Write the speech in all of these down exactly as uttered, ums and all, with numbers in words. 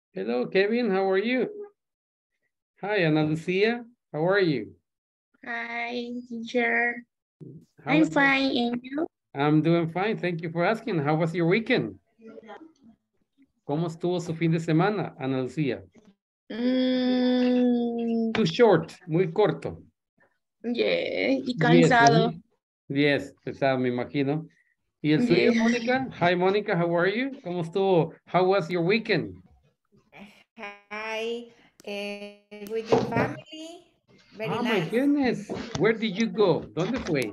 Hello, Kevin. How are you? Hi, Ana Lucia. How are you? Hi, teacher. How I'm was your- fine, and you? I'm doing fine. Thank you for asking. How was your weekend? ¿Cómo estuvo su fin de semana, Ana Lucía? Mm, Too short, muy corto. yeah, y Yes, cansado. uh-huh. Yes, pesado, me imagino. ¿Y el suyo, Yeah. Mónica? Hi, Mónica, how are you? ¿Cómo estuvo? How was your weekend? Hi, uh, with your family. Very Oh, my nice. goodness. Where did you go? ¿Dónde fue?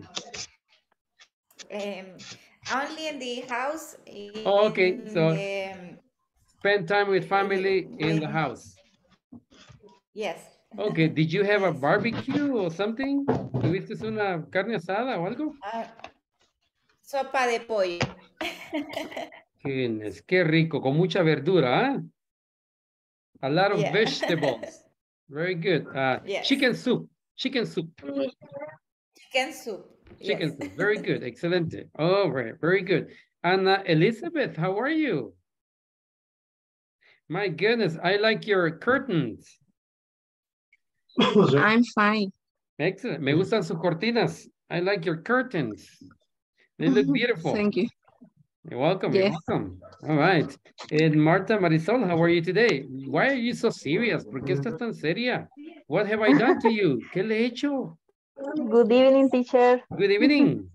Um, only in the house. In Oh, okay. So the, spend time with with, family in the with, house. yes. Okay. Did you have a Yes. barbecue or something? ¿Tuviste una carne asada o algo? Ah, sopa de pollo. Goodness, qué rico, con mucha verdura, ¿ah? A lot of Yeah. vegetables. Very good. Uh, Yes. chicken soup, chicken soup, Chicken soup. chicken Yes. soup. Very good, excelente. All right, very good. Anna Elizabeth, how are you? My goodness, I like your curtains. I'm fine. Excellent. Me gustan sus cortinas. I like your curtains. They look beautiful. Thank you. You're welcome. Yes. You're welcome. All right. And Marta Marisol, how are you today? Why are you so serious? ¿Por qué estás tan seria? What have I done to you? ¿Qué le he hecho? Good evening, teacher. Good evening.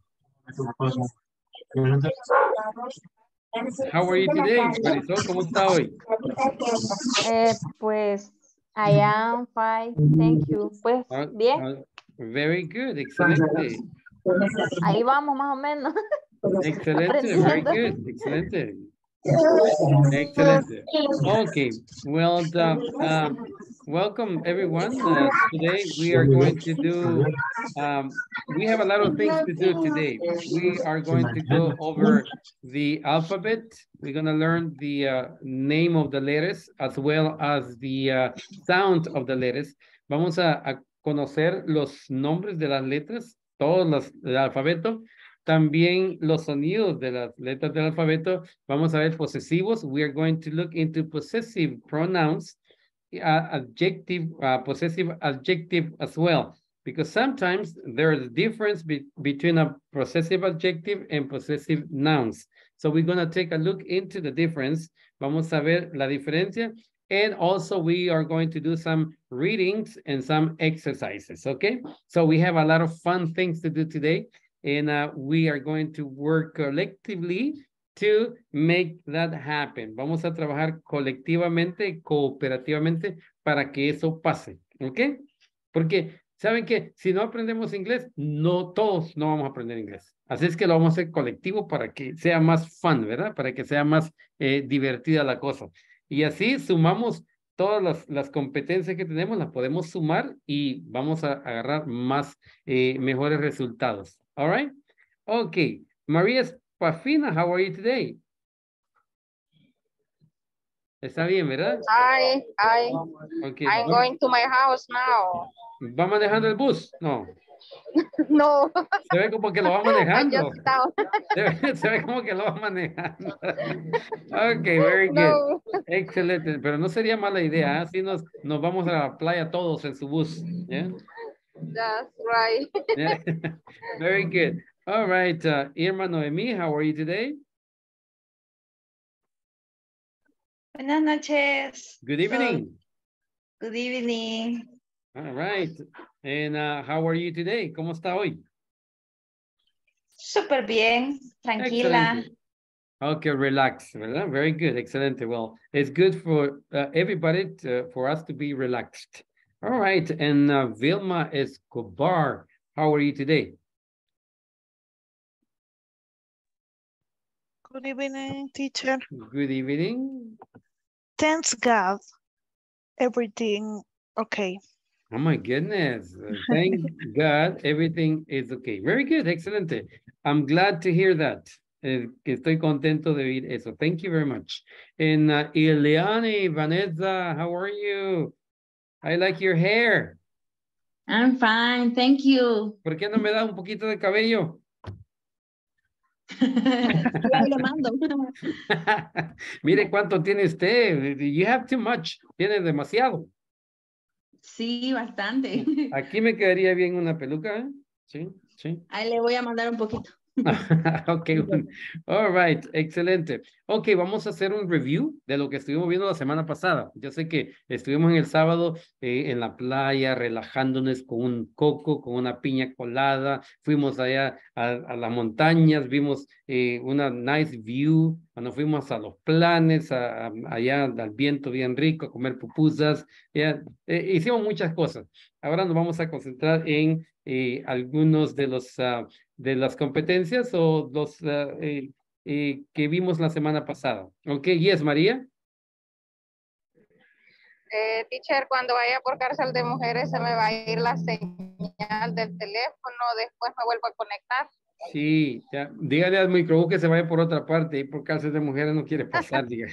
How are you today, Marisol? ¿Cómo está hoy? Eh, pues, I am fine, thank you. Pues, Uh, bien, uh, very good. Excelente. ahí vamos más o menos, Excelente. Very aprendiendo. good. Excelente. Excellent. Okay. Well, the, um, welcome everyone. Uh, today we are going to do, um, we have a lot of things to do today. We are going to go over the alphabet. We're going to learn the uh, name of the letters as well as the uh, sound of the letters. Vamos a, a conocer los nombres de las letras, todos los del alfabeto. También los sonidos de las letras del alfabeto. Vamos a ver posesivos. We are going to look into possessive pronouns, uh, adjective, uh, possessive adjective as well. Because sometimes there is a difference be between a possessive adjective and possessive nouns. So we're going to take a look into the difference. Vamos a ver la diferencia. And also we are going to do some readings and some exercises, okay? So we have a lot of fun things to do today. And uh, we are going to work collectively to make that happen. Vamos a trabajar colectivamente, cooperativamente, para que eso pase, ¿ok? Porque, ¿saben qué? Si no aprendemos inglés, no todos no vamos a aprender inglés. Así es que lo vamos a hacer colectivo para que sea más fun, ¿verdad? Para que sea más eh, divertida la cosa. Y así sumamos todas las, las competencias que tenemos, las podemos sumar y vamos a agarrar más, eh, mejores resultados. All right? Okay. Maria Spafina, how are you today? Está bien, ¿verdad? I, I, Okay. I'm ¿Va, going to my house now. va manejando el bus? No. No, Se ve como que lo va I manejando. just down. Se ve, se ve como que lo va manejando. Okay, very good. No, Excelente. Pero no sería mala idea. ¿eh? Así nos, nos vamos a la playa todos en su bus. ¿Yeah? that's right. Yeah. Very good. All right. Uh, Irma Noemi, how are you today? Buenas noches. Good evening. Good evening. All right. And uh, how are you today? ¿Cómo está hoy? Súper bien, tranquila. Excelente. Okay, relax, ¿verdad? Very good, excelente. Well, it's good for uh, everybody, to, for us to be relaxed. All right, and uh, Vilma Escobar, how are you today? Good evening, teacher. Good evening. Thanks God. Everything okay. Oh my goodness. Uh, thank God everything is okay. Very good, excelente. I'm glad to hear that. Eh, que estoy contento de oír eso. Thank you very much. And uh, Ileani, Vanessa, how are you? I like your hair. I'm fine, thank you. ¿Por qué no me das un poquito de cabello? Ahí le mando. Mire cuánto tiene usted. You have too much. Tiene demasiado. Sí, bastante. Aquí me quedaría bien una peluca, ¿eh? Sí, sí. Ahí le voy a mandar un poquito. Ok, all right, excelente. Ok, vamos a hacer un review de lo que estuvimos viendo la semana pasada. Yo sé que estuvimos en el sábado eh, en la playa relajándonos con un coco, con una piña colada. Fuimos allá a, a las montañas, vimos eh, una nice view. Cuando fuimos a los planes, a, a- allá al viento bien rico, a comer pupusas. Ya, eh, hicimos muchas cosas. Ahora nos vamos a concentrar en eh, algunos de los... ah, de las competencias o los uh, eh, eh, que vimos la semana pasada. Ok, yes, María. Eh, teacher, cuando vaya por cárcel de mujeres se me va a ir la señal del teléfono, después me vuelvo a conectar. Sí, ya. Dígale al microbús que se vaya por otra parte y por cárcel de mujeres no quiere pasar, diga.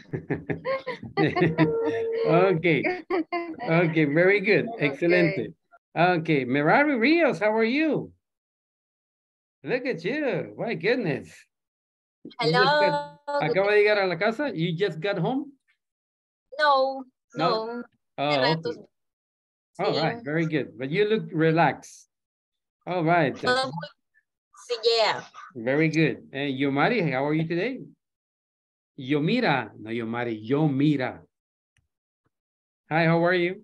Okay, okay, very good, excelente. Okay, Merari Rios, how are you? Look at you, my goodness. You just got- Hello. acaba de llegar a la casa, you just got home? No, No. no. Oh, De okay. ratos, All sí. right, very good. But you look relaxed. All right. Todo muy, sí, yeah. Very good. And Yomari, how are you today? Yomira, no Yomari, Yomira. Hi, how are you?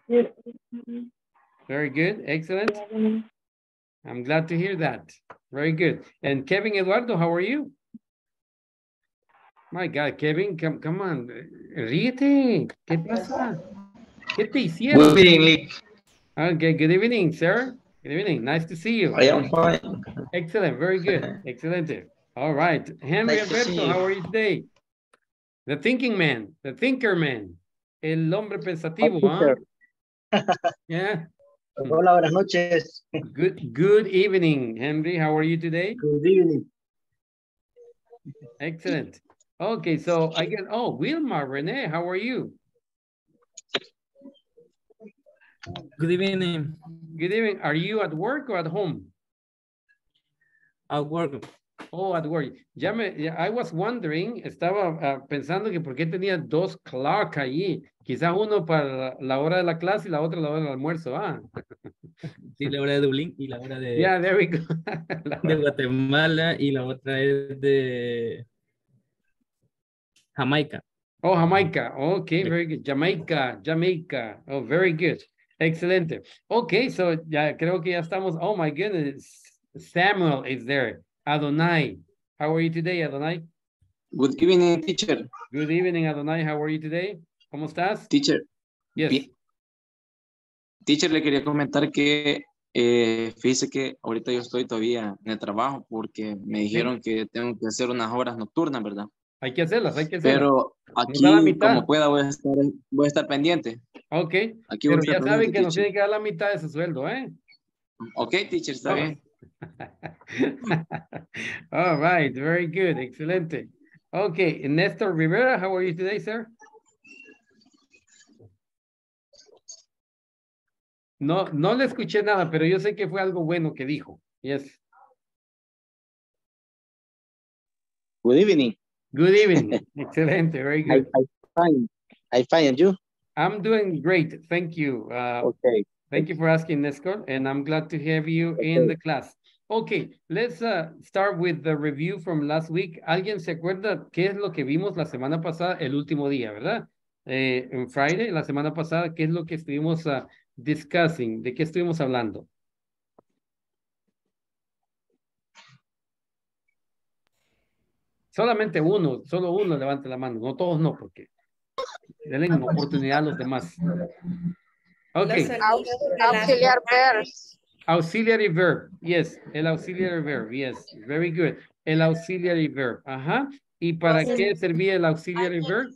Very good, excellent. I'm glad to hear that. Very good. And Kevin Eduardo, how are you? My God, Kevin, come, come on. Ríete. ¿Qué pasa? ¿Qué te hicieron? Good evening. Okay, good evening, sir. Good evening. Nice to see you. I am fine. Excellent, very good. Excelente. All right. Henry Nice to see Alberto, you. how are you today? The thinking man, the thinker man. El hombre pensativo, huh? Yeah. Hola, buenas noches. Good, good evening, Henry. How are you today? Good evening. Excellent. Okay, so I guess, oh, Wilma, Renee, how are you? Good evening. Good evening. Are you at work or at home? At work. Oh, at work. Ya me, ya- I was wondering, estaba ah, pensando que por qué tenía dos clock allí. Quizás uno para la, la hora de la clase y la otra la hora del almuerzo. Ah, Sí, la hora de Dublín y la hora de, yeah, there we go. La de hora- Guatemala y la otra es de Jamaica. Oh, Jamaica. Okay, very good. Jamaica, Jamaica. Oh, very good. Excelente. Okay, so ya creo que ya estamos. Oh my goodness. Samuel is there. Adonai. How are you today, Adonai? Good evening, teacher. Good evening, Adonai. How are you today? ¿Cómo estás? Teacher. Yes. Bien. Teacher, le quería comentar que eh, fíjese que ahorita yo estoy todavía en el trabajo porque me dijeron que tengo que hacer unas horas nocturnas, ¿verdad? Hay que hacerlas, hay que hacerlas. Pero Nos aquí, da la mitad. como pueda, voy a estar, voy a estar pendiente. Ok. Aquí voy Pero a estar ya saben pendiente, que nos teacher. tienen que dar la mitad de su sueldo, ¿eh? Ok, teacher, está Oh. bien. All right, very good, excelente. Okay, Nestor Rivera, how are you today, sir? No, no le escuché nada, pero yo sé que fue algo bueno que dijo. Yes. Good evening. Good evening. Excelente, very I, good. I fine. I fine, and you? I'm doing great. Thank you. Uh, Okay. Thank you for asking, Nestor, and I'm glad to have you in the class. Okay, let's uh, start with the review from last week. ¿Alguien se acuerda qué es lo que vimos la semana pasada, el último día, verdad? Eh, en Friday, la semana pasada, ¿qué es lo que estuvimos uh, discussing? ¿De qué estuvimos hablando? Solamente uno, solo uno levante la mano, no todos no, porque denle oportunidad a los demás. Okay. Los Aux- sonidos de las auxiliar vocales. verbs. Auxiliary verb, yes, el auxiliary verb, yes, very good. El auxiliary verb, ajá. ¿Y para qué servía el auxiliary verb?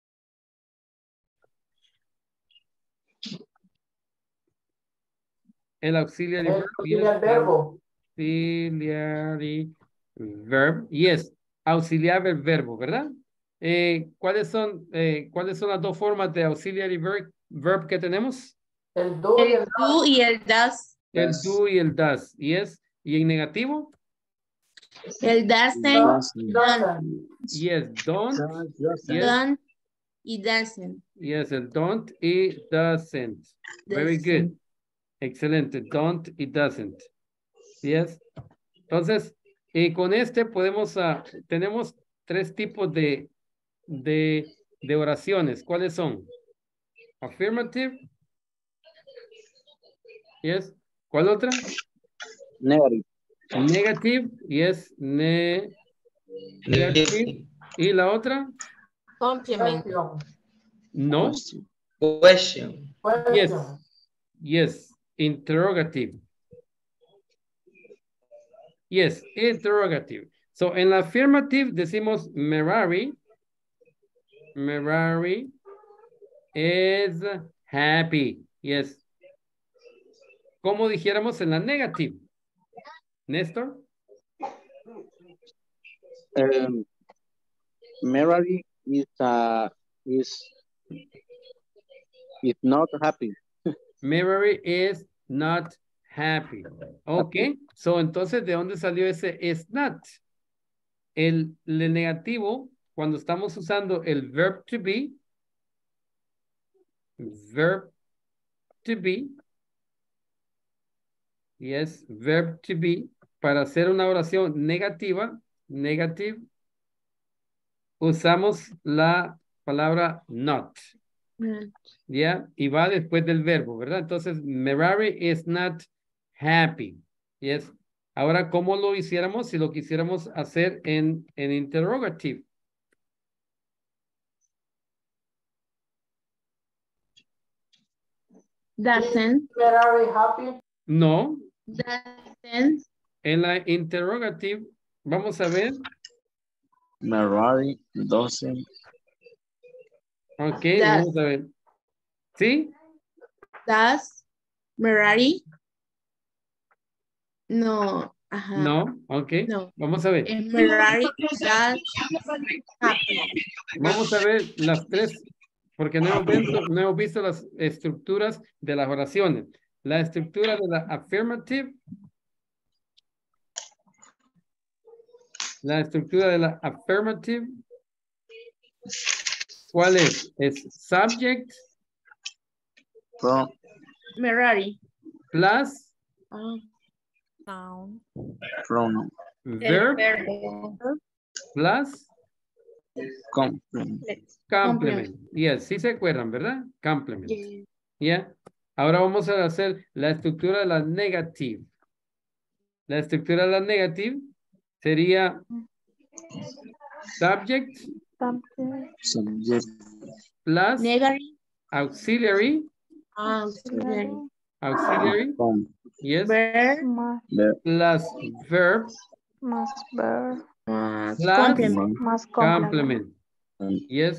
El auxiliary verb. Auxiliar verbo. Auxiliary verb, yes, auxiliar el verbo, ¿verdad? Eh, ¿cuáles son, eh, ¿cuáles son las dos formas de auxiliary verb, verb que tenemos? El do y el do y el das. El do y el does, yes. ¿Y en negativo? El doesn't, Doesn't. don't, Yes, don't. Doesn't. Yes, don't, y doesn't. yes, el don't y doesn't. Very good. Doesn't. Excelente. Don't y doesn't. Yes. Entonces, y con este podemos, ah, tenemos tres tipos de, de, de oraciones. ¿Cuáles son? Affirmative. Yes. ¿Cuál otra? Negative. Negative. Yes. Ne negative. ¿Y la otra? Compliment. No. Question. Yes. Yes. Interrogative. Yes. Interrogative. So, en la affirmative decimos Merari. Merari is happy. Yes. ¿Cómo dijéramos en la negative? Néstor? Um, Mary is uh, is is not happy. Mary is not happy. Ok. So, entonces, ¿de dónde salió ese is not? El, el negativo, cuando estamos usando el verb to be, verb to be, yes, verb to be, para hacer una oración negativa, negative, usamos la palabra not. Mm. ¿Ya? Y va después del verbo, ¿verdad? Entonces, Mary is not happy. Yes. Ahora, ¿cómo lo hiciéramos si lo quisiéramos hacer en, en interrogative? Doesn't, Very happy. No. doesn't, En la interrogative, vamos a ver. Mary doesn't. Ok, Does. vamos a ver. ¿Sí? does, Merari. No, ajá. No, ok. No. Vamos a ver. Eh, Merari does happy. Vamos a ver las tres, porque no hemos visto, no hemos visto las estructuras de las oraciones. La estructura de la affirmative. La estructura de la affirmative. ¿Cuál es? Es subject. From. Merari. Plus. Oh. Noun. Pronoun. Verb. Plus. Complement. Complement. Yes, sí se acuerdan, ¿verdad? Complement. Yeah. Yeah. Ahora vamos a hacer la estructura de la negative. La estructura de la negative sería subject Subject. plus Negari. auxiliary. Auxiliary. Auxiliary. Com. Yes. Verb. Verb. Plus verb. Más verb. Más Plus complement. Más complement. complement. Yes.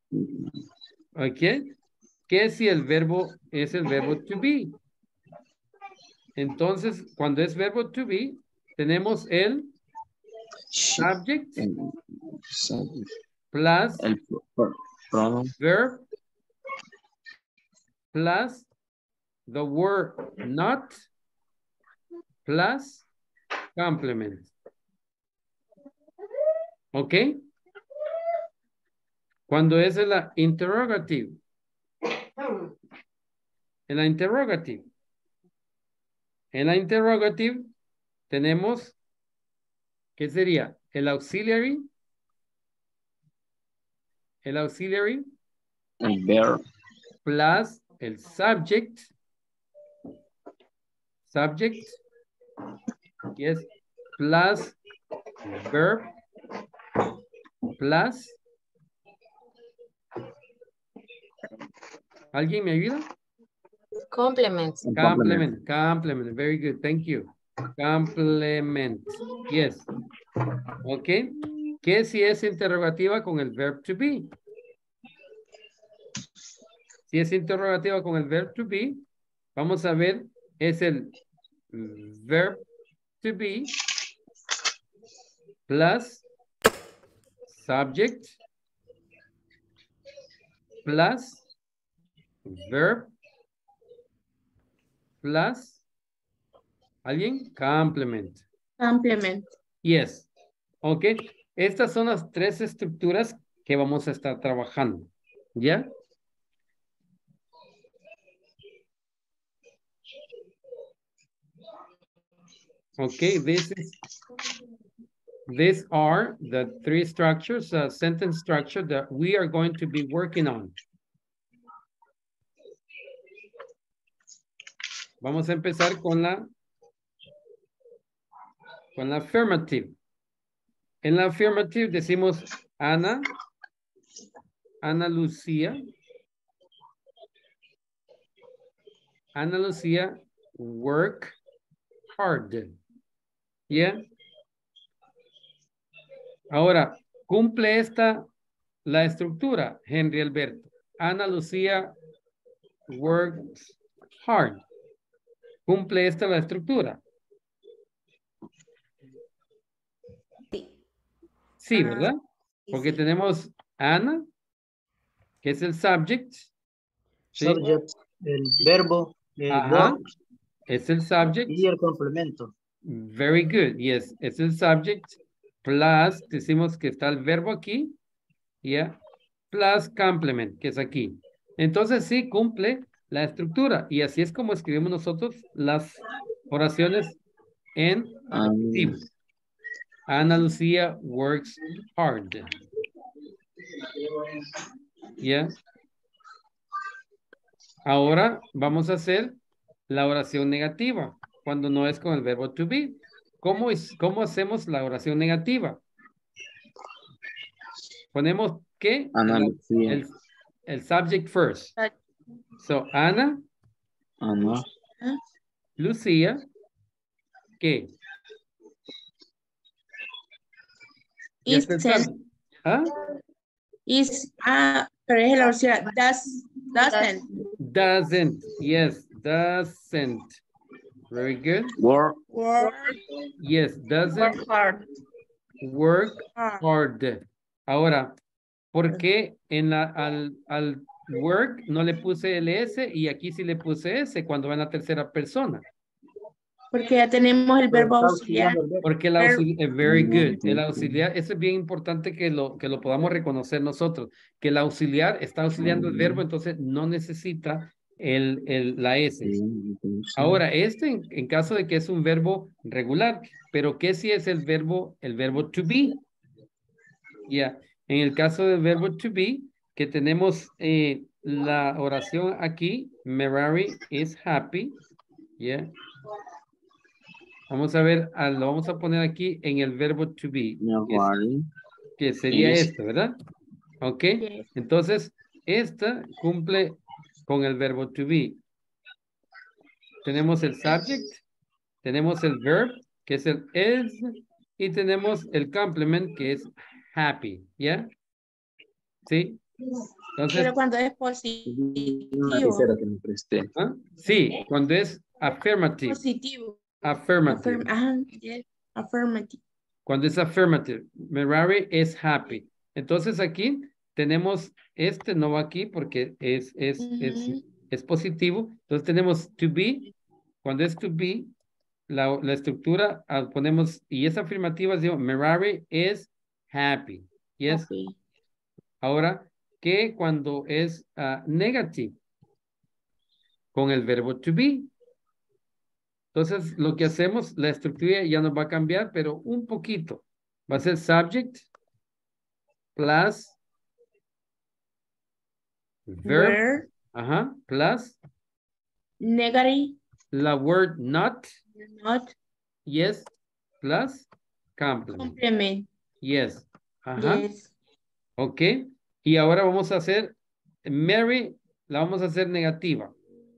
Ok. ¿Qué si el verbo es el verbo to be? Entonces, cuando es verbo to be, tenemos el subject Subject. plus El pro- pronoun. verb plus the word not plus complement. ¿Ok? Cuando es en la interrogative. En la interrogative. En la interrogative tenemos, ¿qué sería? El auxiliary. El auxiliary. El verb. Plus el subject. Subject. Yes. Plus verb. Plus. ¿Alguien me ayuda? Complement. Complement. Complement. Very good. Thank you. Complement. Yes. Ok. ¿Qué si es interrogativa con el verb to be? Si es interrogativa con el verb to be, vamos a ver, es el verb to be plus subject plus verb plus ¿alguien? Complement. Complement. Yes. Ok. Estas son las tres estructuras que vamos a estar trabajando. ¿Ya? Okay, this is, these are the three structures, uh, sentence structure that we are going to be working on. Vamos a empezar con la, con la affirmative. En la affirmative decimos Ana, Ana Lucía, Ana Lucía work hard. ¿Ya? Ahora, cumple esta la estructura, Henry Alberto. Ana Lucía works hard. ¿Cumple esta la estructura? Sí. Sí, ¿verdad? Sí, Porque sí. tenemos Ana, que es el subject. ¿sí? Subject, el verbo, el Ajá, work es el subject. y el complemento. Very good, yes, es el subject. Plus, decimos que está el verbo aquí. ¿Ya? Plus complement, que es aquí. Entonces sí cumple la estructura. Y así es como escribimos nosotros las oraciones en activo. Ana Lucía works hard. ¿Ya? Ahora vamos a hacer la oración negativa, cuando no es con el verbo to be. ¿Cómo, es, cómo hacemos la oración negativa? Ponemos ¿qué? Ana el, Lucía. el, el subject first. So, Ana, Ana Lucía, ¿qué? Ya está el Isn't. subject. ¿Ah? Is, ah, pero es la oración. Does, doesn't. Doesn't. Yes, doesn't. Very good. work Work, Yes, doesn't Work hard. work hard. hard. Ahora, ¿por qué en la, al, al work no le puse el S y aquí sí le puse S cuando va en la tercera persona? Porque ya tenemos el verbo auxiliar. Porque el auxiliar, very good, el auxiliar, eso es bien importante que lo, que lo podamos reconocer nosotros, que el auxiliar está auxiliando el verbo, entonces no necesita el, el, la S. Ahora, este en, en caso de que es un verbo regular, pero ¿qué si es el verbo, el verbo to be? Ya, en el caso del verbo to be, que tenemos eh, la oración aquí, Mary is happy, ya. Vamos a ver, ah, lo vamos a poner aquí en el verbo to be. Mary Que sería is- esto, ¿verdad? Ok. Entonces, esta cumple con el verbo to be. Tenemos el subject, tenemos el verb, que es el is, y tenemos el complement, que es happy, ¿ya? ¿Sí? Entonces, Pero cuando es positivo. una lapicera que me presté. ¿ah? Sí, cuando es affirmative. Positivo. Affirmative. Affirm, ajá, yes, affirmative. Cuando es affirmative, Mary is happy. Entonces aquí tenemos este no va aquí porque es, es, es, Ujú. es positivo. Entonces tenemos to be. Cuando es to be, la, la estructura ah, ponemos, y es afirmativa, digo, Mary is happy. Yes. Happy. Ahora, ¿qué cuando es ah, negative? Con el verbo to be. Entonces, lo que hacemos, la estructura ya nos va a cambiar, pero un poquito. Va a ser subject plus verb. Where, Ajá, plus negative, la word not. not, Yes, plus complement. complement. Yes. Ajá. Yes. Ok. Y ahora vamos a hacer Mary, la vamos a hacer negativa.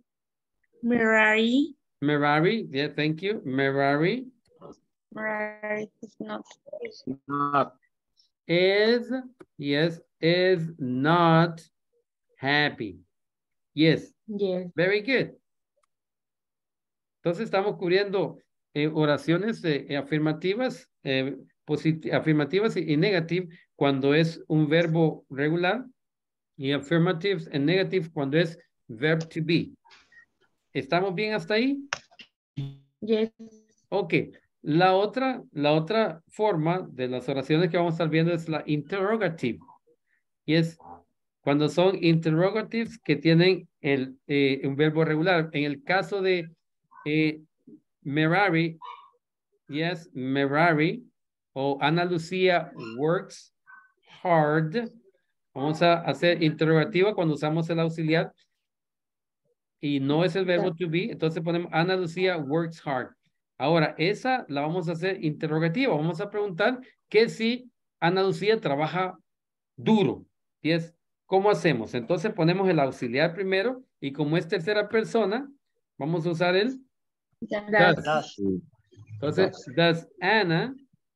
Mary, Mary, yeah, thank you. Mary Mary is not. Not is, yes, is not happy. Yes, yes. very good. Entonces estamos cubriendo eh, oraciones eh, afirmativas, eh, posit- afirmativas y, y negative cuando es un verbo regular y affirmative and negative cuando es verb to be. ¿Estamos bien hasta ahí? Yes. Ok. La otra, la otra forma de las oraciones que vamos a estar viendo es la interrogative. Y es cuando son interrogatives que tienen el, eh, un verbo regular. En el caso de eh, Merari, yes, Merari o Ana Lucía works hard. Vamos a hacer interrogativa cuando usamos el auxiliar y no es el verbo to be. Entonces ponemos Ana Lucía works hard. Ahora, esa la vamos a hacer interrogativa. Vamos a preguntar que si Ana Lucía trabaja duro. Yes. ¿Cómo hacemos? Entonces ponemos el auxiliar primero y como es tercera persona, vamos a usar el does. Does. Entonces, does Ana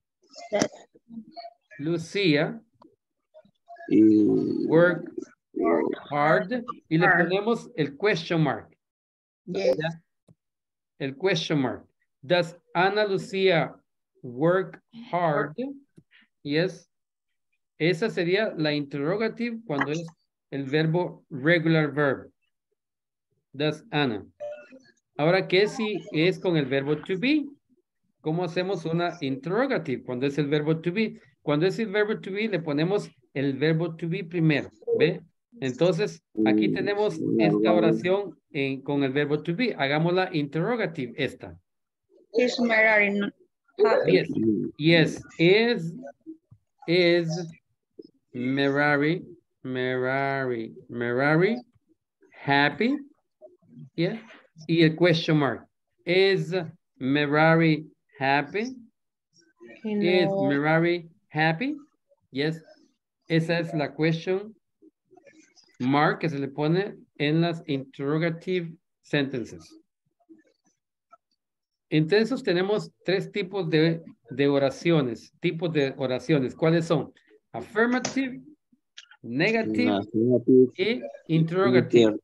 Lucía work hard y le ponemos el question mark. Yes. ¿Ya? El question mark. Does Ana Lucía work hard? Yes. Esa sería la interrogative cuando es el verbo regular verb. Does Ana. Ahora, ¿qué si es con el verbo to be? ¿Cómo hacemos una interrogative cuando es el verbo to be? Cuando es el verbo to be, le ponemos el verbo to be primero. ¿Ve? Entonces, aquí tenemos esta oración en, con el verbo to be. Hagamos la interrogative esta. Is Merari not happy? Yes. Yes. Is, is Merari, Merari, Merari happy? Yeah. Y el question mark. Is Merari happy? No. Is Merari happy? Yes. Esa es la question mark que se le pone en las interrogative sentences. Entonces tenemos tres tipos de, de oraciones, tipos de oraciones. ¿Cuáles son? Affirmative, negative y interrogative.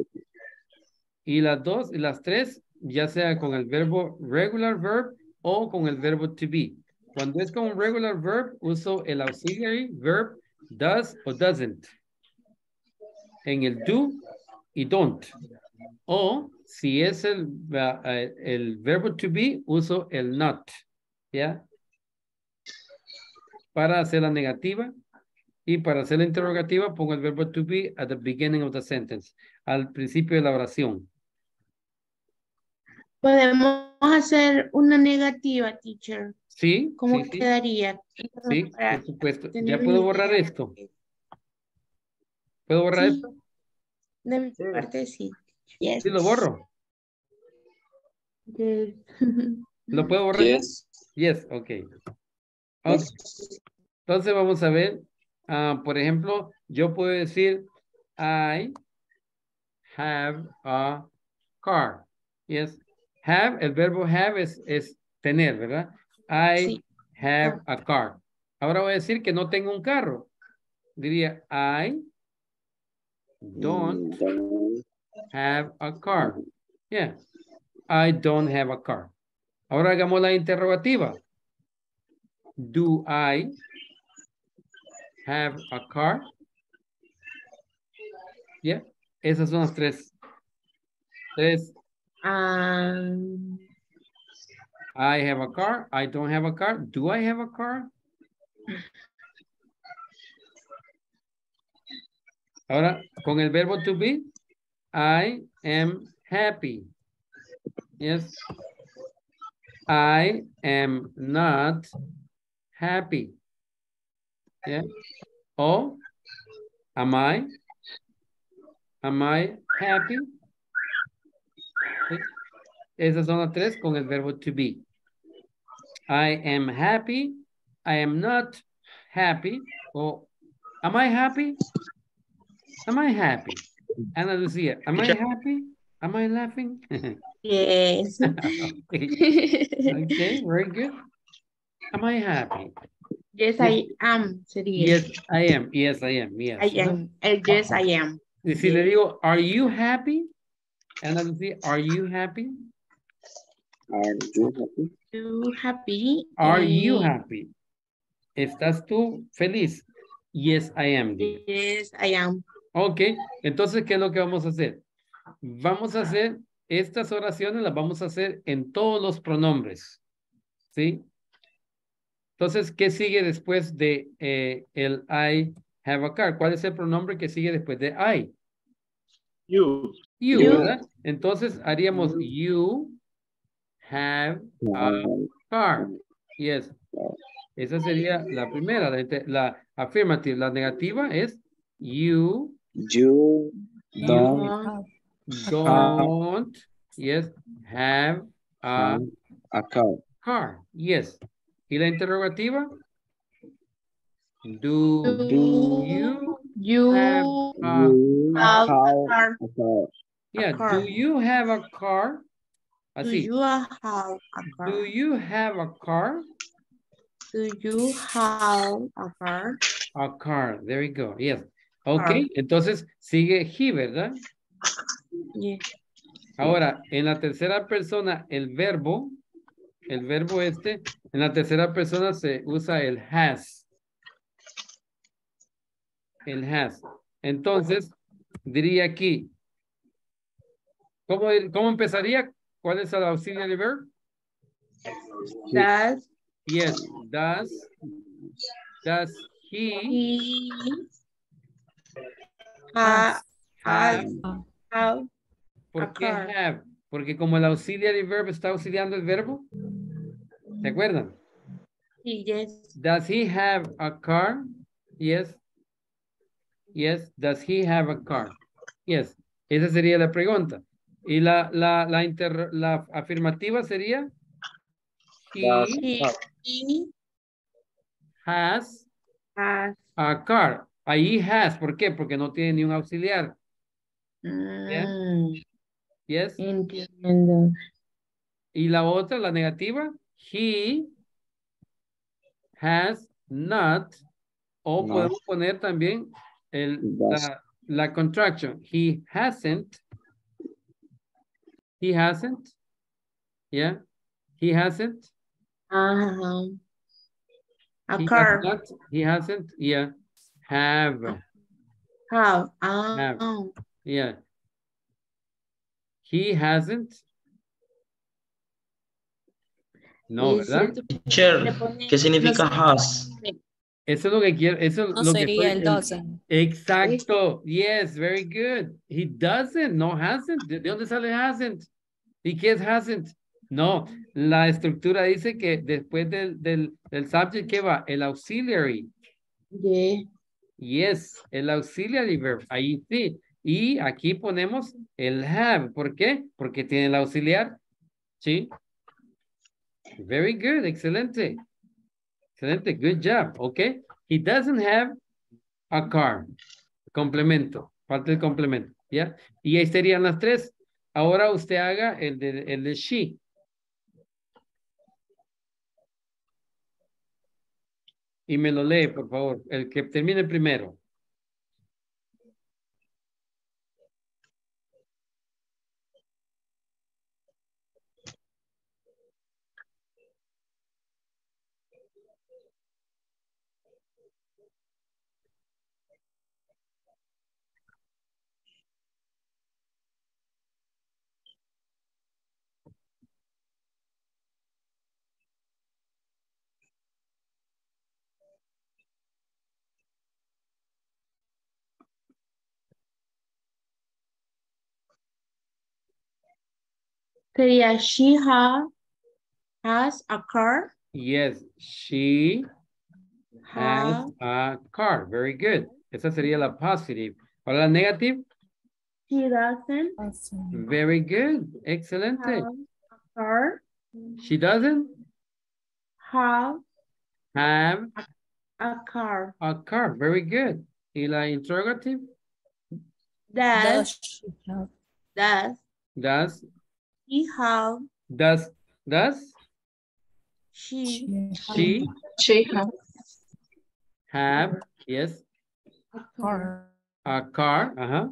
Y las dos, y las tres, ya sea con el verbo regular verb o con el verbo to be. Cuando es con un regular verb, uso el auxiliary verb does o doesn't. En el do y don't. O si es el, uh, el verbo to be, uso el not. ¿Ya? Para hacer la negativa y para hacer la interrogativa pongo el verbo to be at the beginning of the sentence. Al principio de la oración. Podemos hacer una negativa, teacher. Sí. ¿Cómo sí, sí. quedaría? Sí, por supuesto. Ya puedo borrar esto. ¿Puedo borrar Sí. esto? De mi parte, sí. Yes. Sí, lo borro. Yes. ¿Lo puedo borrar? Yes. Yes, ok. okay. Entonces vamos a ver. Uh, por ejemplo, yo puedo decir I have a car. Yes. Have, el verbo have es, es tener, ¿verdad? I Sí. have a car. Ahora voy a decir que no tengo un carro. Diría I don't have a car. Yeah. I don't have a car. Ahora hagamos la interrogativa. Do I have a car? Yeah. Esas son las tres. Tres. Um, I have a car. I don't have a car. Do I have a car? Ahora, con el verbo to be, I am happy. Yes. I am not happy. Yeah. O, am I? Am I happy? Sí. Esas son las tres con el verbo to be. I am happy. I am not happy. O, am I happy? Am I happy? Ana Lucia, am I happy? Am I laughing? yes. okay. Okay, very good. Am I happy? Yes, Yes. I am. Sería. Yes, I am. Yes, I am. Yes. I am. Uh, yes, I am. Y si le digo, are you happy? Ana Lucia, are you happy? Are you happy? You happy? Are Eh, you happy? ¿Estás tú feliz? Yes, I am. diga. Yes, I am. Ok, entonces, ¿qué es lo que vamos a hacer? Vamos a hacer, estas oraciones las vamos a hacer en todos los pronombres. ¿Sí? Entonces, ¿qué sigue después de eh, el I have a car? ¿Cuál es el pronombre que sigue después de I? You. You, You. ¿verdad? Entonces, haríamos you have a car. Yes. Esa sería la primera, la, la afirmativa. La negativa es you, You you don't don't, yes, have a have a car. car. Yes. ¿Y la interrogativa? Do Do you you have a, You have have a car? a car. yeah, car. do you have a car? Do Así. you have a car? Do you have a car? Do you have a car? A car. There we go. Yes. Ok. Entonces sigue he, ¿verdad? Yes. Ahora, en la tercera persona, el verbo, el verbo este, en la tercera persona se usa el has. El has. Entonces, diría aquí, ¿cómo, cómo empezaría? ¿Cuál es el auxiliary verb? Does Yes, does, does he, he ha, have, have ¿por a qué car? have? Porque como el auxiliary verb está auxiliando el verbo, ¿se acuerdan? Yes. Does he have a car? Yes. Yes, does he have a car? Yes, esa sería la pregunta. Y la, la, la, inter, la afirmativa sería Does he, He has has. a car. Ahí has, ¿por qué? Porque no tiene ni un auxiliar. Yeah. Mm, Yes. entiendo. Y la otra, la negativa, he has not, o No. podemos poner también el, la, la contraction. He hasn't. He hasn't. Yeah. He hasn't. Uh-huh. A He car. has not. He hasn't. Yeah. Have. Have. Ah. Have. Yeah. He hasn't. No, ¿verdad? Teacher, ¿qué significa has? Eso es lo que quiero. Eso es No lo que sería estoy- el doesn't. Exacto. Yes, very good. He doesn't, no hasn't. ¿De de dónde sale hasn't? ¿Y qué es hasn't? No, la estructura dice que después del, del, del subject, ¿qué va? El auxiliary. Yeah. Yes, el auxiliary verb. Ahí sí. Y aquí ponemos el have. ¿Por qué? Porque tiene el auxiliar. Sí. Very good. Excelente. Excelente. Good job. Okay. He doesn't have a car. Complemento. Falta el complemento. ¿Ya? Y ahí serían las tres. Ahora usted haga el de, el de she. Y me lo lee, por favor. El que termine primero. Sería she ha, has a car. Yes, she has Ha, a car. Very good. Esa sería la positive. Ahora la negative. she doesn't Very good. Excelente. have a car. She doesn't Have have a car. a car. Very good. Y la interrogative. Does, does Does, he have, does, does she, she She has. have, yes, a car? a car? Ajá.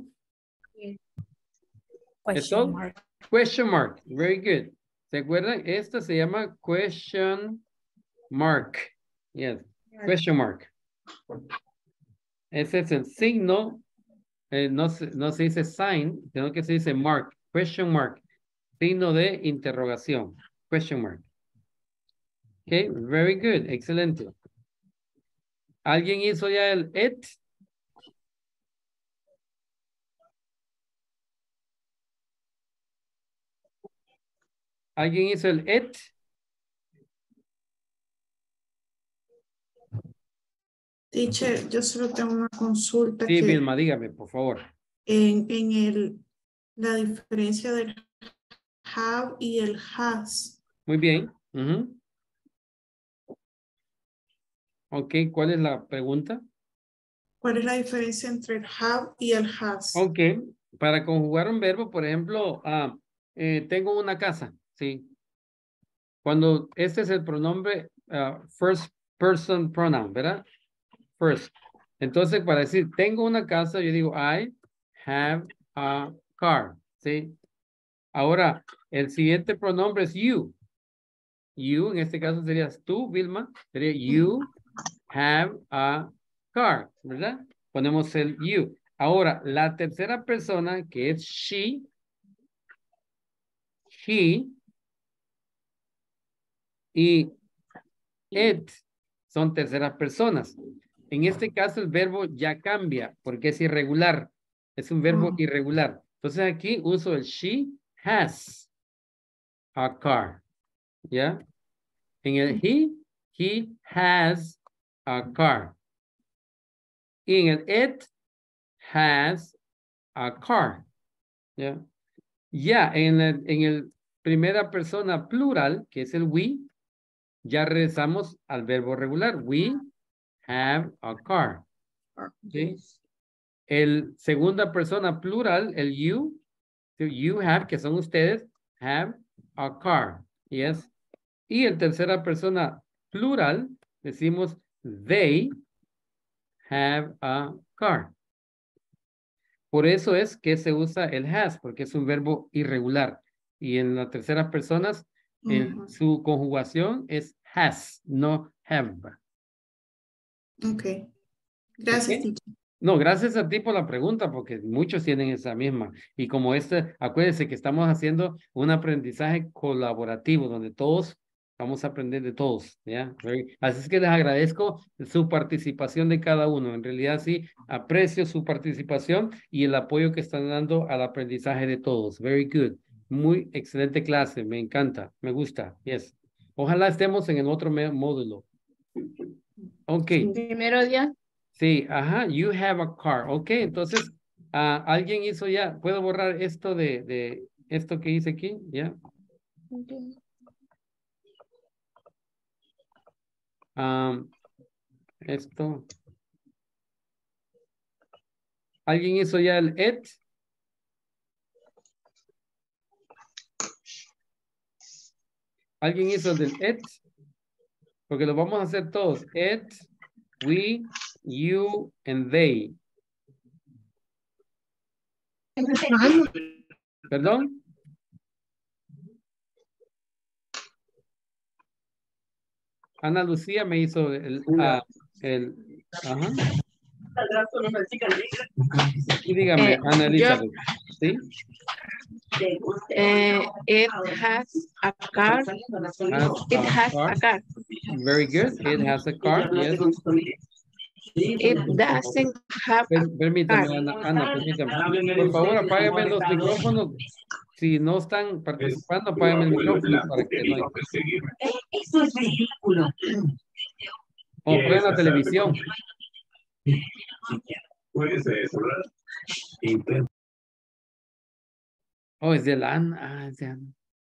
Question ¿Esto? mark. Question mark. Very good. ¿Se acuerdan? Esta se llama question mark. Yes. Question mark. Ese es el signo. Eh, no, se, no se dice sign, sino que se dice mark. Question mark. Signo de interrogación. Question mark. Okay, very good. Excelente. ¿Alguien hizo ya el it? ¿Alguien hizo el it? Teacher, yo solo tengo una consulta. Sí, que Vilma, dígame, por favor. En, en el, la diferencia del have y el has. Muy bien. Uh-huh. Ok, ¿cuál es la pregunta? ¿Cuál es la diferencia entre el have y el has? Ok, para conjugar un verbo, por ejemplo, ah, eh, tengo una casa, ¿sí? Cuando este es el pronombre ah, first person pronoun, ¿verdad? First. Entonces, para decir, tengo una casa, yo digo, I have a car, ¿sí? Ahora, el siguiente pronombre es you. You, en este caso serías tú, Vilma, sería you have a car, ¿verdad? Ponemos el you. Ahora, la tercera persona, que es she, he y it, son terceras personas. En este caso, el verbo ya cambia, porque es irregular. Es un verbo irregular. Entonces, aquí uso el she has a car. ¿Ya? En el he, he has a car. Y en el it has a car. ¿Ya? Ya, en el, en el primera persona plural, que es el we, ya regresamos al verbo regular. We have a car. ¿Sí? El segunda persona plural, el you, you have, que son ustedes, have a car. Yes. Y en tercera persona plural, decimos they have a car. Por eso es que se usa el has, porque es un verbo irregular. Y en las terceras personas, el, uh-huh. su conjugación es has, no have. Ok. Gracias, ¿Okay? teacher. No, gracias a ti por la pregunta, porque muchos tienen esa misma. Y como este, acuérdense que estamos haciendo un aprendizaje colaborativo, donde todos vamos a aprender de todos, ¿ya? Así es que les agradezco su participación de cada uno. En realidad sí, aprecio su participación y el apoyo que están dando al aprendizaje de todos. Very good. Muy excelente clase, me encanta, me gusta. Yes. Ojalá estemos en el otro módulo. Ok. Primero día. Sí, ajá, you have a car. Ok, entonces, uh, ¿alguien hizo ya? ¿Puedo borrar esto de, de esto que hice aquí? ¿Ya? Okay. Um, esto. ¿Alguien hizo ya el it? ¿Alguien hizo el del it? Porque lo vamos a hacer todos. It, we, you, and they. ¿Perdón? Ana Lucía me hizo el... Uh, el ajá. Y dígame, eh, Ana Elizabeth. Yo, ¿Sí? Eh, it has a car. Has It a has car. a car. Very good. It has a car. Yes. It doesn't have Per, a permítame, car. Ana, Ana, permítame. Por favor, apágame los micrófonos. Si no están participando, apágame el micrófono para que no hay... Eso es ridículo. O apaguen la televisión. Puede ser eso, ¿verdad? Oh, es de la Ana. Ah, es de Ana.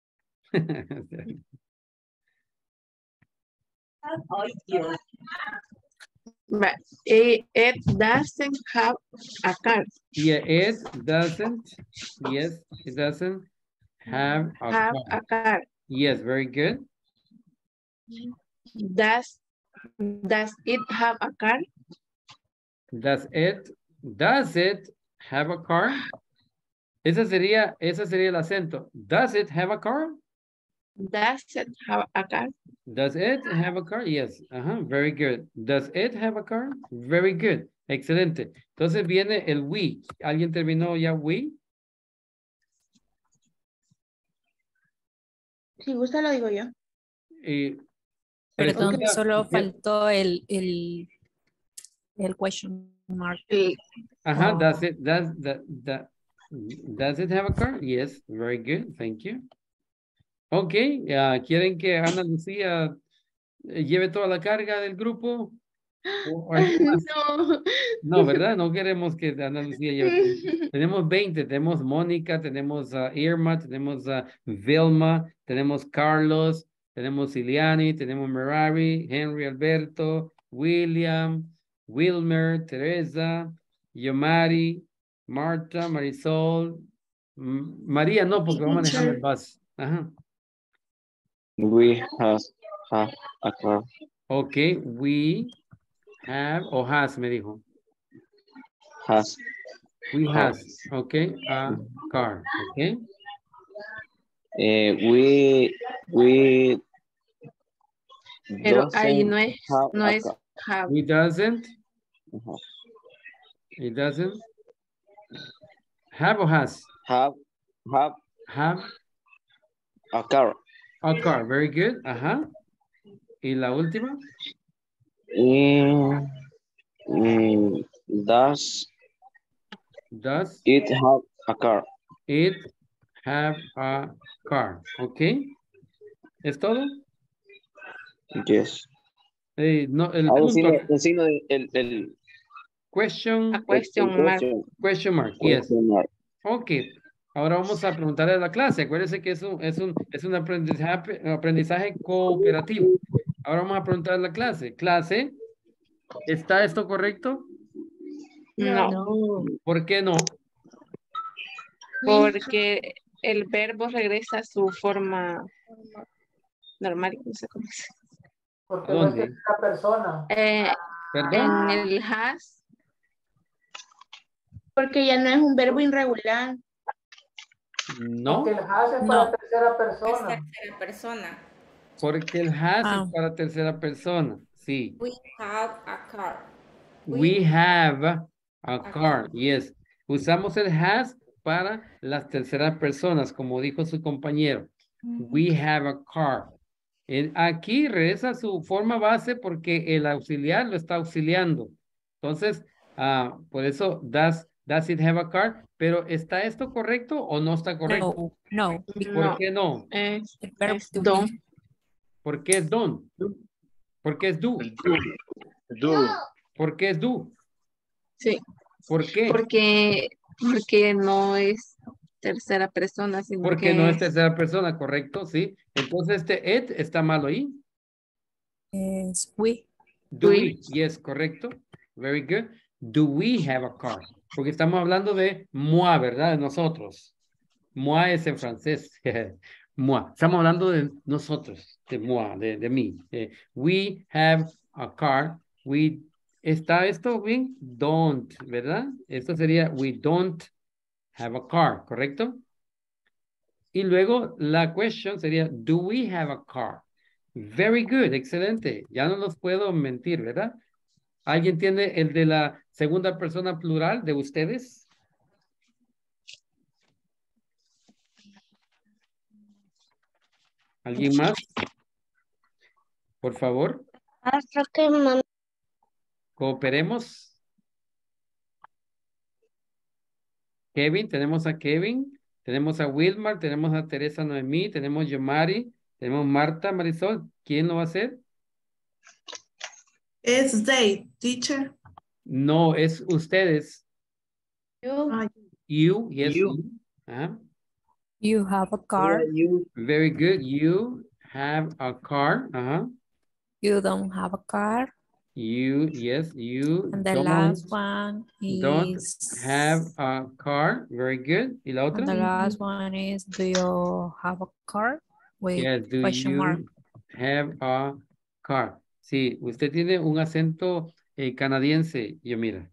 Ay, Dios. But it, it doesn't have a car. Yeah, it doesn't. Yes, it doesn't have a have car. a car. Yes, very good. Does does it have a car? Does it does it have a car? Ese sería, ese sería el acento. Does it have a car? Does it have a car? Does it have a car? Yes. Uh-huh. Very good. Does it have a car? Very good. Excelente. Entonces viene el we. ¿Alguien terminó ya we? Si gusta lo digo yo. Y Perdón, Pregunta- solo faltó el, el, el question mark. Ajá, Oh. does it, does, that, that, does it have a car? Yes, very good, thank you. Ok, ah, ¿quieren que Ana Lucía eh, lleve toda la carga del grupo? ¿O alguien más? No. No, ¿verdad? No queremos que Ana Lucía lleve. Tenemos veinte, tenemos Mónica, tenemos a Irma, tenemos a Vilma, tenemos Carlos, tenemos Iliani, tenemos Merari, Henry Alberto, William, Wilmer, Teresa, Yomari, Marta, Marisol, M- María no, porque va manejando el bus. Ajá. We have, have a car. Ok, we have, o has me dijo. Has. We Have. has, ok, a car, ok. Eh, we, we Pero ahí doesn't no es, have no a es car. have. He doesn't, Ajá. he doesn't have or has? Have, have Have a car. a car, very good, ajá. Y la última, Mm, mm, does does it have a car? it have a car, ok. ¿Es todo? Yes. Eh, no, el Ah, un punto, signo, un signo de- el, el, question, A question el mark. question, question mark, yes. question mark. Ok, ahora vamos a preguntarle a la clase. Acuérdense que es un, es un, es un aprendizaje, aprendizaje cooperativo. Ahora vamos a preguntarle a la clase. Clase, ¿está esto correcto? No. ¿Por qué no? Porque el verbo regresa a su forma normal, no sé cómo se Porque no es ¿Dónde? tercera persona. eh, ¿Perdón? en el has. Porque ya no es un verbo irregular. No, Porque el has es No. para tercera Es persona. tercera persona. porque el has Ah. es para tercera persona. Sí. We have a car. We have a a car. car. Yes. Usamos el has para las terceras personas, como dijo su compañero. We have a car. En- aquí regresa a su forma base porque el auxiliar lo está auxiliando. Entonces, ah, por eso, does, does it have a car? Pero, ¿está esto correcto o no está correcto? No, no. ¿Por No. qué no? Es, El verbo es to don. be. ¿Por qué es don? ¿Por qué es do? Do. ¿Por qué es do? Sí. ¿Por qué? Porque, porque no es tercera persona, sino Porque que no es tercera persona, ¿correcto? Sí. Entonces, este it está malo ahí. Es we. Do We. we? Yes, correcto. Very good. Do we have a car? Porque estamos hablando de moi, ¿verdad? De nosotros. Moi es en francés. Moi. Estamos hablando de nosotros, de moi, de, de mí. Eh, we have a car. We, ¿está esto bien? Don't, ¿verdad? Esto sería we don't have a car, ¿correcto? Y luego la question sería, do we have a car? Very good, excelente. Ya no los puedo mentir, ¿verdad? ¿Alguien tiene el de la segunda persona plural de ustedes? ¿Alguien más? Por favor, Hasta que mamá. cooperemos. Kevin, tenemos a Kevin, tenemos a Wilmar, tenemos a Teresa Noemí, tenemos Yomari, tenemos Marta Marisol. ¿Quién lo va a hacer? Es they, teacher. No, es ustedes. Ah, You, yes, You. you. Ajá. You have a car. You, Very good. You have a car. Ajá. You don't have a car. You, yes, you And the don't, last one don't is have a car. Very good. ¿Y la otra? and the last one is do you have a car? With Yes, do question you mark. have a car? Sí, usted tiene un acento eh, canadiense, yo mira.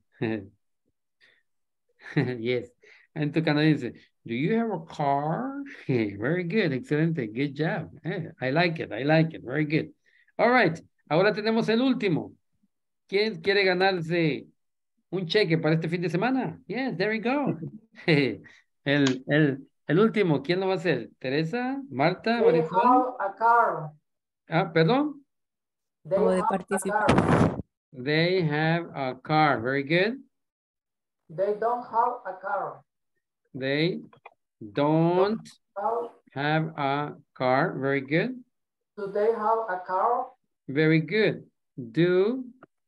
Yes, acento canadiense. Do you have a car? Very good, excelente, good job. Eh, I like it, I like it, very good. All right, ahora tenemos el último. ¿Quién quiere ganarse un cheque para este fin de semana? Yes, there we go. El, el, el último, ¿quién lo va a hacer? ¿Teresa? ¿Marta? We ¿Marisol? have a car. Ah, perdón. They O de have a participar. car. They have a car. Very good. They don't have a car. They don't How have a car. Very good. do they have a car? Very good. Do,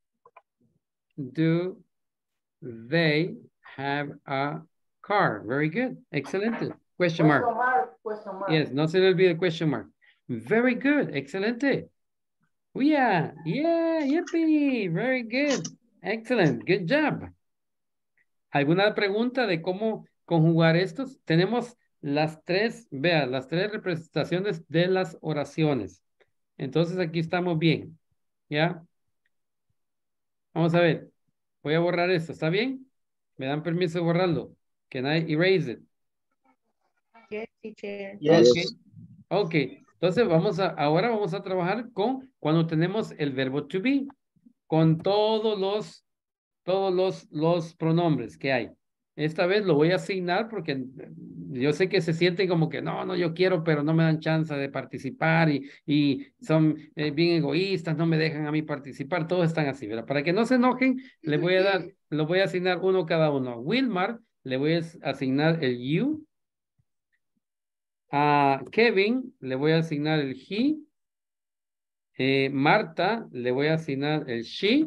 do they have a car? Very good. Excelente. Question mark. Question mark, question mark. Yes, no se le olvide el question mark. Very good. Excelente. Oh, yeah. Yeah. Yippee. Very good. Excellent. Good job. ¿Alguna pregunta de cómo conjugar estos? Tenemos las tres, vea, las tres representaciones de las oraciones. Entonces aquí estamos bien. ¿Ya? Vamos a ver. Voy a borrar esto. ¿Está bien? ¿Me dan permiso de borrarlo? Can I erase it? Yes, teacher. Yes. Ok. Ok. Entonces vamos a, ahora vamos a trabajar con cuando tenemos el verbo to be. Con todos los, todos los, los pronombres que hay. Esta vez lo voy a asignar porque yo sé que se sienten como que no, no, yo quiero, pero no me dan chance de participar y, y son eh, bien egoístas, no me dejan a mí participar, todos están así, ¿verdad? Para que no se enojen, le voy a dar, lo voy a asignar uno cada uno. A Wilmar le voy a asignar el you. A Kevin le voy a asignar el he. Eh, Marta le voy a asignar el she.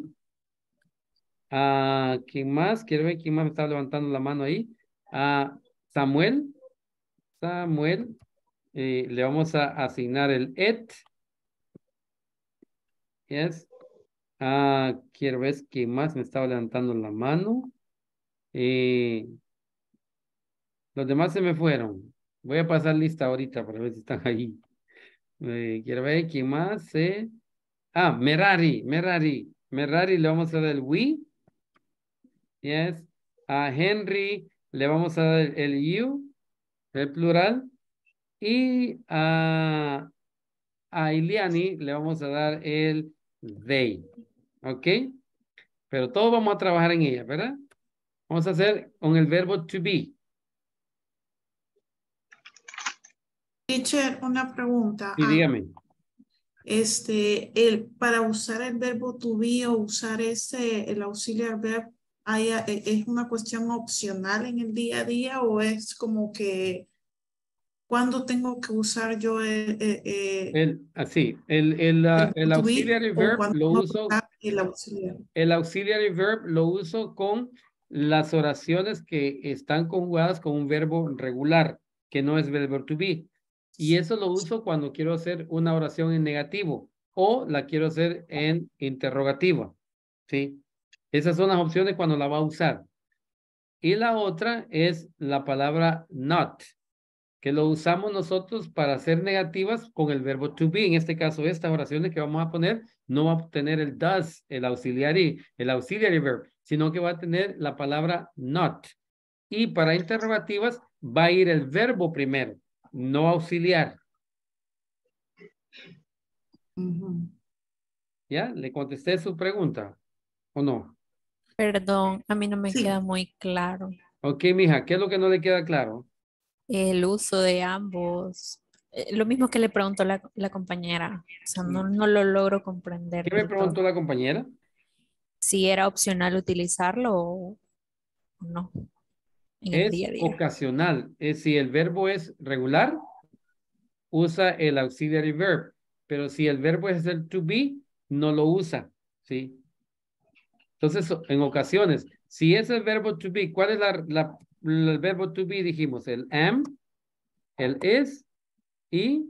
¿A quién más? Quiero ver quién más me está levantando la mano ahí. A Samuel. Samuel. Eh, le vamos a asignar el it. Yes. Ah, quiero ver quién más me estaba levantando la mano. Eh, los demás se me fueron. Voy a pasar lista ahorita para ver si están ahí. Eh, quiero ver quién más. Eh. Ah, Merari, Merari. Merari le vamos a dar el we. Yes. A Henry le vamos a dar el, el you, el plural. Y a, a Iliani le vamos a dar el they. ¿Ok? Pero todos vamos a trabajar en ella, ¿verdad? Vamos a hacer con el verbo to be. Teacher, una pregunta. Sí, Ah, dígame. este, el, para usar el verbo to be o usar ese, el auxiliar verb, hay, eh, ¿es una cuestión opcional en el día a día o es como que cuándo tengo que usar yo el, eh, eh, El, así, el, el, uh, el to be auxiliary o verb cuándo lo no uso, usar el auxiliar? el auxiliary verb lo uso con las oraciones que están conjugadas con un verbo regular, que no es verbo to be. Y eso lo uso cuando quiero hacer una oración en negativo o la quiero hacer en interrogativa. ¿Sí? Esas son las opciones cuando la va a usar. Y la otra es la palabra not, que lo usamos nosotros para hacer negativas con el verbo to be. En este caso, estas oraciones que vamos a poner no va a tener el does, el auxiliary, el auxiliary verb, sino que va a tener la palabra not. Y para interrogativas va a ir el verbo primero, no auxiliar. Ujú. ¿Ya? ¿Le contesté su pregunta o no? Perdón, a mí no me Sí. queda muy claro Ok, mija, ¿qué es lo que no le queda claro? el uso de ambos. Eh, Lo mismo que le preguntó la, la compañera. O sea, no, no lo logro comprender ¿Qué me del preguntó todo. la compañera? Si era opcional utilizarlo o o no en el Es día a día. ocasional. Es si el verbo es regular, usa el auxiliary verb. Pero si el verbo es el to be, no lo usa. ¿Sí? Entonces, en ocasiones, si es el verbo to be, ¿cuál es la, la- el verbo to be? Dijimos el am, el is y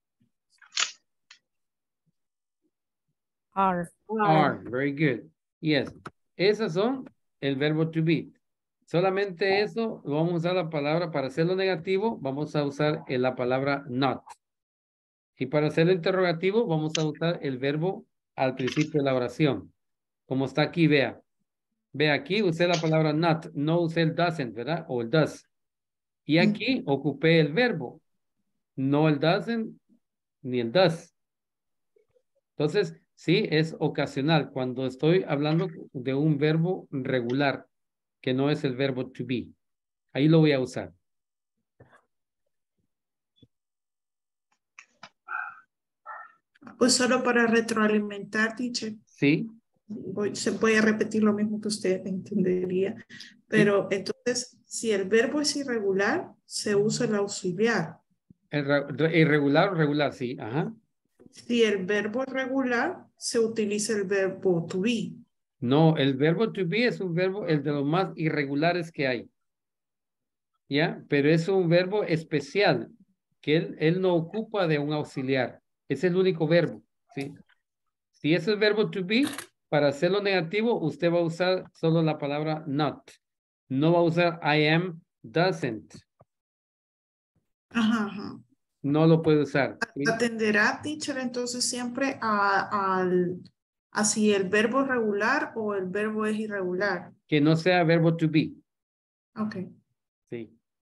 Are. are. Very good. Yes. Esas son el verbo to be. Solamente eso, vamos a usar la palabra, para hacerlo negativo, vamos a usar eh, la palabra not. Y para hacerlo interrogativo, vamos a usar el verbo al principio de la oración. Como está aquí, vea. Vea aquí, usé la palabra not, no usé el doesn't, ¿verdad? O el does. Y aquí ocupé el verbo, no el doesn't ni el does. Entonces, sí, es ocasional cuando estoy hablando de un verbo regular, que no es el verbo to be. Ahí lo voy a usar. Pues solo para retroalimentar, teacher. Sí. Voy, se puede repetir lo mismo que usted entendería. Pero sí. Entonces, si el verbo es irregular, se usa el auxiliar. El re, irregular o regular, sí. Ajá. Si el verbo es regular, se utiliza el verbo to be. No, el verbo to be es un verbo, el de los más irregulares que hay. ¿Ya? Pero es un verbo especial, que él, él no ocupa de un auxiliar. Es el único verbo, ¿sí? Si es el verbo to be, para hacerlo negativo, usted va a usar solo la palabra not. No va a usar I am, doesn't. Ajá, ajá. No lo puede usar. ¿Sí? Atenderá, teacher, entonces siempre a, al, a si el verbo es regular o el verbo es irregular. Que no sea verbo to be. Ok. Sí.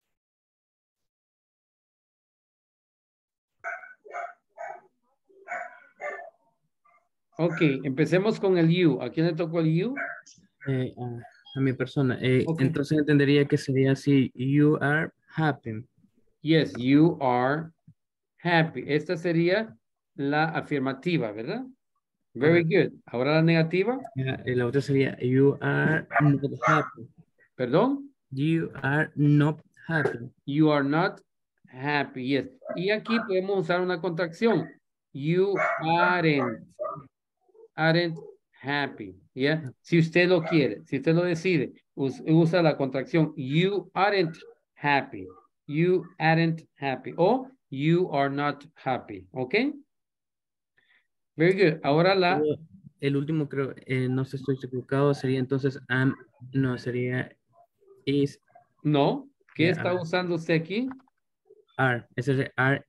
Ok, empecemos con el you. ¿A quién le tocó el you? Eh, uh, a mi persona. Eh, okay. Entonces entendería que sería así. You are happy. Yes, you are happy. Esta sería la afirmativa, ¿verdad? Very okay. Good. Ahora la negativa. Yeah, la otra sería you are not happy. ¿Perdón? You are not happy. You are not happy, yes. Y aquí podemos usar una contracción. You aren't. Aren't happy, ¿ya? Yeah? Si usted lo quiere, si usted lo decide, us, usa la contracción. You aren't happy. You aren't happy. O you are not happy, ¿ok? Very good. Ahora la... El último creo, eh, no sé si estoy equivocado, sería entonces am, no, sería is. No, ¿qué yeah, está are. usando usted aquí? Are, ese es are.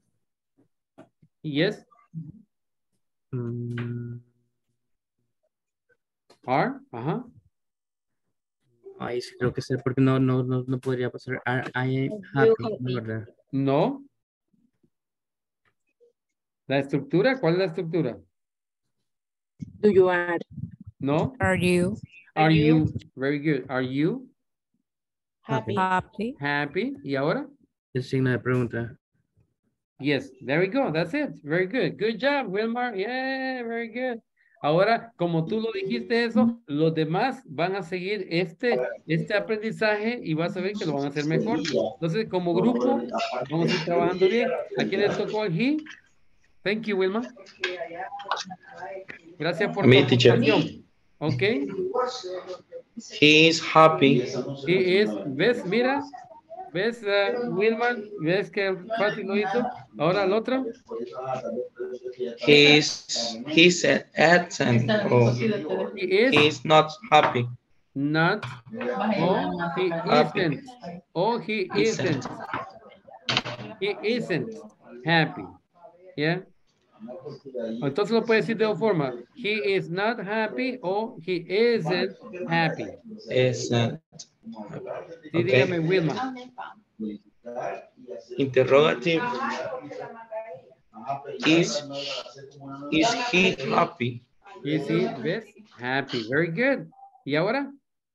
Yes. Mm. Are, ajá. Ahí sí creo que sí, porque no, no, no, no podría pasar. Are, I am happy, no, ¿verdad? No. ¿La estructura? ¿Cuál es la estructura? Do you are? No. Are you? Are you? Very good. Are you? Happy. Happy. Happy. ¿Y ahora? El signo de pregunta. Yes, there we go. That's it. Very good. Good job, Wilmar. Yeah, very good. Ahora, como tú lo dijiste eso, los demás van a seguir este, este aprendizaje y vas a ver que lo van a hacer mejor. Entonces, como grupo, vamos a ir trabajando bien. ¿A quién le tocó el he? Thank you, Wilma. Gracias por tu aportación. Ok. He is happy. He is, ¿ves? Mira. ¿Ves, uh, Wilman? ¿Ves que fácil lo hizo? Ahora el otro. He is, he's absent. Oh. He is, he is not happy. Not. Oh, he isn't. Oh, he isn't. He isn't happy. Yeah. Entonces lo puede decir de dos formas. He is not happy o he isn't happy. Isn't. Sí, okay. Dígame, Wilma. Interrogative. Is, is he happy? Is he, ¿ves? Happy. Very good. ¿Y ahora?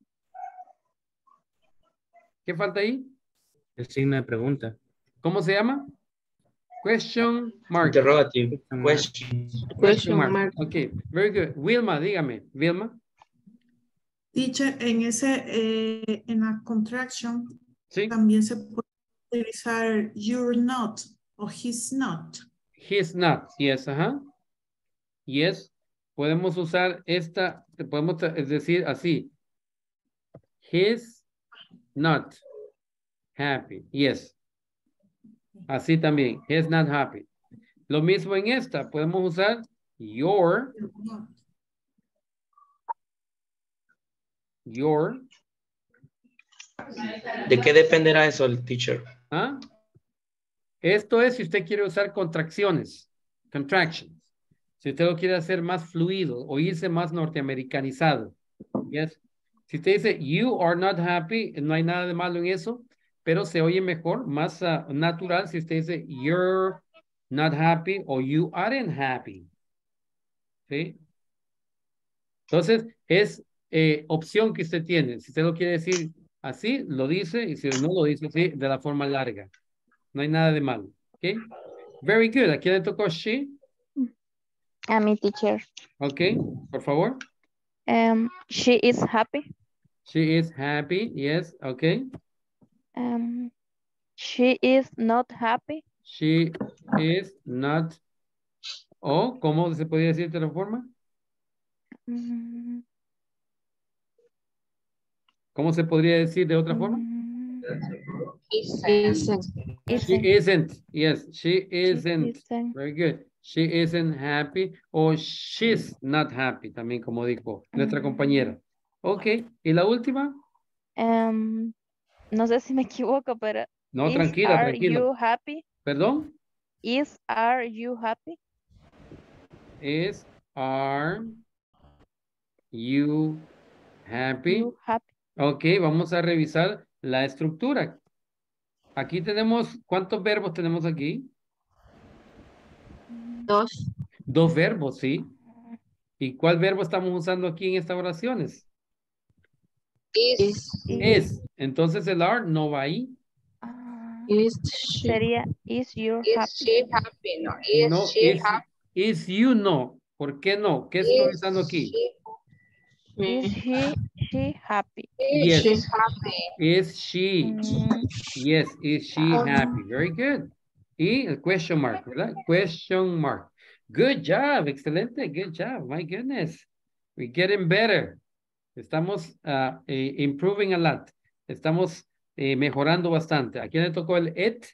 ¿Qué falta ahí? El signo de pregunta. ¿Cómo se llama? Question mark. Interrogative. Question. Question mark. mark. Ok, very good. Wilma, dígame. Wilma. Teacher, en ese, eh, en la contraction, ¿sí? También se puede utilizar you're not o he's not. He's not, yes, ajá. Uh-huh. Yes. Podemos usar esta, podemos decir así. He's not happy. Yes. Así también. He's not happy. Lo mismo en esta. Podemos usar your. Your. ¿De qué dependerá eso el teacher? ¿Ah? Esto es si usted quiere usar contracciones. Contractions. Si usted lo quiere hacer más fluido o irse más norteamericanizado. Yes. Si usted dice you are not happy, no hay nada de malo en eso, pero se oye mejor, más uh, natural si usted dice you're not happy o you aren't happy. ¿Sí? Entonces, es eh, opción que usted tiene. Si usted lo quiere decir así, lo dice, y si no, lo dice así, de la forma larga. No hay nada de malo. ¿Ok? Very good. ¿A quién le tocó she? A mi teacher. Ok, por favor. Um, she is happy. She is happy. Yes, ok. Um, she is not happy. She is not. O, ¿cómo se podría decir de otra forma? Mm, ¿Cómo se podría decir de otra forma? mm, Isn't. She isn't. isn't. Yes, she isn't. isn't. Very good. She isn't happy o she's not happy, también como dijo nuestra Mm. compañera. Ok, ¿y la última? Um, no sé si me equivoco, pero No, is tranquila, are tranquila. you happy? ¿Perdón? Is are you happy? Is, are you happy? You happy. Ok, vamos a revisar la estructura. Aquí tenemos, ¿cuántos verbos tenemos aquí? Dos. Dos verbos, ¿sí? ¿Y cuál verbo estamos usando aquí en estas oraciones? Is. Es. Entonces el are no va ahí. Ah, Is she. sería is you Is happy? she happy? No. Is No, she is, happy? is you no. ¿Por qué no? ¿Qué estoy Is usando aquí? she- Is he she happy? Yes. She's happy. Is she? Mm, Yes, is she happy? Very good. Y el question mark, ¿verdad? Question mark. Good job, excelente, good job. My goodness. We're getting better. Estamos uh, eh, improving a lot. Estamos eh, mejorando bastante. ¿A quién le tocó el it?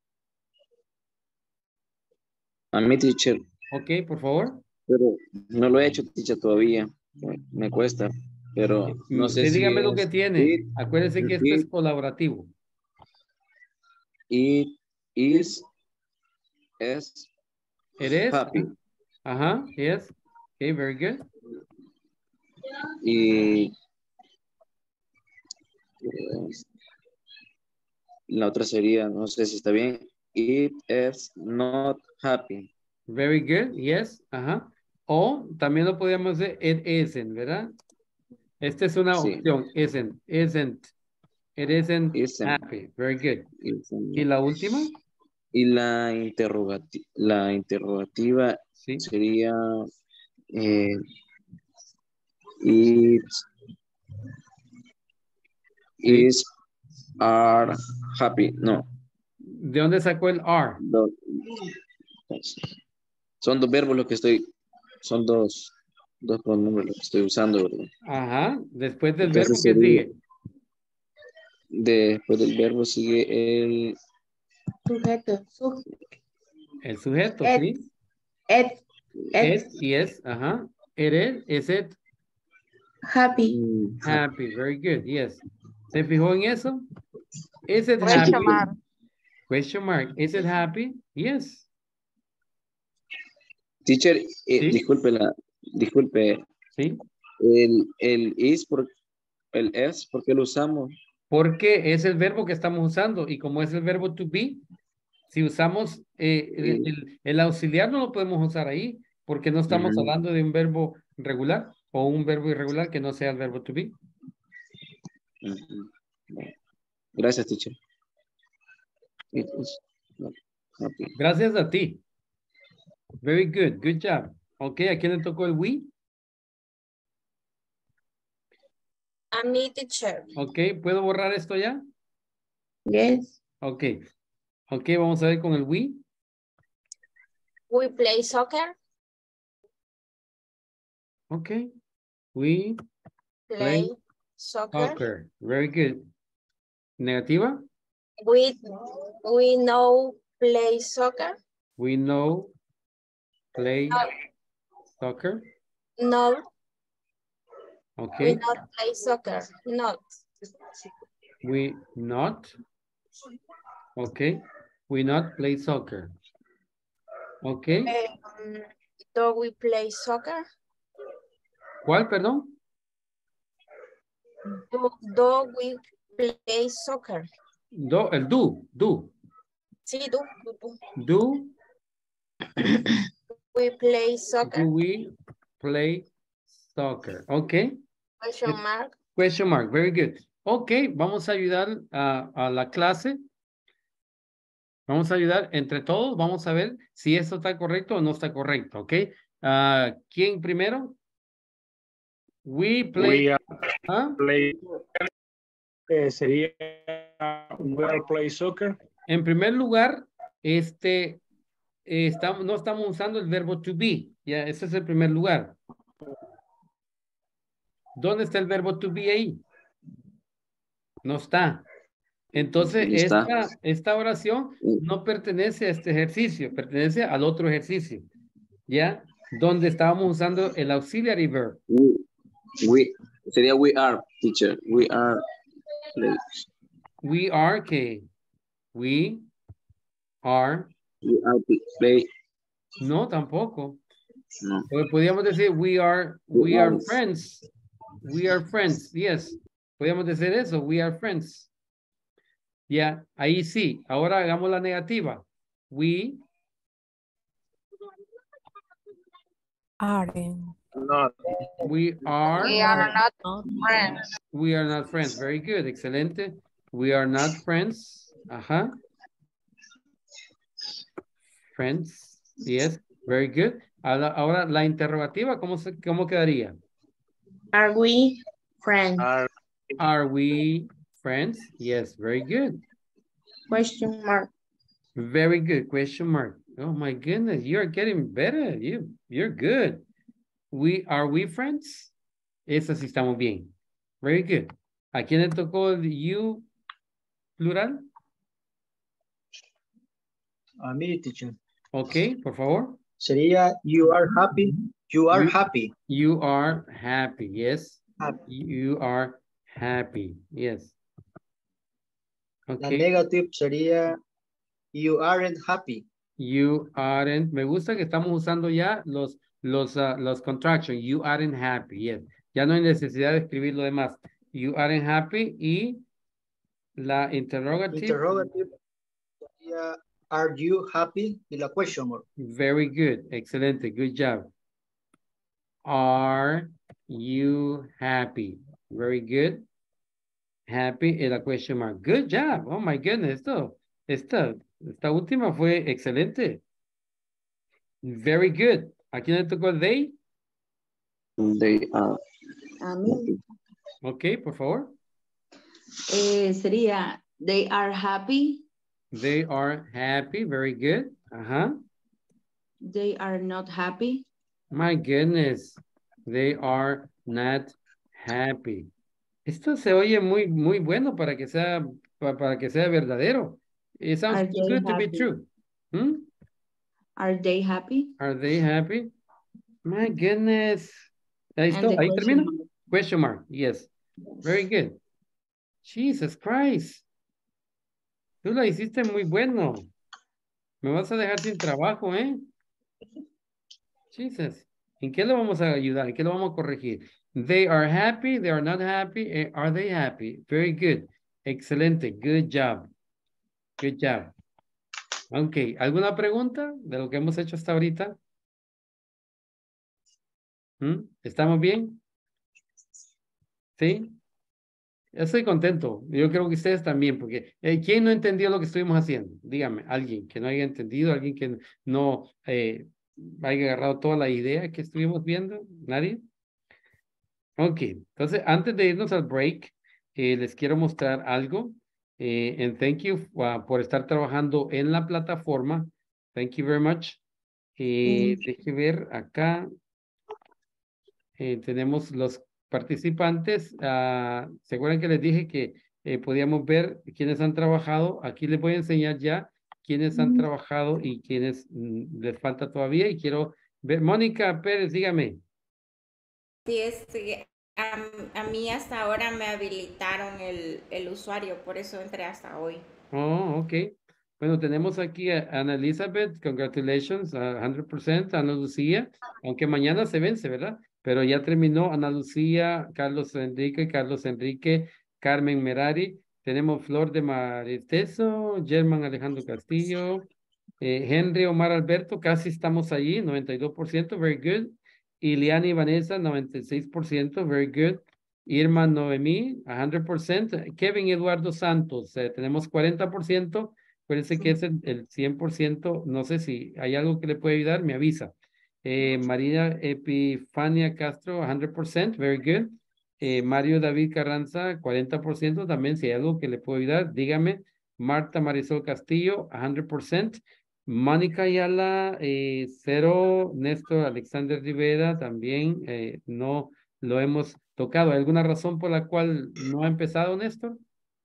A mi teacher, Ok, por favor. pero no lo he hecho, teacher, todavía. Me cuesta, pero no sé Usted si dígame lo es que tiene. it, Acuérdese que este es it, colaborativo. it is, es It is. happy. Ajá, yes. Okay, very good. Y eh, la otra sería, no sé si está bien, it is not happy. Very good, yes. Ajá. O también lo podríamos decir it isn't, ¿verdad? Esta es una Sí. opción. Isn't, isn't. It isn't, Isn't. happy. Very good. Isn't. ¿Y la última? Y la, interrogati la interrogativa Sí. sería eh, it Sí. is are happy. No. ¿De dónde sacó el are? Do- son dos verbos los que estoy, son dos, dos pronombres los que estoy usando, ¿verdad? Ajá. Después del Entonces verbo, ¿qué sería- sigue? Después del verbo sigue el Sujeto. Su El sujeto, It. ¿sí? it, It, it, yes, ajá. It is, is it happy. mm, happy? Very good, yes. ¿Se fijó en eso? Is it Question happy? mark. Question mark. Is it happy? Yes. teacher, eh, Sí. disculpe la, disculpe, ¿Sí? el, el is por el es, ¿por qué lo usamos? Porque es el verbo que estamos usando y como es el verbo to be, si usamos eh, el, el- el auxiliar no lo podemos usar ahí porque no estamos Ujú. hablando de un verbo regular o un verbo irregular que no sea el verbo to be. Ujú. Bueno. Gracias, teacher. It is not happy. Gracias a ti. Very good, good job. Ok, ¿a quién le tocó el we? A mi teacher. Ok, ¿puedo borrar esto ya? Yes. Ok. Ok, vamos a ver con el we. We play soccer. Ok. We Play play soccer. soccer. Very good. Negativa. We, we know play soccer. We know play No, soccer. no, we Okay. not play soccer. Not. We not. Okay. We not play soccer. Okay. Um, do we play soccer? ¿Cuál, perdón? Do, do we play soccer? Do, el do, do. Sí, do, do, do. Do, We play soccer. do we play soccer? Okay. Question mark. Question mark. Very good. Ok, vamos a ayudar a, a la clase. Vamos a ayudar entre todos. Vamos a ver si esto está correcto o no está correcto. Ok. Ah, ¿quién primero? We play. We are ¿Ah? play, eh, sería we are play soccer. En primer lugar, este, eh, estamos, no estamos usando el verbo to be. Ya, ese es el primer lugar. ¿Dónde está el verbo to be ahí? No está. Entonces, Está. esta, esta oración no pertenece a este ejercicio, pertenece al otro ejercicio. ¿Ya? Donde estábamos usando el auxiliary verb. We, we, sería we are, teacher. We are. Play. We are, que we are. We are play. No, tampoco. No. Porque podríamos decir we are, we are friends. We are friends, yes. Podríamos decir eso, we are friends. Ya, ahí sí. Ahora hagamos la negativa. We Aren't. Not. We are. We are not friends. We are not friends. Very good. Excelente. We are not friends. Ajá. Friends. Yes. Very good. Ahora, ahora la interrogativa, ¿cómo, se, cómo quedaría? Are we friends? Are, Are we friends? Yes. Very good. Question mark. Very good. Question mark. Oh my goodness. You're getting better. You, you're good. We, are we friends? Eso sí estamos bien. Very good. ¿A quién le tocó el you plural? A mí, teacher. Ok, por favor. Sería you are happy. You are You- happy. You are happy. Yes. Happy. You are happy. Yes. La Okay. negative sería you aren't happy. You aren't. Me gusta que estamos usando ya los, los, ah, los contractions. You aren't happy. Yes. Ya no hay necesidad de escribir lo demás. You aren't happy y la interrogative. Interrogative sería are you happy? Y la question mark. Very good. Excelente. Good job. Are you happy? Very good. Happy y la question mark. Good job. Oh my goodness. Esto, esta, esta última fue excelente. Very good. ¿A quién le tocó el they? They are. A mí Ok, por favor. eh, sería they are happy, They are happy. Very good. Ajá. they are not happy, My goodness. They are not happy. Esto se oye muy, muy bueno para que sea, pa- para que sea verdadero. It sounds Are too they good to be happy? true. Hmm? are they happy? Are they happy? My goodness. Ahí And está. the Ahí question termina. mark. Question mark. Yes. Very good. Jesus Christ. Tú la hiciste muy bueno. Me vas a dejar sin trabajo, ¿eh? Jesus. ¿En qué lo vamos a ayudar? ¿En qué lo vamos a corregir? They are happy. They are not happy. eh, Are they happy? Very good. Excelente. Good job. Good job. Ok. ¿Alguna pregunta de lo que hemos hecho hasta ahorita? ¿Mm? ¿Estamos bien? ¿Sí? Estoy contento. Yo creo que ustedes también, porque eh, ¿quién no entendió lo que estuvimos haciendo? Dígame, alguien que no haya entendido, alguien que no eh, haya agarrado toda la idea que estuvimos viendo. ¿Nadie? Ok, entonces antes de irnos al break, eh, les quiero mostrar algo. Eh, and thank you uh, por estar trabajando en la plataforma. Thank you very much. Eh, Deje ver acá. Eh, tenemos los participantes. ah, ¿Se acuerdan que les dije que eh, podíamos ver quiénes han trabajado? Aquí les voy a enseñar ya quiénes han trabajado y quiénes mm, les falta todavía. Y quiero ver. Mónica Pérez, dígame. Sí, este, a, a mí hasta ahora me habilitaron el, el usuario, por eso entré hasta hoy. Oh, ok. Bueno, tenemos aquí a Ana Elizabeth. Congratulations, a cien por ciento. Ana Lucía, aunque mañana se vence, ¿verdad? Pero ya terminó Ana Lucía, Carlos Enrique, Carlos Enrique, Carmen Merari. Tenemos Flor de Mariteso, German Alejandro Castillo, eh, Henry Omar Alberto, casi estamos allí, noventa y dos por ciento, very good. Iliana y Vanessa, noventa y seis por ciento, very good. Irma Noemí, cien por ciento. Kevin Eduardo Santos, eh, tenemos cuarenta por ciento. Acuérdense que es el, el cien por ciento. No sé si hay algo que le puede ayudar, me avisa. Eh, María Epifania Castro, one hundred percent, very good. Eh, Mario David Carranza, cuarenta por ciento, también si hay algo que le puedo ayudar, dígame. Marta Marisol Castillo, one hundred percent. Mónica Ayala, eh, cero. Néstor Alexander Rivera, también eh, no lo hemos tocado. ¿Hay alguna razón por la cual no ha empezado, Néstor?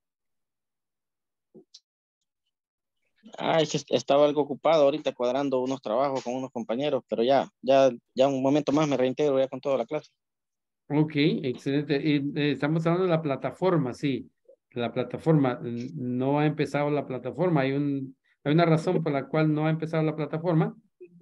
Ah, es que estaba algo ocupado ahorita cuadrando unos trabajos con unos compañeros, pero ya, ya, ya un momento más me reintegro ya con toda la clase. Ok, excelente. Y, eh, estamos hablando de la plataforma, sí. La plataforma. No ha empezado la plataforma. Hay un, hay una razón por la cual no ha empezado la plataforma.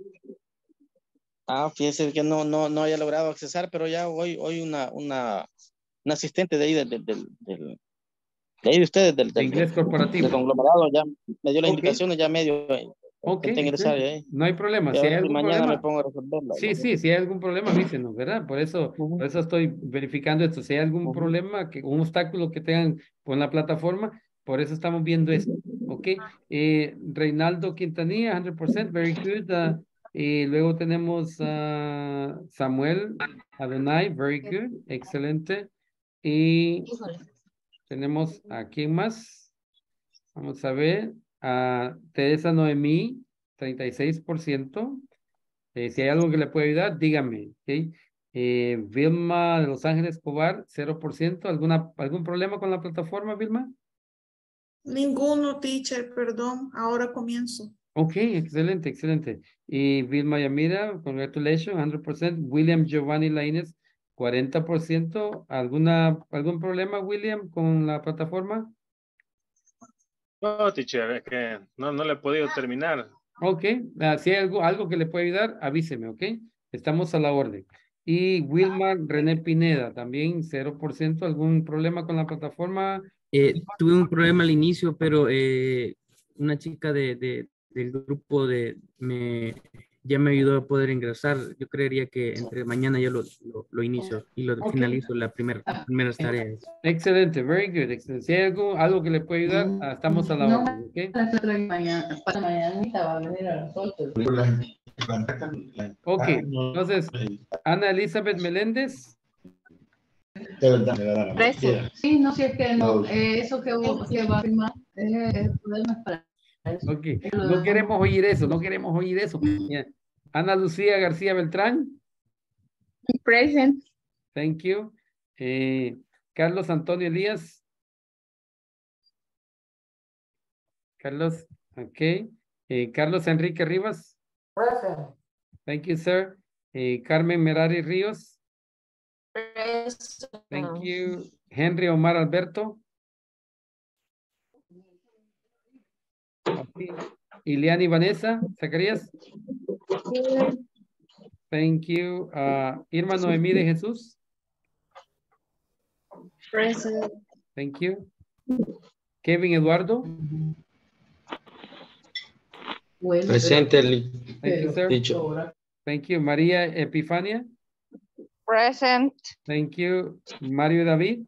Ah, fíjese que no, no, no haya logrado accesar, pero ya hoy, hoy una, una, una asistente de ahí del, del, del, del- de ahí de ustedes, del, De del, inglés del, corporativo. del conglomerado, ya me dio las Ok. indicaciones, ya medio Ok, intenté ingresar excelente. ahí. No hay problema. Y a Si hay ver si algún mañana problema, me pongo a resolverla. sí, sí, si hay algún problema, avísenos, ¿verdad? Por eso, por eso estoy verificando esto. Si hay algún problema, que, un obstáculo que tengan con la plataforma, por eso estamos viendo esto. Ok. Eh, Reinaldo Quintanilla, one hundred percent, very good. Uh, y luego tenemos a Samuel Adonai, very good, excelente. Y tenemos a quién más. Vamos a ver. A Teresa Noemí, treinta y seis por ciento. Eh, si hay algo que le puede ayudar, dígame. ¿Ok? Eh, Vilma de Los Ángeles Escobar, cero por ciento. ¿Alguna, ¿Algún problema con la plataforma, Vilma? Ninguno, teacher, perdón. Ahora comienzo. Ok, excelente, excelente. Y Vilma Yamira, congratulations, one hundred percent. William Giovanni Lainez, cuarenta por ciento. ¿Alguna, ¿Algún problema, William, con la plataforma? No, teacher, es que no, no le he podido terminar. Ok, ah, si hay algo, algo que le puede ayudar, avíseme, ok. Estamos a la orden. Y Wilmar René Pineda, también cero por ciento. ¿Algún problema con la plataforma? Eh, tuve un problema al inicio, pero eh, una chica de, de- del grupo de me ya me ayudó a poder ingresar. Yo creería que entre mañana yo lo, lo, lo inicio y lo Ok. finalizo la primera primeras tareas. Excelente, very good. Excelente. Si hay algo, algo que le puede ayudar, ah, estamos a la No, orden, ok. mañana, para mañana va a venir a las ocho. Ok, entonces, Ana Elizabeth Meléndez. Present. Sí, no, si es que no, eh, eso que, que va a firmar, eh, el problema es para eso. Ok, no queremos oír eso, no queremos oír eso. Yeah. Ana Lucía García Beltrán. Present. Thank you. Eh, Carlos Antonio Elías. Carlos, ok. Eh, Carlos Enrique Rivas. Present. Thank you, sir. Eh, Carmen Merari Ríos. Thank you. Henry Omar Alberto. Okay. Ileani Vanessa Zacarías. Thank you. Uh, Irma Noemí de Jesús. Present. Thank you. Kevin Eduardo. Presente, Thank you, sir. teacher. Thank you. María Epifania. Present. Thank you. Mario David.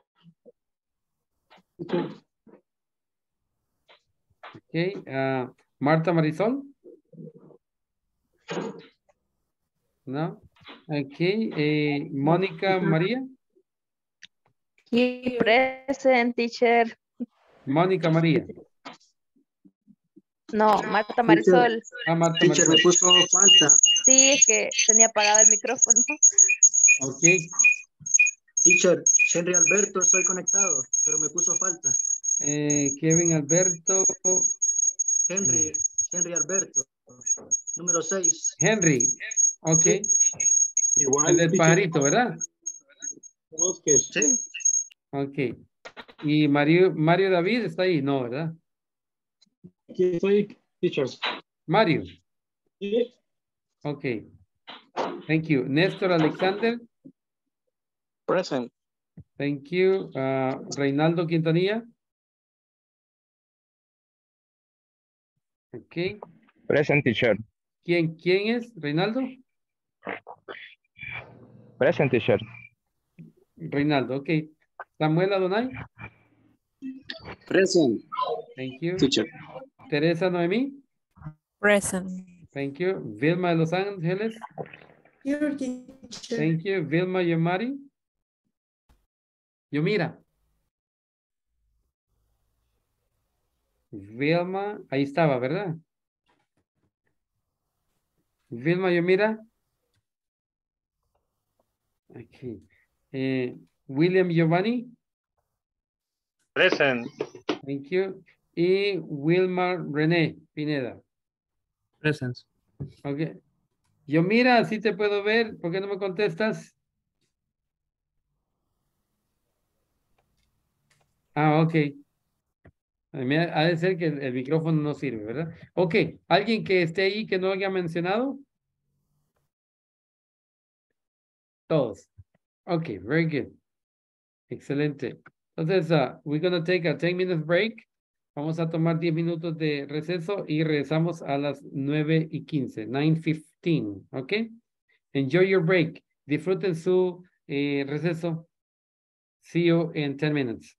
Okay. Uh, Marta Marisol. No. Okay. Eh, Mónica María. Aquí present, teacher. Mónica María. No, Marta Marisol. Ah, Marta Teacher, me Marisol. puso falta. Sí, es que tenía apagado el micrófono. Ok. Teacher, Henry Alberto, estoy conectado, pero me puso falta. Eh, Kevin Alberto. Henry, Henry Alberto, número seis. Henry. Ok. Igual, El del teacher, pajarito, ¿verdad? Sí. Ok. Y Mario, Mario David está ahí, no, ¿verdad? aquí estoy, teacher. Mario. Sí. Ok. Thank you. Néstor Alexander. Present. Thank you. Uh, Reinaldo Quintanilla. Ok. Present, teacher. ¿Quién, quién es? ¿Reinaldo? Present, teacher. Reinaldo, ok. Samuel Adonai. Present. Thank you. Teacher. Teresa Noemí. Present. Thank you. Vilma de Los Ángeles. Here, teacher. Thank you. Vilma Yomari. Yomira. Vilma, ahí estaba, ¿verdad? Vilma Yomira. Aquí. Eh, William Giovanni. Present. Thank you. Y Wilma René Pineda. Present. Ok. Yomira, sí te puedo ver. ¿Por qué no me contestas? Ah, ok. Ha de ser que el, el micrófono no sirve, ¿verdad? Ok. ¿Alguien que esté ahí que no haya mencionado? Todos. Ok, very good. Excelente. Entonces, uh, we're going to take a ten minutes break. Vamos a tomar diez minutos de receso y regresamos a las nueve y quince, nine fifteen, ¿ok? Enjoy your break. Disfruten su eh, receso. See you in ten minutes.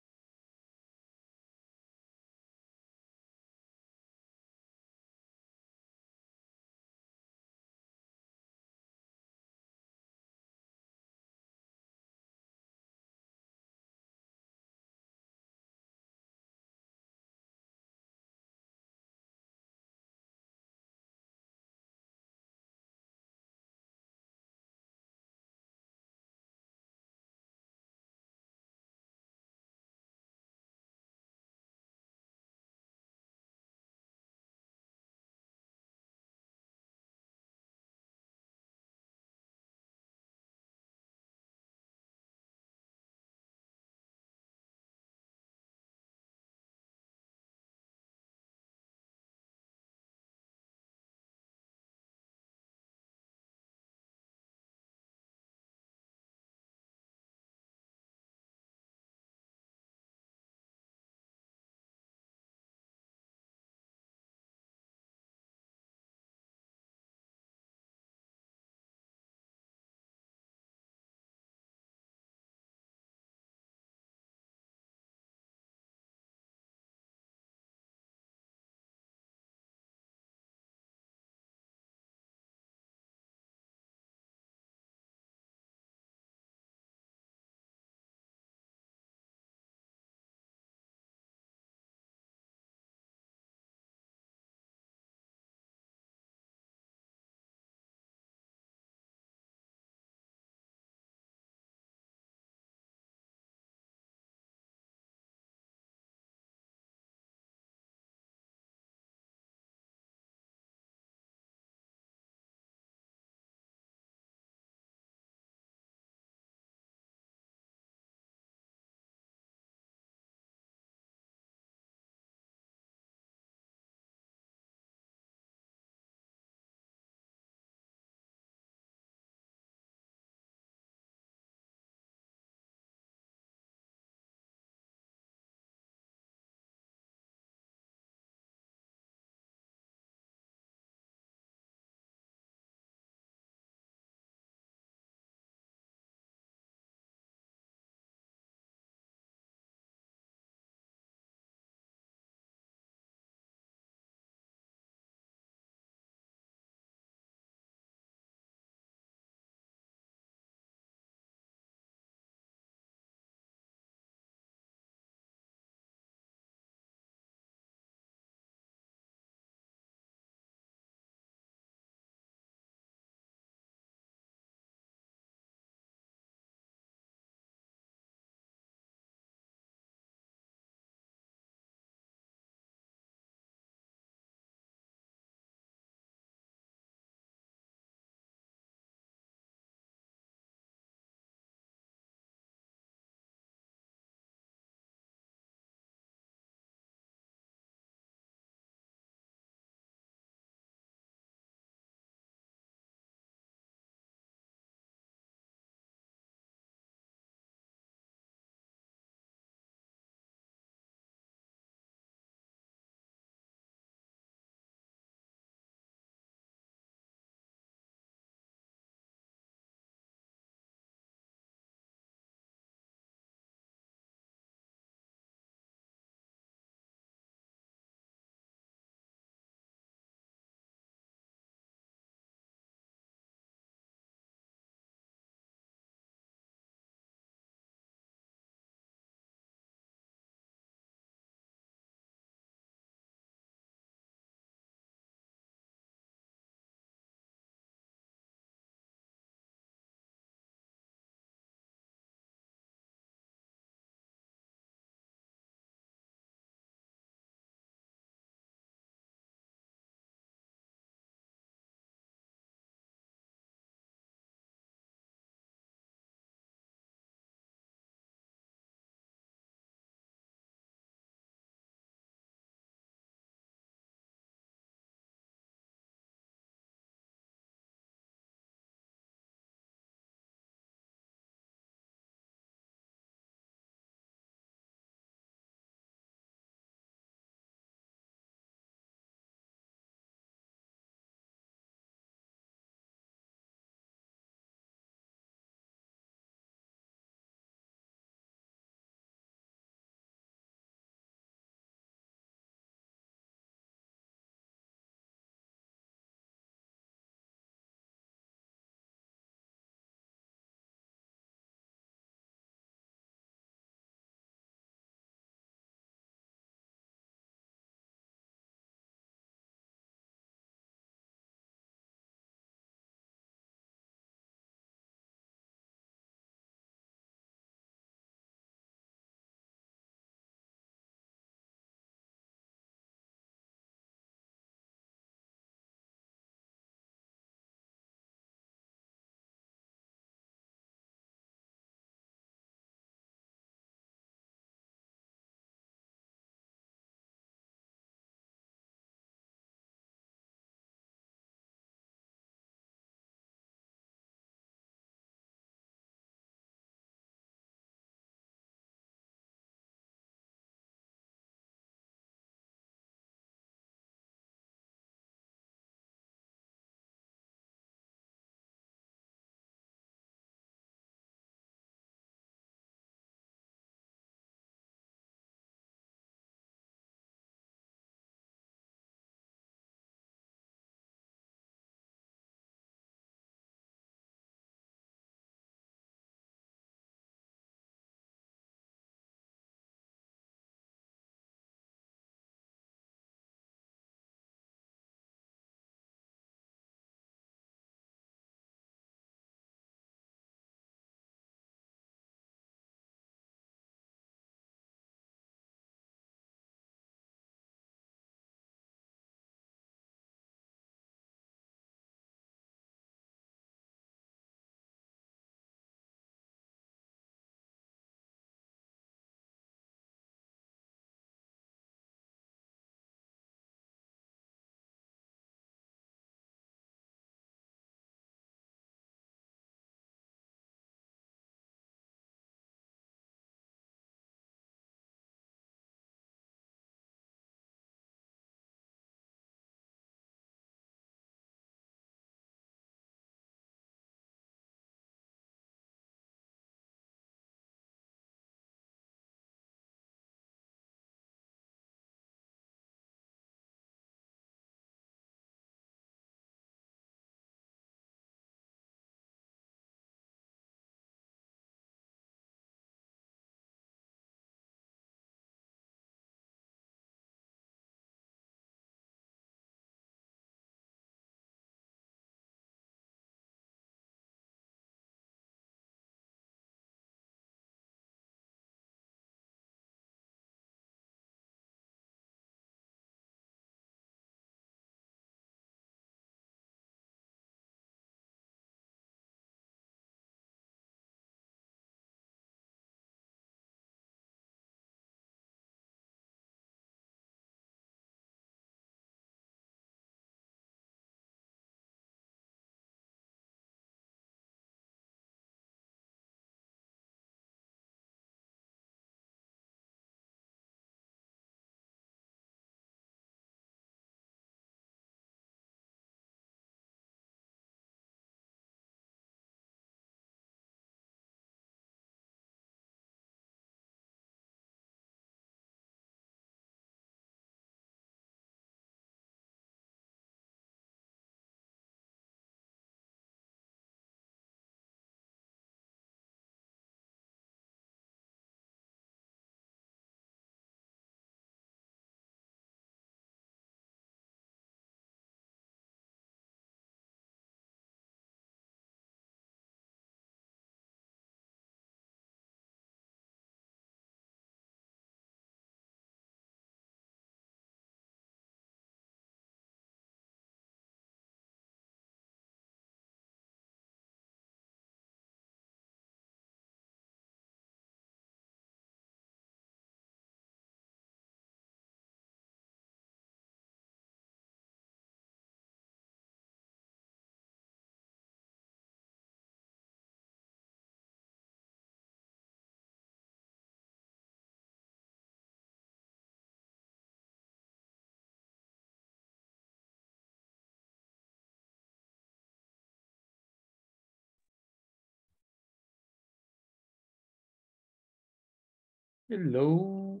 Hello.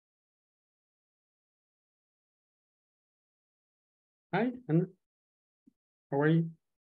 Hi, Anna. How are you?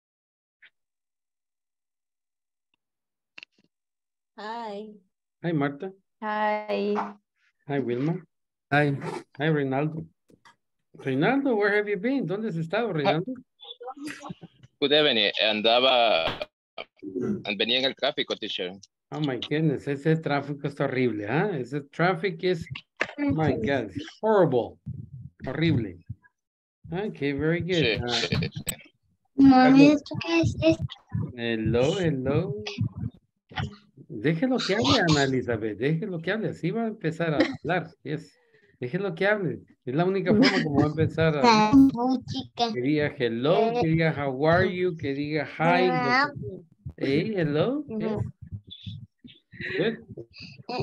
Hi. Hi, Marta. Hi. Hi, Wilma. Hi. Hi, Reinaldo. Reinaldo, where have you been? ¿Dónde has estado, Reinaldo? Good evening. Andaba, venía en el tráfico, teacher. Oh my goodness, ese tráfico está horrible, ¿ah? ¿eh? Ese traffic is, my God, horrible. Horrible. Okay, very good. Sí, Uh, sí, sí. Mami, ¿qué es esto? Hello, hello. Déjelo que hable, Ana Elizabeth, déjelo que hable, así va a empezar a hablar, yes. Déjelo que hable, es la única forma como va a empezar a hablar. Que diga hello, que diga how are you, que diga hi. Hey, hello, yes. Good.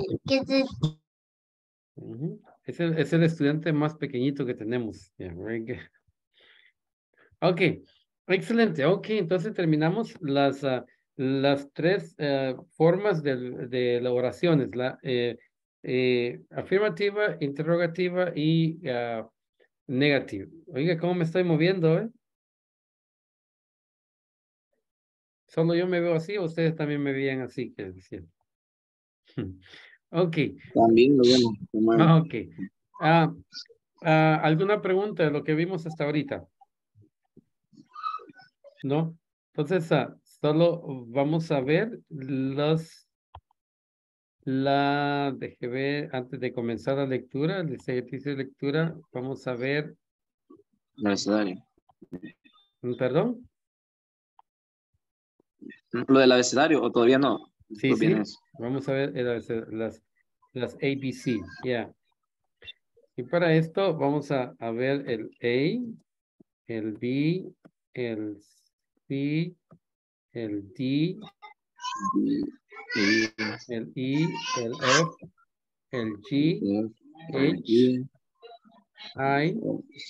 Uh-huh. Es el, es el estudiante más pequeñito que tenemos. Yeah, very good. Ok, excelente. Ok, entonces terminamos las, uh, las tres uh, formas de, de las oraciones. La eh, eh, afirmativa, interrogativa y uh, negativa. Oiga, ¿cómo me estoy moviendo? Eh? ¿Solo yo me veo así o ustedes también me veían así? Que decía. Ok. También lo vemos. Ah, ok. Ah, ah, ¿alguna pregunta de lo que vimos hasta ahorita? ¿No? Entonces, ah, solo vamos a ver los, la, deje ver, antes de comenzar la lectura, el ejercicio de lectura, vamos a ver. El abecedario. ¿Perdón? ¿Lo del abecedario o todavía no? Sí, sí, vamos a ver el abecedario, las, las A B C, ya. Yeah. Y para esto vamos a, a ver el A, el B, el C, el D, el E, el F, el G, H, I,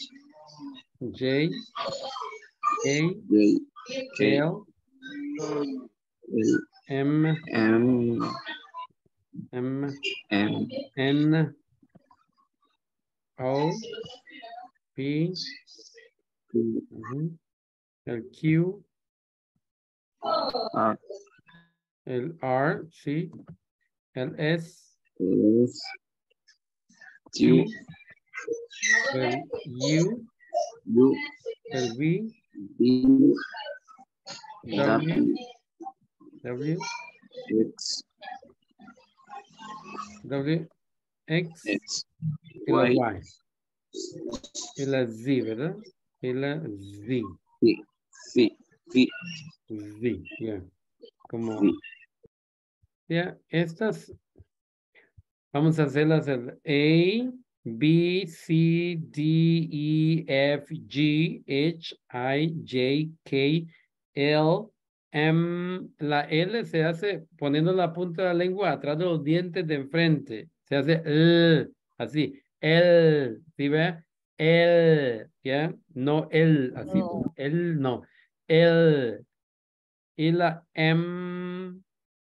J, K, L, M, M, M, M, N, O, P, uh-huh, el Q, R, el R, sí, el S, S, T, el U, U, el V, B, W, W, X, W, X, X, y la Y, Y. Y la Z, ¿verdad? Y la Z. Sí, sí, sí. Z, ya. Yeah. Como. Sí. Ya, yeah, estas. Vamos a hacerlas el A, B, C, D, E, F, G, H, I, J, K, L, M. La L se hace poniendo la punta de la lengua atrás de los dientes de enfrente. Se hace L, así. L, ¿sí ve? L, ¿ya? No el, así. No. El, no. L. Y la M,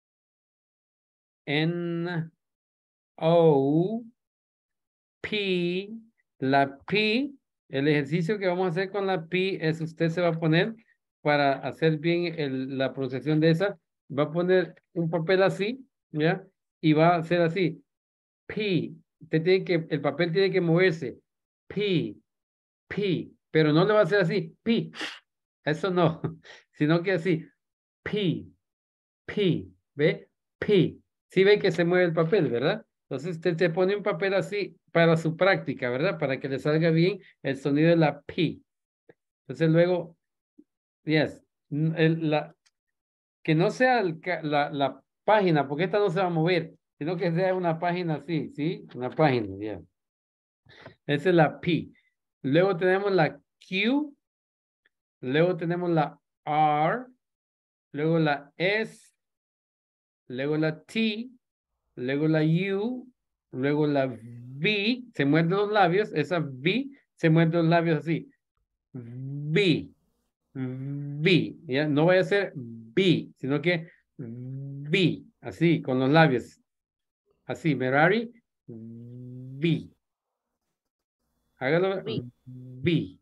N, O, P, la P, el ejercicio que vamos a hacer con la P es usted se va a poner para hacer bien el, la pronunciación de esa, va a poner un papel así, ¿ya? Y va a hacer así, P, usted tiene que, el papel tiene que moverse, P, P, pero no le va a hacer así, P, eso no, sino que así, P, P, ¿ve? P, sí ve que se mueve el papel, ¿verdad? Entonces usted se pone un papel así para su práctica, ¿verdad? Para que le salga bien el sonido de la P. Entonces luego, yes, el, la, que no sea el, la, la página, porque esta no se va a mover, sino que sea una página así, ¿sí? Una página, ya. Yeah. Esa es la P. Luego tenemos la Q, luego tenemos la R, luego la S, luego la T, luego la U, luego la V, se muerden los labios, esa V se muerde los labios así. V, V, ¿ya? No vaya a ser B, sino que V, así, con los labios. Así, Merari, V. Hágalo. V.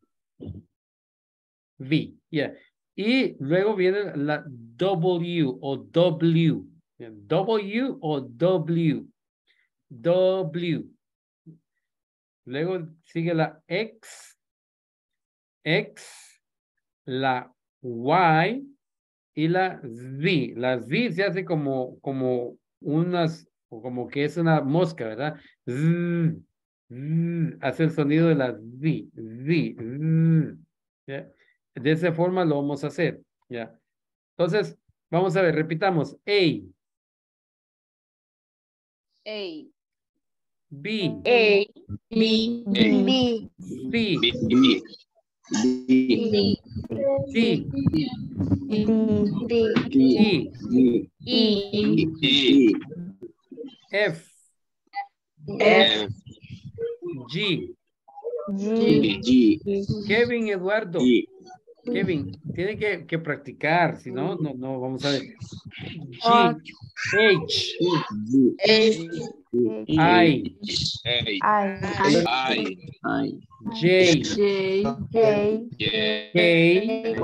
V. Yeah. Y luego viene la W o W. W o W. W. Luego sigue la X. X. La Y. Y la Z. La Z se hace como, como unas, como que es una mosca, ¿verdad? Z, z, hace el sonido de la Z. Z. Z. ¿Ya? De esa forma lo vamos a hacer. ¿Ya? Entonces, vamos a ver, repitamos. A. A. B. A, B, B. B, C. B. D, D. D, E. E, E. F. F, G. G, G. Kevin Eduardo. G. Kevin, tiene que, que practicar, si no, no, no, vamos a ver. G. H, H. H, I. I. I. I. J. J, J. K.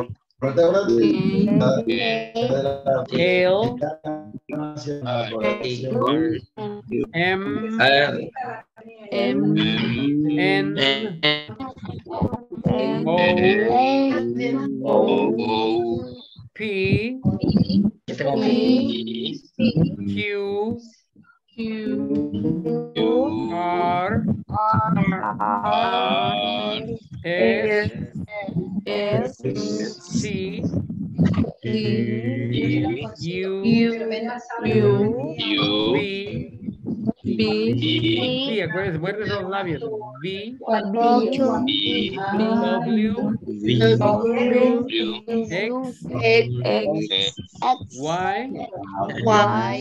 L. M. M, N. O. O. P. P, Q. Q, R. R, S. S, T. T, U. U, U, U. V. B, V, acuérdense, muerden los labios. V. B. W. W, X. X, Y. Y,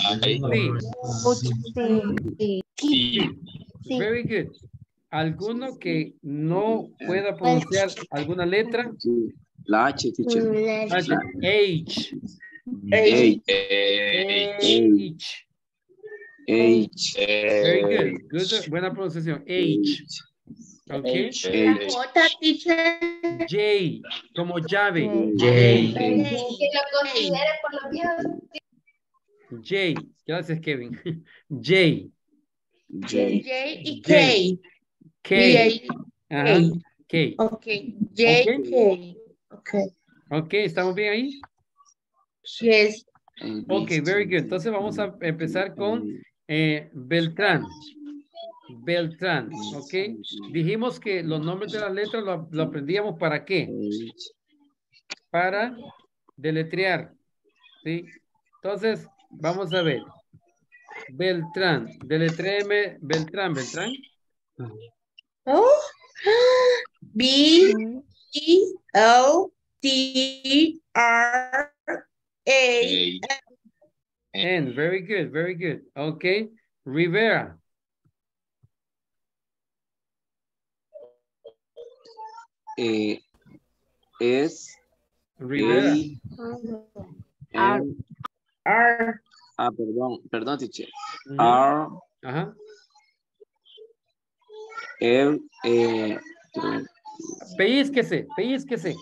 Z. T. Very good. ¿Alguno que no pueda pronunciar alguna letra? La H, teacher. H. H. H. H. H. Very good. Good. Buena pronunciación. H. Okay. J, teacher. J. Como llave. J. Que lo considere por los viejos. J. Gracias, Kevin. J. J. J y J. K. K. Ajá. K. Ok. J, Ok. K. Ok. Ok, ¿estamos bien ahí? Yes. Ok, very good. Entonces vamos a empezar con eh, Beltrán. Beltrán, ok. Dijimos que los nombres de las letras lo, lo aprendíamos para qué. Para deletrear, ¿sí? Entonces, vamos a ver. Beltrán, deletréeme Beltrán, Beltrán. Oh. B, E, L, T, R, A, N, very good, very good. Ok. Rivera. Eh, S. Rivera. A, M, R. Ah, perdón, perdón, teacher. Ujú. R. Ajá. L. Eh, Pellizquese, pellizquese.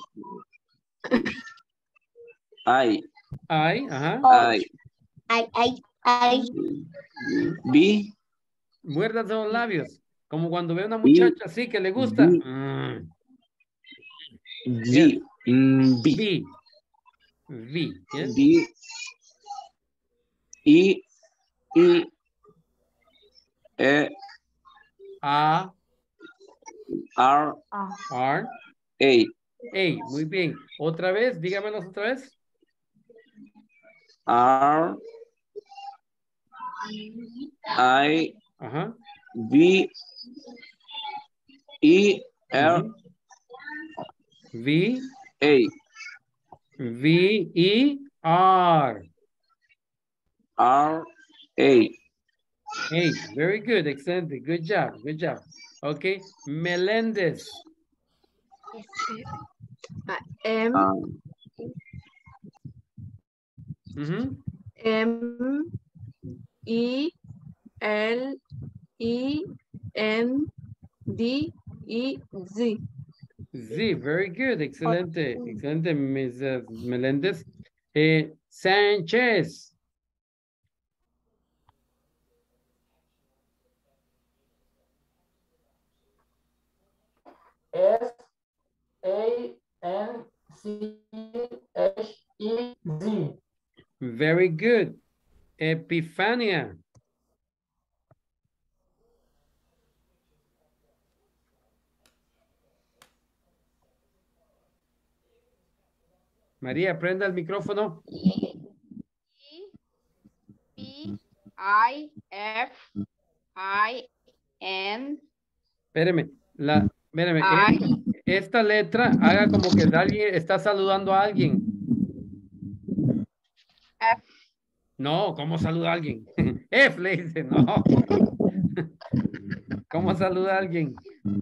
I. I, ajá. I. I, I, I. B. Muérdase los labios. Como cuando ve a una muchacha así que le gusta. B. Mm. V. Mm, B. V. V. Yes. B. E. E. E. A. R. R. A. A. Muy bien. Otra vez, dígamelos otra vez. R. I. Ajá. V. E. R. V. A. V. E. R. R. A. Hey, very good. Excellent. Good job. Good job. Okay. Melendez. M, Um, Ujú. M, E, L, E, N, D, E, Z. Z, very good. Excelente. Excelente, missus Melendez. Eh, Sánchez. S A N C H E Z. Very good. Epifania. María, prenda el micrófono. P I F I N. Espéreme, la, espéreme, Ay. esta, esta letra haga como que alguien está saludando a alguien. F. No, ¿cómo saluda a alguien? F le dice, no. ¿Cómo saluda a alguien?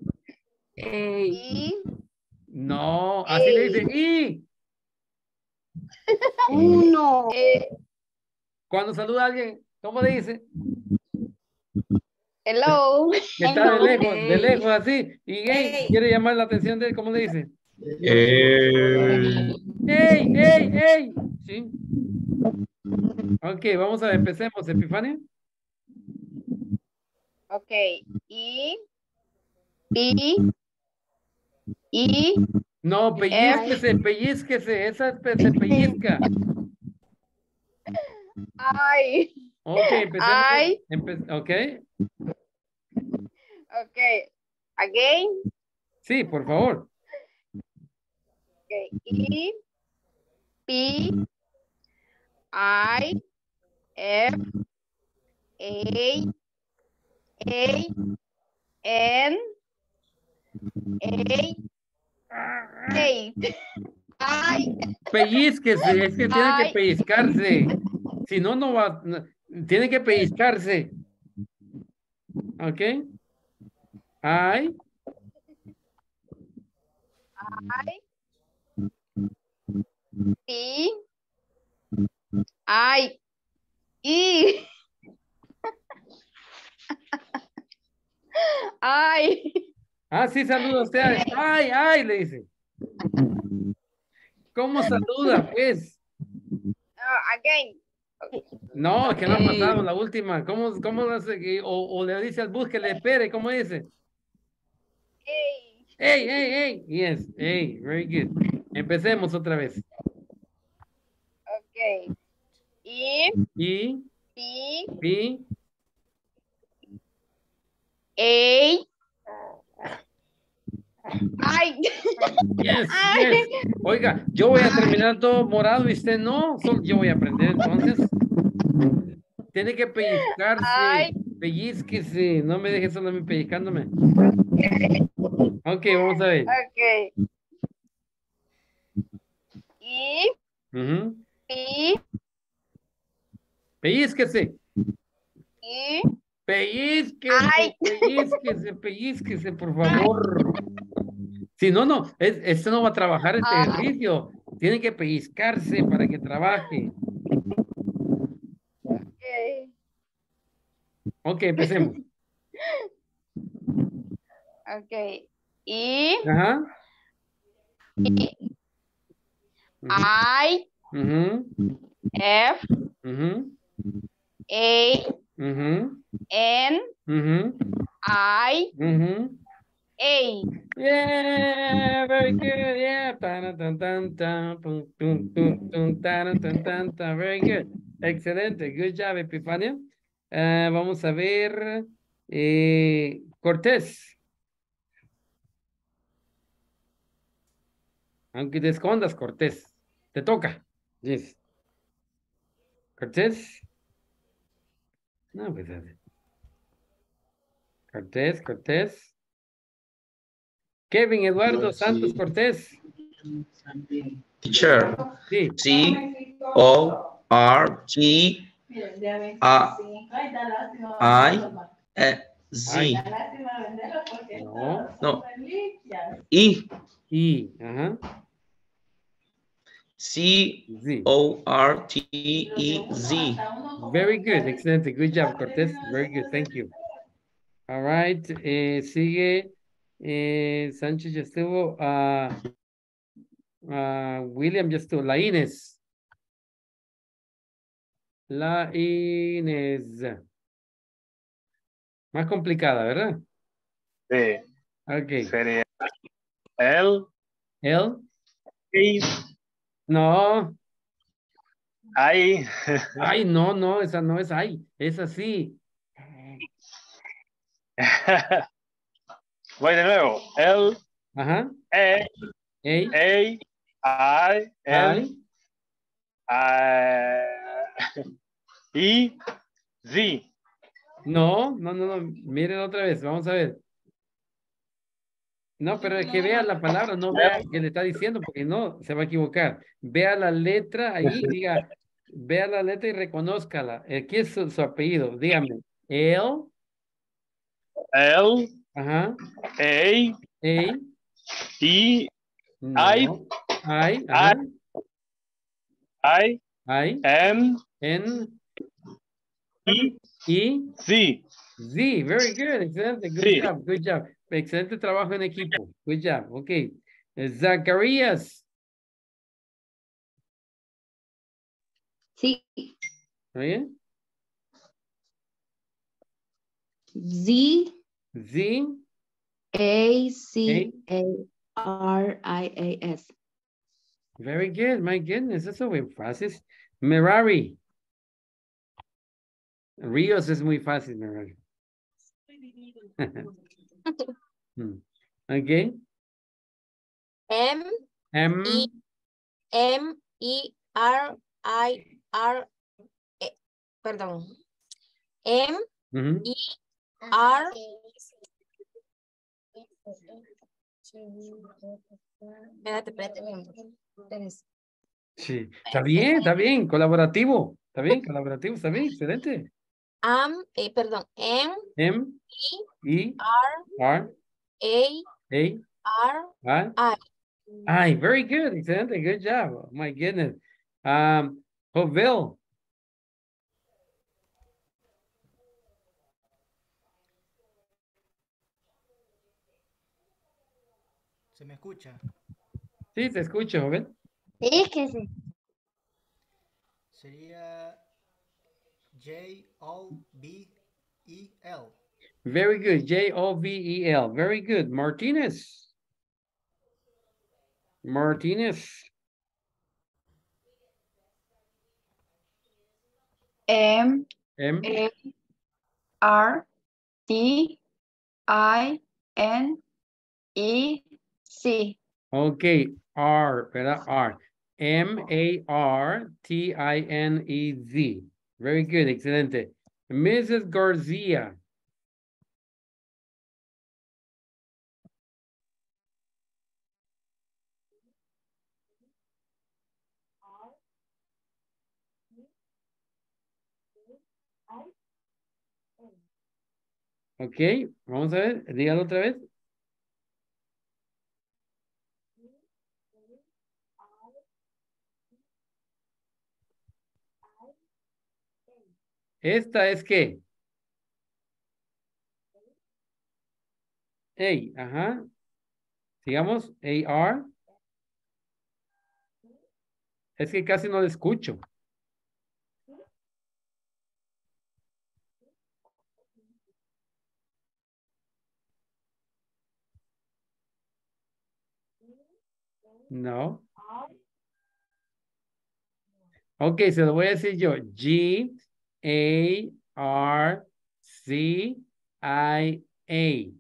E. No, así le dice I. Uno. Cuando saluda a alguien, ¿cómo le dice? Hello. Que está de lejos, de lejos así. Y hey, quiere llamar la atención de él, ¿cómo le dice? Eh, ¡Ey, ey, ey! Sí. Ok, vamos a ver, empecemos, Epifania. Ok. E. P. E. No, pellizquese, pellizquese, esa es, se pellizca. I. Ok, empecemos. I. Empe ok. Ok. Again. Sí, por favor. Okay. E. P. I. F. A. A. N. A. Hey. Ay. Pellizquese, es que tiene Ay. que pellizcarse. Si no, no va. No, tiene que pellizcarse. Ok. Ay. I. P. I. E. I. Ah, sí, saluda usted. Ay, ay, le dice. ¿Cómo saluda, pues? Uh, again. No, que no ha pasado la última. ¿Cómo, cómo lo hace? O, o le dice al bus que le espere, ¿cómo dice? Hey. Hey, hey, hey. Yes, hey, very good. Empecemos otra vez. Ok. E. Y, P. P, A. Ay. yes, Ay. yes. Oiga, yo voy a terminar todo morado y usted no. Solo yo voy a aprender entonces. Tiene que pellizcarse. Ay. Pellizquese. No me deje solo a mí pellizcándome. Ok, vamos a ver. Ok. E. Uh-huh. P. Pellizquese. E. Pellizquese, Ay. pellizquese, pellizquese, por favor. Si no, no, es, esto no va a trabajar este Ah. ejercicio. Tiene que pellizcarse para que trabaje. Ok. Ok, empecemos. Ok. E. Ajá. E. I. Uh-huh. F. Uh-huh. A. Uh-huh. N. Uh-huh. I. Uh-huh. A. Yeah, very good. Yeah. Tan, tan, tan, tan, tum, tum, tum, tum, tan, tan, tan, tan. Very good. Excelente. Good job, Epifania. Uh, vamos a ver. Eh, Cortés. Aunque te escondas, Cortés. Te toca. Yes. Cortés. No, pues. Cortés, Cortés. Kevin Eduardo Santos Cortés. teacher. Sí. C O R T A I E Z. No. No. E. Y, ajá. C Z. O R T E Z. Very good. Excellent. Good job, Cortés. Very good. Thank you. All right. Eh, sigue eh, Sánchez ya estuvo. ah, ah, William ya estuvo. La Inés. La Inés. Más complicada, ¿verdad? Sí. Ok. Sería L. ¿El? I. No. I. Ay, no, no, esa no es ay. Es así. Voy de nuevo. L. Ajá. E. Ey. A. I. N. Ay. I. Z. No, no, no, no. Miren otra vez. Vamos a ver. No, pero es que vea la palabra, no vea que le está diciendo, porque no, se va a equivocar. Vea la letra ahí, diga, vea la letra y reconózcala. Aquí es su, su apellido. Dígame. El. L. Ajá. A. A. I. No. I. Ajá. I. I. N. N. I. E. Z. Z. Very good. Excelente. Good Sí. job. Good job. Excelente trabajo en equipo. Good job. Ok. Zacarías. Sí. ¿Está bien? Z. Z. A. C. A. R. I. A. S. Very good. My goodness. Eso es muy fácil. Merari. Ríos es muy fácil, Merari. Hmm. Ok. M. M. E. M. E. R. I. R. E. Perdón. M. Ujú. E. R. Espérate, espérate. espérate. Sí. Está bien, está bien. Colaborativo. Está bien, colaborativo. Está bien. Excelente. Am, eh, perdón. M. M. E. R. R. A. A. R. R. I. Ay, very good. Excelente. Good job. Oh, my goodness. Um, Jovel. ¿Se me escucha? Sí, te escucho, Jovel. Sí, que sí. Sería J O B E L. Very good. J O V E L. Very good. Martinez. Martinez. M. M. A. R. T. I. N. E. C. Okay. R, ¿verdad? R. M A R T I N E Z. Very good. Excelente. Missus Garcia. Ok, vamos a ver, dígalo otra vez. Esta es qué? A, ajá. Sigamos, A R. Es que casi no lo escucho. No. Ok, se lo voy a decir yo. G A R C I A.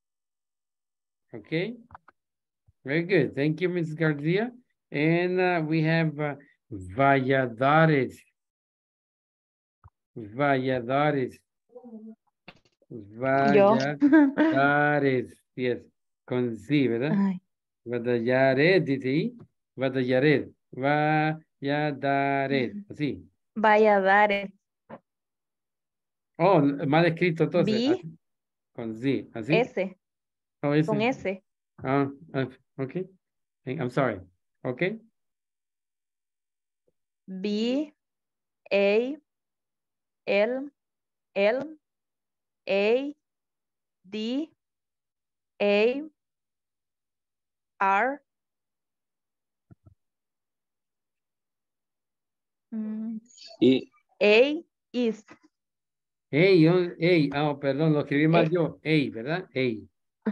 Okay. Very good. Thank you, Missus Garcia. And uh, we have uh, Valladares. Valladares. Valladares. Yes. Con sí, ¿verdad? Ay. Valladares, dice ahí. Valladares. Valladares. Así. Valladares. Oh, mal escrito entonces. B. Así. Con sí. Así. S. Oh, ese. Con S. Ah, uh, okay. I'm sorry. Okay. B. A. L. L. A. D A R mm, Y A is. Ey, yo, ey, ah, perdón, lo escribí mal Eh, yo. Ey, ¿verdad? Ey.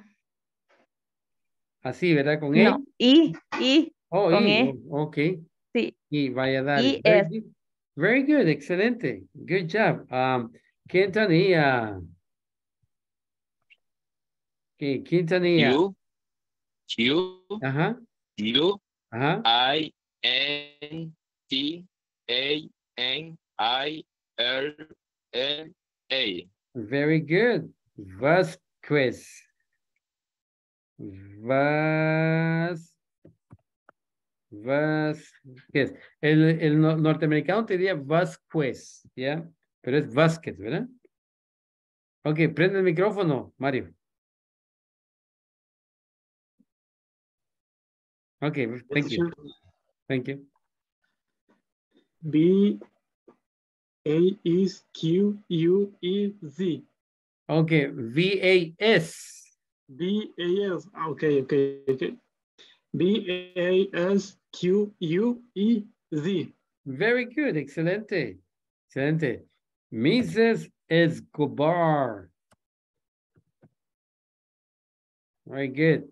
Así, ¿verdad? Con ey. no, I, I, Oh, con y, E, oh, ok. sí, Y Valladares. I Very S. good. Very good. Excelente. Good job. Um, Quintanilla. Okay, Quintanilla. Q, Q, Ajá. U, Ajá. I, N, T, A, N, I, R, N, A. Very good. Vasquez. Vas. Vasquez. El, el no- norteamericano te diría Vasquez, ¿ya? Pero es Vázquez, ¿verdad? Ok, prende el micrófono, Mario. Ok, thank you. Thank you. B A is Q U E Z. Okay, V A S. B A S. Okay, okay, okay. B A S Q U E Z. Very good, excelente. Excelente. Missus Escobar. Very good.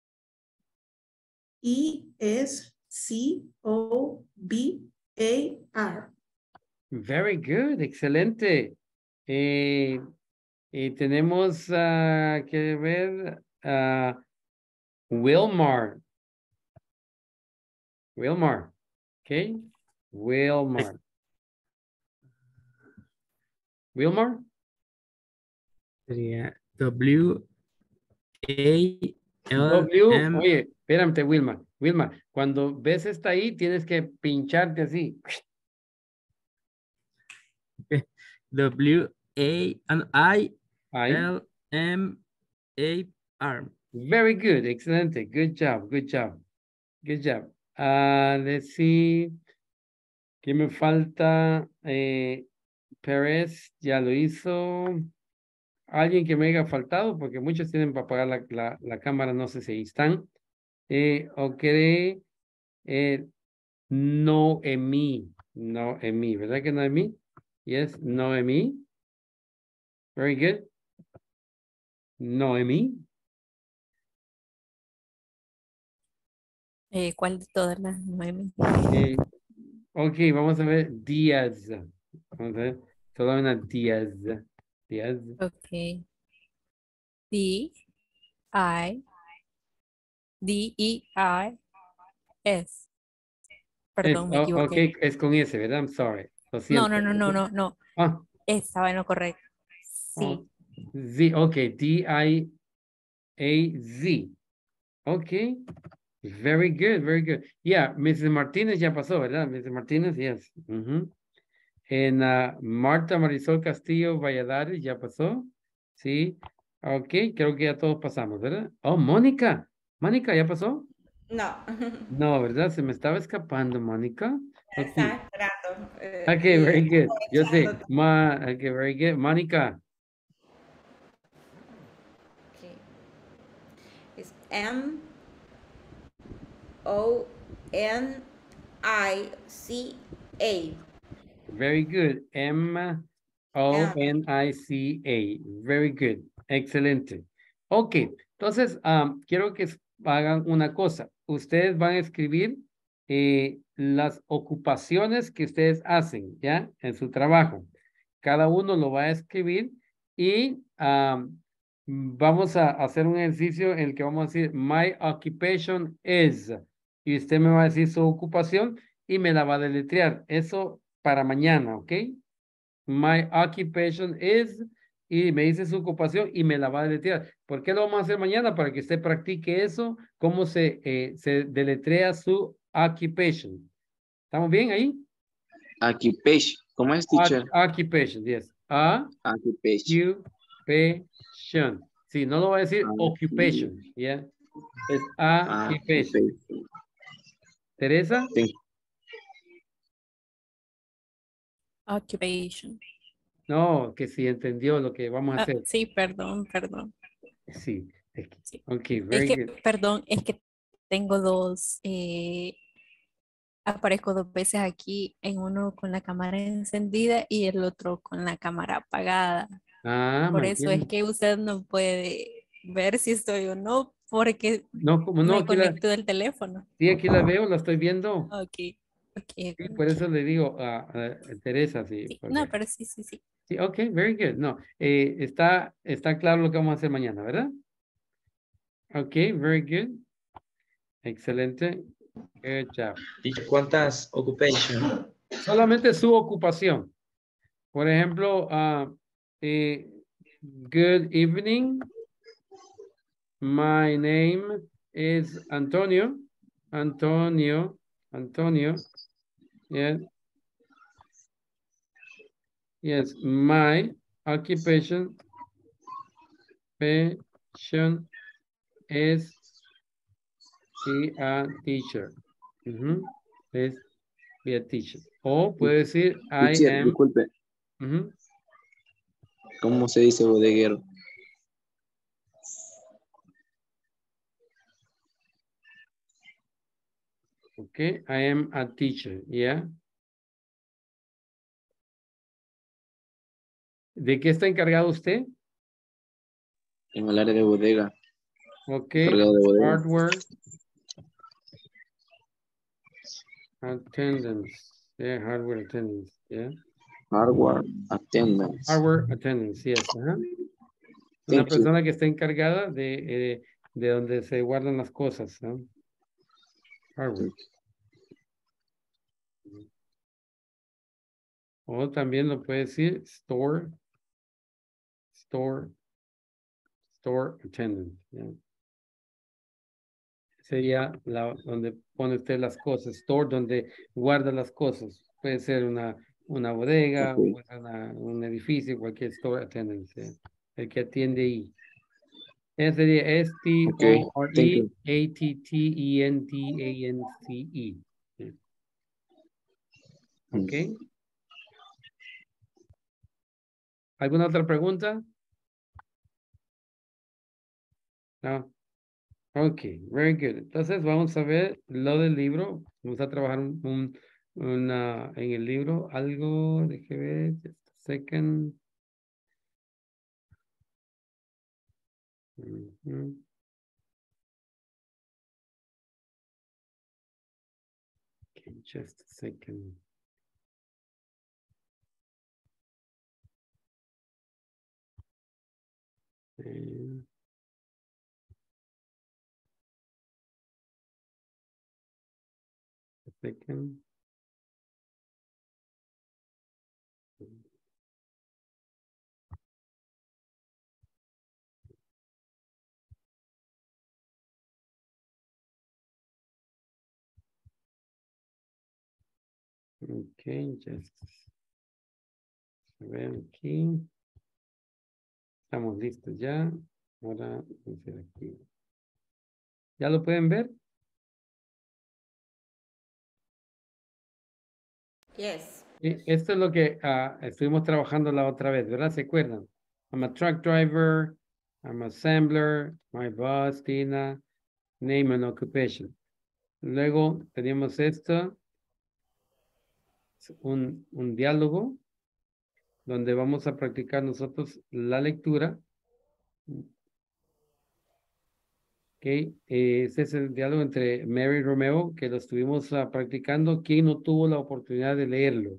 E S C O B A R. Very good, excelente. Eh, y tenemos ah, que ver a Wilmar. Wilmar. Okay. Wilmar. Wilmar. Sería W A L W, M. oye, espérame, Wilmar. Wilmar, cuando ves esta ahí, tienes que pincharte así. W A and I I. L M A R. Very good, excelente. Good job, good job. Good job. Uh, let's see. ¿Qué me falta? Eh, Pérez ya lo hizo. Alguien que me haya faltado, porque muchos tienen para apagar la, la, la cámara, no sé si ahí están. Eh, ok. Eh, Noemí. Noemí, ¿verdad que Noemí? Yes, Noemí. Very good. Noemí. Eh, ¿cuál de todas las nueve? Eh, ok, vamos a ver. Díaz. Vamos a ver. Solo una Díaz. Díaz. Ok. D I D E I S. Perdón, Es, me oh, equivoqué. ok, es con S, ¿verdad? I'm sorry. Lo No, siento. no, no, no, no, no. Ah, Estaba en lo correcto. oh, Sí. Z, ok, D I A Z. Ok. Very good, very good. Yeah, missus Martínez ya pasó, ¿verdad? missus Martínez, yes. Ujú. En ah, Marta Marisol Castillo Valladares ya pasó. Sí. Ok, creo que ya todos pasamos, ¿verdad? Oh, Mónica. Mónica, ¿ya pasó? No. No, ¿verdad? Se me estaba escapando, Mónica. Ok. Estaba esperando. eh, Okay, y very good. Yo sé. aprovechando. Ma, okay, very good. Mónica. Okay. It's M O N I C A. Very good. M O N I C A. Very good. Excelente. Ok, entonces um, quiero que hagan una cosa. Ustedes van a escribir eh, las ocupaciones que ustedes hacen, ¿ya? En su trabajo. Cada uno lo va a escribir y um, vamos a hacer un ejercicio en el que vamos a decir, my occupation is. Y usted me va a decir su ocupación y me la va a deletrear. Eso para mañana, ¿ok? My occupation is, y me dice su ocupación y me la va a deletrear. ¿Por qué lo vamos a hacer mañana? Para que usted practique eso, cómo se, eh, se deletrea su occupation. ¿Estamos bien ahí? Occupation. ¿Cómo es, teacher? O- occupation, yes. A, Occupation. occupation. Sí, no lo voy a decir occupation, ¿ya? Es occupation. Occupation. ¿Teresa? Sí. Occupation. No, que sí entendió lo que vamos a Ah, hacer. sí, perdón, perdón. Sí. Sí. Ok, Es very que, good. perdón, es que tengo dos, eh, aparezco dos veces aquí, en uno con la cámara encendida y el otro con la cámara apagada. Ah, Por muy eso bien. es que usted no puede ver si estoy o no, porque No, como no, me aquí la, conecto del teléfono. sí, aquí la veo, la estoy viendo. Ok, ok, Sí, ok. por eso le digo a, a Teresa, sí. Sí, porque- no, pero sí, sí, sí. sí, ok, very good. No, eh, está, está claro lo que vamos a hacer mañana, ¿verdad? Ok, very good. Excelente. Good job. Teacher, ¿cuántas ocupations? Solamente su ocupación. Por ejemplo, ah, eh, good evening. My name is Antonio. Antonio. Antonio. Yeah. Yes, my occupation passion is be a teacher. Ujú, es be a teacher. O puede decir I Teacher, am. disculpe, Ujú. ¿cómo se dice bodeguero? Okay, I am a teacher, yeah. ¿De qué está encargado usted? En el área de bodega. Okay, Encargado de bodega. hardware attendance. Yeah, hardware attendance, yeah. Hardware attendance. Hardware attendance, yes. Ajá. Una Thank you. persona que está encargada de, eh, de donde se guardan las cosas, ¿no? Hardware. O también lo puede decir store, store, store attendant. ¿Ya? Sería la, donde pone usted las cosas, store donde guarda las cosas. Puede ser una, una bodega, Okay. puede ser una- un edificio, cualquier store attendant, ¿sí? El que atiende ahí. Ese sería S T O R thank E you. A T T E N T A N C E. ¿Sí? Ok. ¿Alguna otra pregunta? No. Ok, very good. Entonces vamos a ver lo del libro. Vamos a trabajar un, un- una, en el libro algo, déjeme ver, just a second. Ujú. Okay, just a second. Eh, a second. Ok, just a ver aquí. Estamos listos ya. Ahora, vamos a ver aquí. ¿Ya lo pueden ver? Yes. Y esto es lo que ah, estuvimos trabajando la otra vez, ¿verdad? ¿Se acuerdan? I'm a truck driver, I'm assembler, my boss, Tina, name and occupation. Luego teníamos esto, un, un diálogo, donde vamos a practicar nosotros la lectura. Ok, eh, ese es el diálogo entre Mary y Romeo, que lo estuvimos ah, practicando. ¿Quién no tuvo la oportunidad de leerlo?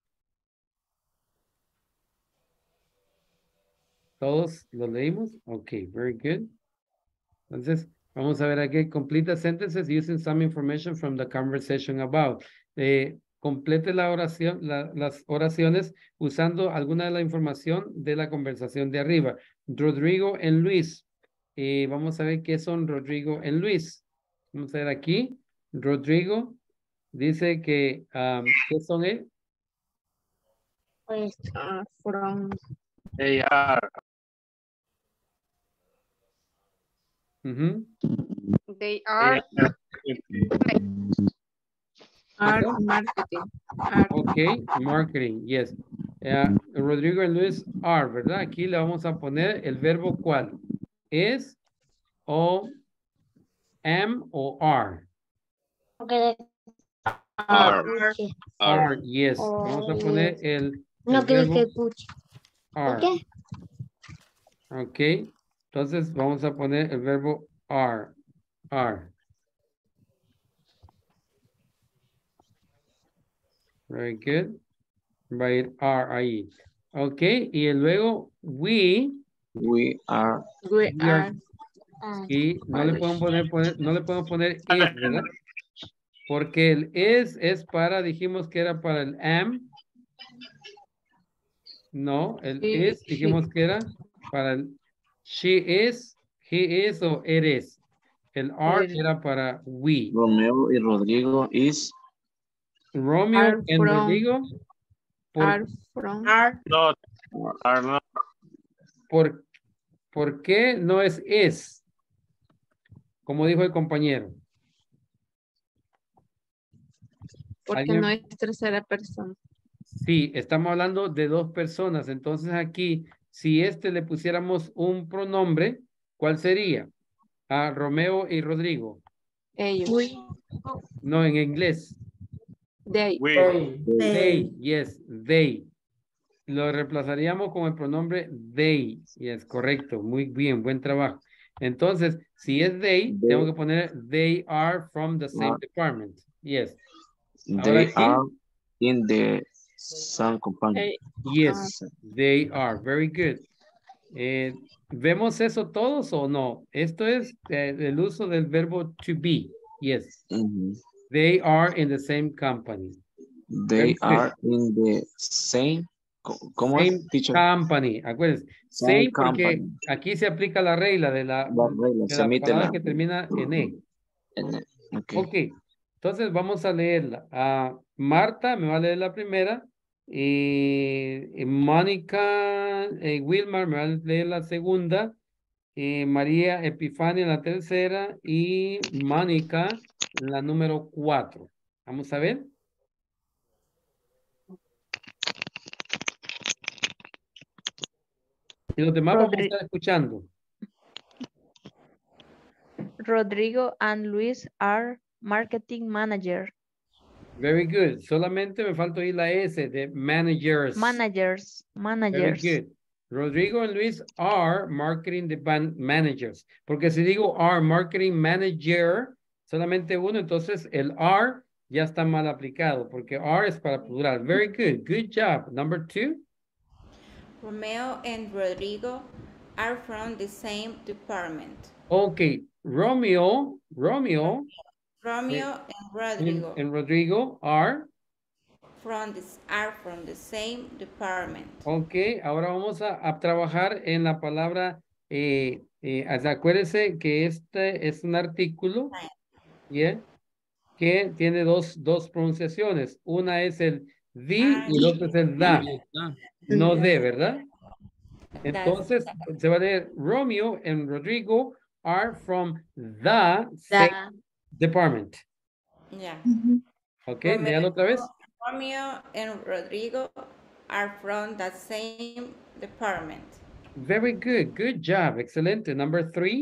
¿Todos lo leímos? Ok, very good. Entonces, vamos a ver aquí, complete the sentences using some information from the conversation about. Eh, complete la oración, la- las oraciones usando alguna de la información de la conversación de arriba. Rodrigo and Luis. Eh, vamos a ver qué son Rodrigo and Luis. Vamos a ver aquí. Rodrigo dice que, um, ¿qué son él? Pues, ah, from They are. Ujú. They They are are. art marketing. Art. Ok, marketing, yes. Eh, Rodrigo y Luis are, ¿verdad? Aquí le vamos a poner el verbo cuál. is o am o are. Okay. Are. Are. Are, yes. Vamos a poner el, No el quiero verbo que puche. are. ¿Por qué? Ok. Entonces vamos a poner el verbo are. Are. Very good. Right, are ahí. Ok. Y luego we. We are. We we are. are. Y no le podemos poner, poner, no le podemos poner is, ¿verdad? Porque el is es para, dijimos que era para el am. No, el She- is dijimos she. que era para el she is, he is o it is. El are El- era para we. Romeo y Rodrigo is. Romeo Are and from- Rodrigo. Por, Are from. Are. Not. Are not. por, ¿por qué no es is? Como dijo el compañero. Porque ¿Alguien? no es tercera persona. Sí, estamos hablando de dos personas. Entonces aquí, si este le pusiéramos un pronombre, ¿cuál sería? A Romeo y Rodrigo. Ellos. No, en inglés. They. We. They, yes, they. Lo reemplazaríamos con el pronombre they. Yes, correcto. Muy bien, buen trabajo. Entonces, si es they, They- tengo que poner they are from the same Are. department. Yes. Ahora They aquí, are in the same company. Eh, yes, they are. Very good. Eh, ¿Vemos eso todos o no? Esto es eh, el uso del verbo to be. Yes. Mhm. They are in the same company. They Very good. are in the same. co- ¿Cómo es, Same teacher? company. Acuérdense. Same Same porque company. aquí se aplica la regla de la, La regla, de se la omite palabra la- que termina en E. en- Ok. Ok. Entonces vamos a leerla. Ah, Marta me va a leer la primera. Y, y Mónica eh, Wilmar me va a leer la segunda. Y María Epifania la tercera. Y Mónica la número cuatro. Vamos a ver. Y los demás vamos a Rodri- estar escuchando. Rodrigo and Luis are marketing manager. Very good. Solamente me falta oír la S de managers. Managers. Very Managers. good. Rodrigo and Luis are marketing department managers. Porque si digo are marketing manager, solamente uno, entonces el are ya está mal aplicado, porque are es para plural. Very good. Good job. Number two. Romeo and Rodrigo are from the same department. Okay. Romeo, Romeo Romeo and and, Rodrigo and Rodrigo are. from this, are from the same department. Ok, ahora vamos a, a trabajar en la palabra, eh, eh, acuérdense que este es un artículo, ¿yeah? Que tiene dos, dos pronunciaciones. Una es el the y el otro es el da. No de, ¿verdad? Entonces, se va a leer Romeo and Rodrigo are from the same department. Yeah. Ok, léalo otra vez. Romeo and Rodrigo are from the same department. Very good. Good job. Excelente. Number three.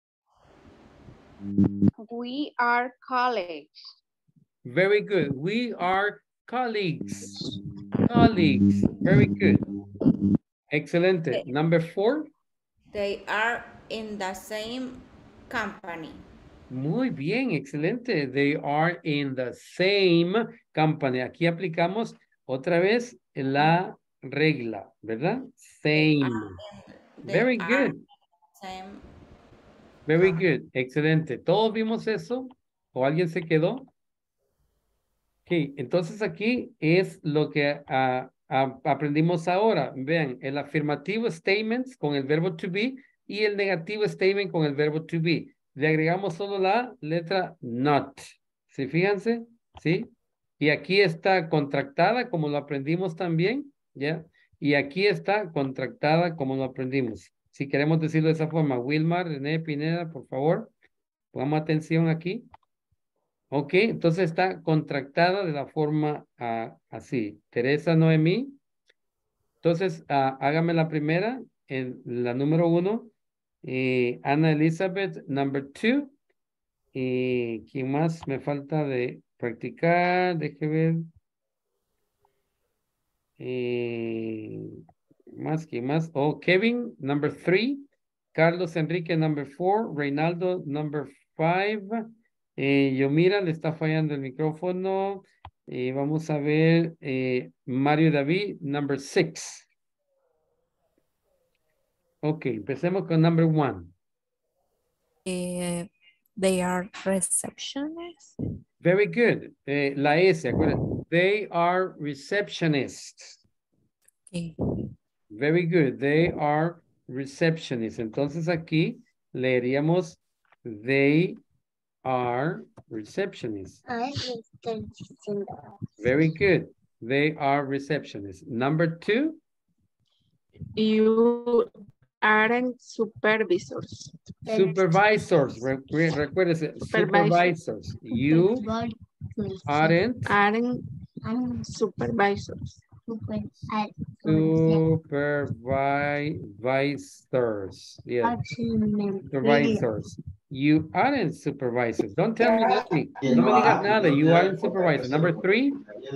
We are colleagues. Very good. We are colleagues. Colleagues. Very good. Excelente. Number four. They are in the same company. Muy bien. Excelente. They are in the same company. Aquí aplicamos otra vez la regla, ¿verdad? Same. They Very are good. in the same. Very good. Excelente. ¿Todos vimos eso? ¿O alguien se quedó? Ok, entonces aquí es lo que ah, ah, aprendimos ahora. Vean, el afirmativo statements con el verbo to be y el negativo statement con el verbo to be. Le agregamos solo la letra not. ¿Sí? Fíjense, ¿sí? Y aquí está contractada como lo aprendimos también, ¿ya? Y aquí está contractada como lo aprendimos. Si queremos decirlo de esa forma, Wilmar, René, Pineda, por favor, pongamos atención aquí. Ok, entonces está contractada de la forma ah, así. Teresa Noemí. Entonces, ah, hágame la primera, en la número uno. Eh, Ana Elizabeth, number two. Eh, ¿quién más me falta de practicar? Deje ver. Eh, más, ¿quién más? Oh, Kevin, number three. Carlos Enrique, number four. Reinaldo, number five. Eh, Yomira, le está fallando el micrófono. Eh, vamos a ver. Eh, Mario David, number six. Ok, empecemos con number one. Eh, they are receptionists. Very good. Eh, la S, acuérdense. They are receptionists. Okay. Very good. They are receptionists. Entonces aquí leeríamos they are receptionists. Very good. They are receptionists. Number two. You aren't supervisors. Supervisors. Re re recuérdese. Supervisors. You aren't. Aren't supervisors. Supervisors. Yes. Supervisors. You aren't supervisors. Don't tell me nothing. No me digas nada. You aren't supervisors. Number three.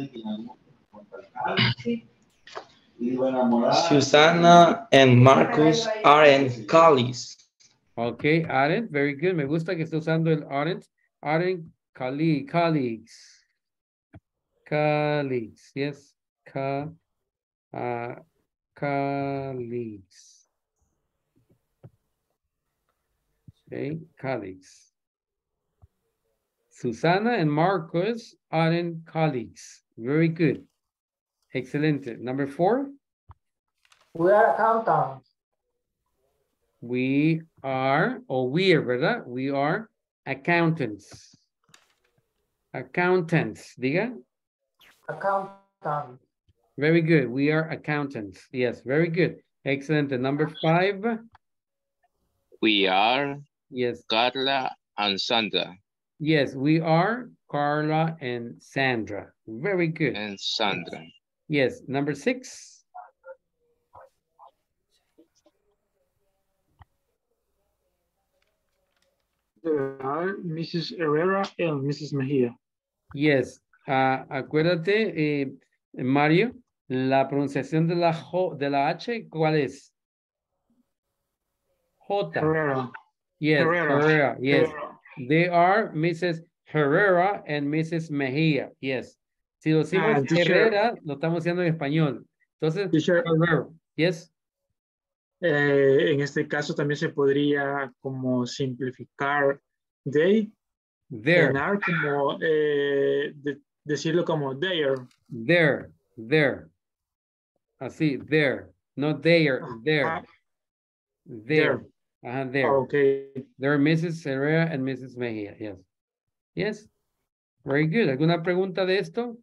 Susana and Marcus aren't colleagues. Okay, aren't. Very good. Me gusta que esté usando el aren't. Aren't colleague, colleagues. Colleagues. Yes. Co uh, colleagues. Okay, colleagues. Susana and Marcus aren't colleagues. Very good. Excelente. Number four. We are accountants. We are, or we are, ¿verdad? We are accountants. Accountants, diga. Accountant. Very good. We are accountants. Yes, very good. Excellent. And number five. We are yes. Carla and Sandra. Yes, we are Carla and Sandra. Very good. And Sandra. Yes, number six. There are Missus Herrera and Missus Mejia. Yes, uh, acuérdate, eh, Mario, la pronunciación de la, J, de la H, ¿cuál es? J. Herrera. Yes, Herrera. Herrera, yes. Herrera. They are Missus Herrera and Missus Mejia, yes. Si lo decimos Ah, teacher. Herrera, lo estamos haciendo en español. Entonces, Teacher. Herrera, yes. Eh, en este caso también se podría como simplificar they. There. En are como eh, de, decirlo como there. There, there. Así, there. Not there, there. There. Ajá, there. Okay. There are Missus Herrera and Missus Mejia, yes. Yes. Very good. ¿Alguna pregunta de esto?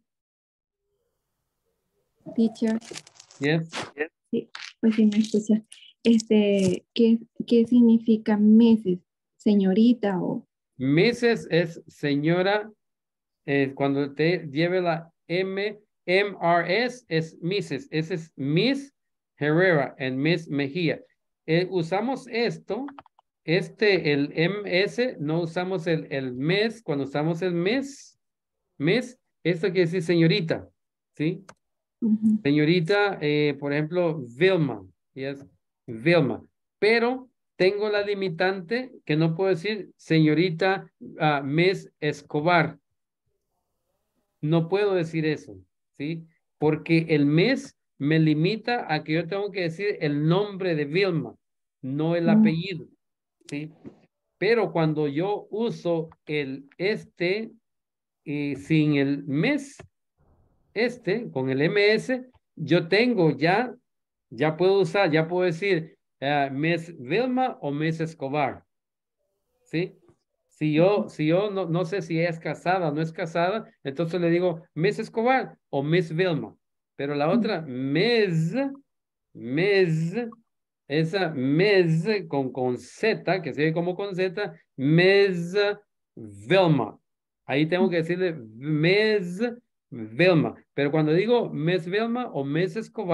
Teacher. Yes. Sí, pues sí me escucha. Este, ¿qué, qué significa meses? ¿Señorita o...? Missus es señora, eh, cuando te lleve la M, M R S es Missus, ese es Miss Herrera and Miss Mejía. Eh, usamos esto, este, el M S, no usamos el, el mes, cuando usamos el mes, mes, esto quiere decir señorita, ¿sí? Uh-huh. Señorita, eh, por ejemplo, Vilma, yes, Vilma, pero tengo la limitante que no puedo decir señorita uh, Miss Escobar. No puedo decir eso, ¿sí? Porque el mes me limita a que yo tengo que decir el nombre de Vilma, no el apellido, ¿sí? Pero cuando yo uso el este eh, sin el mes, este, con el M S, yo tengo ya, ya puedo usar, ya puedo decir Uh, Miss Vilma o Miss Escobar, ¿sí? Si yo, si yo no, no sé si ella es casada o no es casada, entonces le digo Miss Escobar o Miss Vilma. Pero la otra, Miss, Miss, esa Miss con, con Z, que se ve como con Z, Miss Vilma. Ahí tengo que decirle Miss Vilma. Pero cuando digo Miss Vilma o Miss Escobar,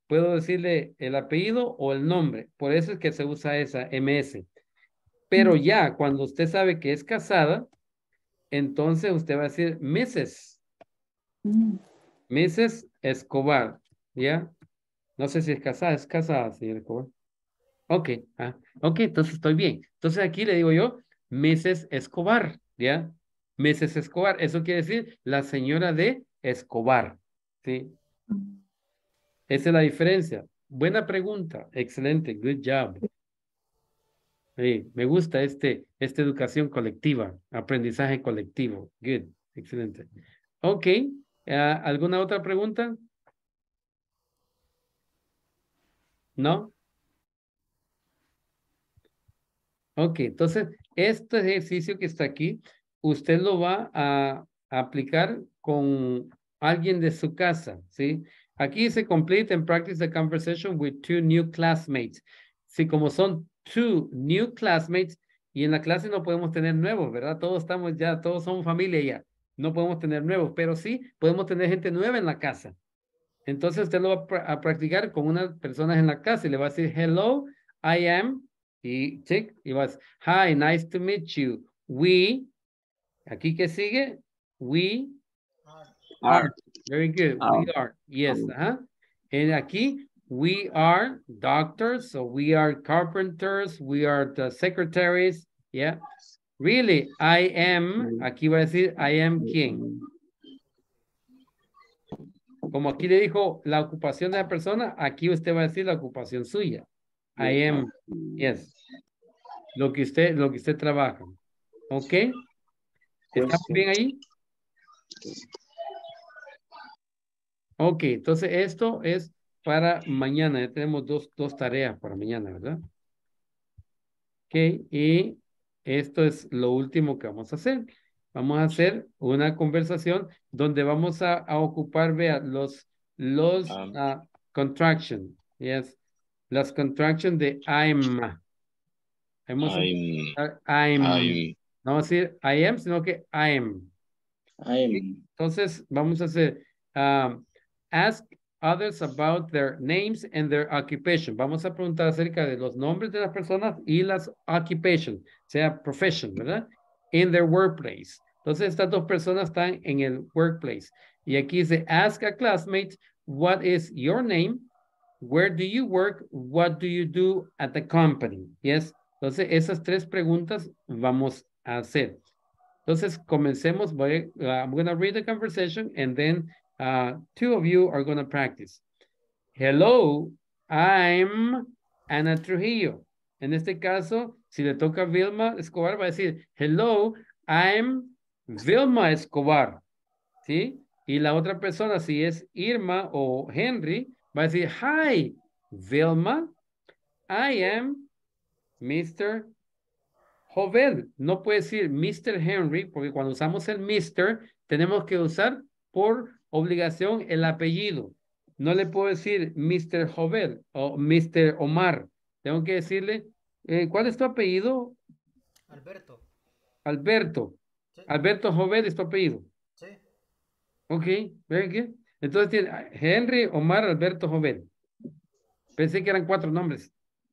puedo decirle el apellido o el nombre. Por eso es que se usa esa M S. Pero ya cuando usted sabe que es casada, entonces usted va a decir missus missus Escobar, ¿ya? No sé si es casada, es casada, señor Escobar. Ok, ah, ok, entonces estoy bien. Entonces aquí le digo yo, missus Escobar, ¿ya? missus Escobar, eso quiere decir la señora de Escobar, ¿sí? Esa es la diferencia. Buena pregunta, excelente, good job. Sí, me gusta este, esta educación colectiva, aprendizaje colectivo, good, excelente. Ok, ah, ¿alguna otra pregunta? ¿No? Ok, entonces, este ejercicio que está aquí, usted lo va a aplicar con alguien de su casa, ¿sí? Aquí dice complete and practice the conversation with two new classmates. Sí, como son two new classmates, y en la clase no podemos tener nuevos, ¿verdad? Todos estamos ya, todos somos familia ya. No podemos tener nuevos, pero sí podemos tener gente nueva en la casa. Entonces usted lo va a, pra- a practicar con unas personas en la casa y le va a decir, hello, I am, y check, y vas, hi, nice to meet you. We, aquí que sigue, we are. Very good, we are, yes, ajá. And aquí, we are doctors, so we are carpenters, we are the secretaries, yeah. Really, I am, aquí va a decir, I am king. Como aquí le dijo la ocupación de la persona, aquí usted va a decir la ocupación suya. I am, yes. Lo que usted, lo que usted trabaja. ¿Ok? ¿Estamos bien ahí? Ok, entonces esto es para mañana. Ya tenemos dos, dos tareas para mañana, ¿verdad? Ok, y esto es lo último que vamos a hacer. Vamos a hacer una conversación donde vamos a, a ocupar, vea, los, los Um, ah, contraction, yes, las contraction de I'm. Vamos a I'm, utilizar I'm. I'm, No vamos a decir I am, sino que I'm. I'm. Entonces, vamos a hacer, um, ask others about their names and their occupation. Vamos a preguntar acerca de los nombres de las personas y las occupation, sea profession, ¿verdad? In their workplace. Entonces, estas dos personas están en el workplace. Y aquí dice, ask a classmate, what is your name? Where do you work? What do you do at the company? Yes. Entonces, esas tres preguntas vamos a hacer. Entonces, comencemos. Voy, uh, I'm going to read the conversation and then uh, two of you are going to practice. Hello, I'm Ana Trujillo. En este caso, si le toca a Vilma Escobar, va a decir, hello, I'm Vilma Escobar. ¿Sí? Y la otra persona, si es Irma o Henry, va a decir, hi, Vilma, I am mister Jovel. No puede decir mister Henry, porque cuando usamos el mister, tenemos que usar por obligación el apellido. No le puedo decir mister Jovel o mister Omar. Tengo que decirle, eh, ¿cuál es tu apellido? Alberto. Alberto. Sí. Alberto Jovel es tu apellido. Sí. Ok, very good. Entonces tiene Henry, Omar, Alberto, Jovel. Pensé que eran cuatro nombres.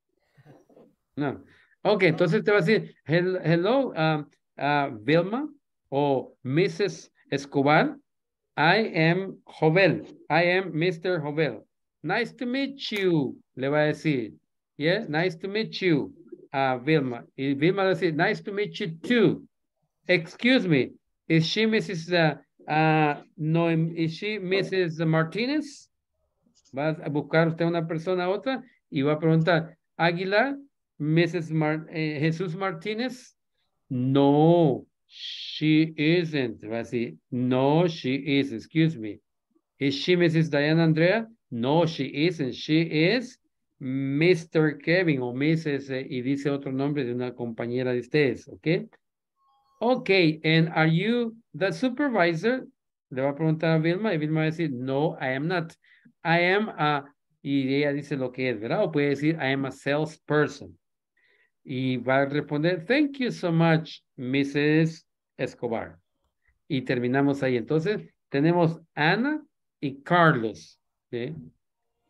No. Ok, entonces te va a decir, "Hel- hello, um, uh, Vilma o missus Escobar. I am Jovel. I am mister Jovel. Nice to meet you, le va a decir. Yeah, nice to meet you, uh, Vilma. Y Vilma va a decir, nice to meet you too. Excuse me, is she missus Uh, uh, no, is she missus Martinez? Va a buscar usted una persona a otra y va a preguntar, Aguilar, missus Mar eh, Jesús Martínez? No, she isn't. Va a decir, no, she is, excuse me. Is she missus Diana Andrea? No, she isn't. She is mister Kevin o missus eh, y dice otro nombre de una compañera de ustedes, ¿ok? Okay, and are you the supervisor? Le va a preguntar a Vilma y Vilma va a decir, no, I am not. I am a, y ella dice lo que es, ¿verdad? O puede decir, I am a salesperson. Y va a responder, thank you so much, missus Escobar. Y terminamos ahí. Entonces, tenemos Ana y Carlos. ¿Sí?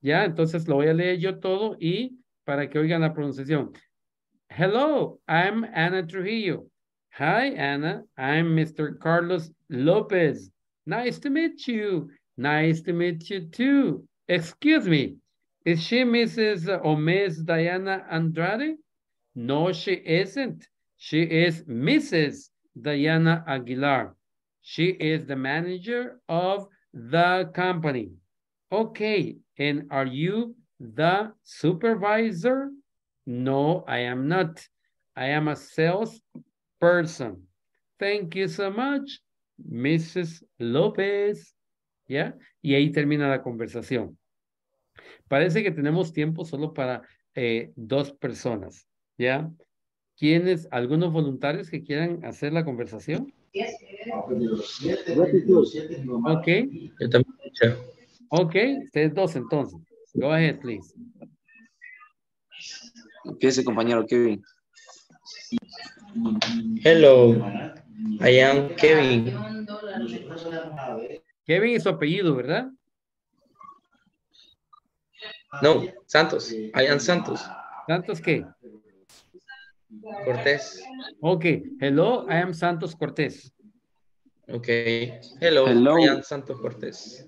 Ya, entonces lo voy a leer yo todo y para que oigan la pronunciación. Hello, I'm Ana Trujillo. Hi, Anna. I'm Mister Carlos Lopez. Nice to meet you. Nice to meet you too. Excuse me. Is she Missus or Miss Diana Andrade? No, she isn't. She is Missus Diana Aguilar. She is the manager of the company. Okay, and are you the supervisor? No, I am not. I am a sales person. Thank you so much, Missus López. ¿Ya? Y ahí termina la conversación. Parece que tenemos tiempo solo para eh, dos personas. ¿Ya? ¿Quiénes, algunos voluntarios que quieran hacer la conversación? Ok. Yo también, teacher. Ok, ustedes dos entonces. Go ahead, please. Empiece, compañero Kevin. Hello, I am Kevin. Kevin es su apellido, ¿verdad? No, Santos. I am Santos. ¿Santos qué? Cortés. Ok, hello, I am Santos Cortés. Okay. Hello, Hello. I am Santos Cortés.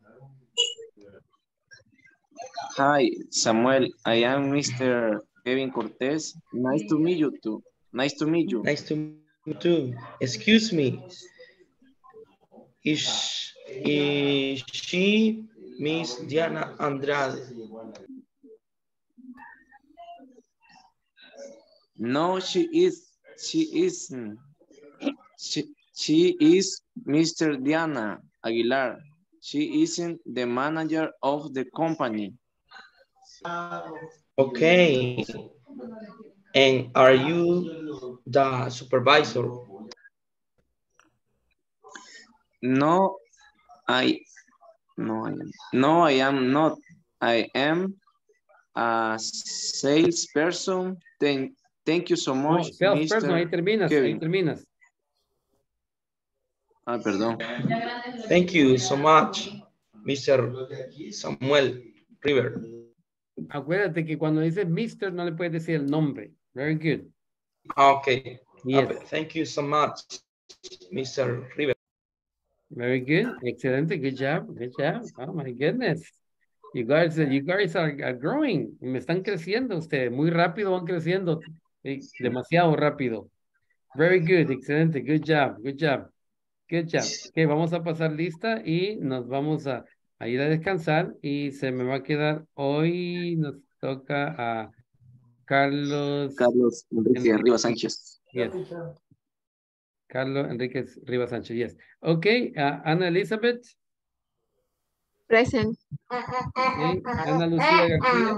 Hi, Samuel. I am Mister Kevin Cortez. Nice to meet you too. Nice to meet you. Nice to meet you too. Excuse me. Is, is she Miss Diana Andrade? No, she is. She isn't. She, she is Mister Diana Aguilar. She isn't the manager of the company. Okay. And are you the supervisor? No, I no I am no I am not. I am a salesperson. Thank thank you so No, much, salesperson, ahí Mister terminas, ahí Kevin. terminas. Ah, perdón. Thank you so much, Mister Samuel River. Acuérdate que cuando dices mister no le puedes decir el nombre. Very good. Okay. Yes. Okay. Thank you so much, Mister River. Very good. Excelente. Good job. Good job. Oh my goodness. You guys, you guys are, are growing. Me están creciendo ustedes. Muy rápido van creciendo. Eh, Demasiado rápido. Very good. Excelente. Good job. Good job. Good job. Ok, vamos a pasar lista y nos vamos a, a ir a descansar y se me va a quedar hoy, nos toca a Carlos. Carlos Enrique Enrique. Rivas Sánchez. Yes. Carlos Enrique Rivas Sánchez, yes. Okay, uh, Ana Elizabeth. Present. Okay. Ana Lucía García.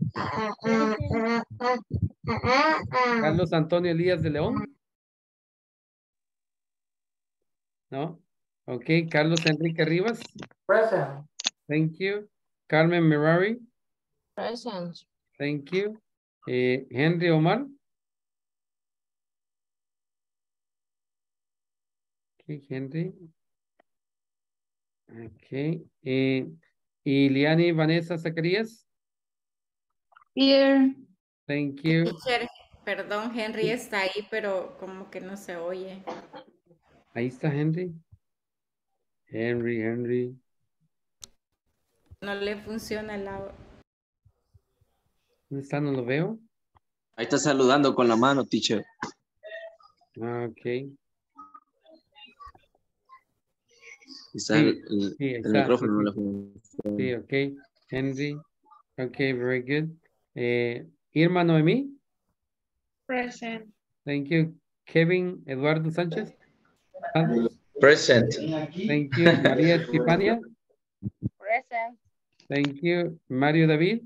Carlos Antonio Elías de León. No. Okay, Carlos Enrique Rivas. Present. Thank you. Carmen Mirari. Present. Thank you. Eh, Henry Omar. Okay, Henry. Okay. Eh, Iliani Vanessa Zacarías. Here. Thank you. Teacher, perdón, Henry está ahí, pero como que no se oye. Ahí está Henry. Henry, Henry. No le funciona el audio. ¿Dónde está? No lo veo. Ahí está saludando con la mano, teacher. Ah, ok. Está Sí, el, el, sí, ahí el está, micrófono. sí, no sí. lo funciona. Sí, ok. Henry. Ok, very good. Eh, Irma Noemí. Present. Thank you. Kevin Eduardo Sánchez. Santos. Present. Thank you. María Estefania. Present. Thank you. Mario David.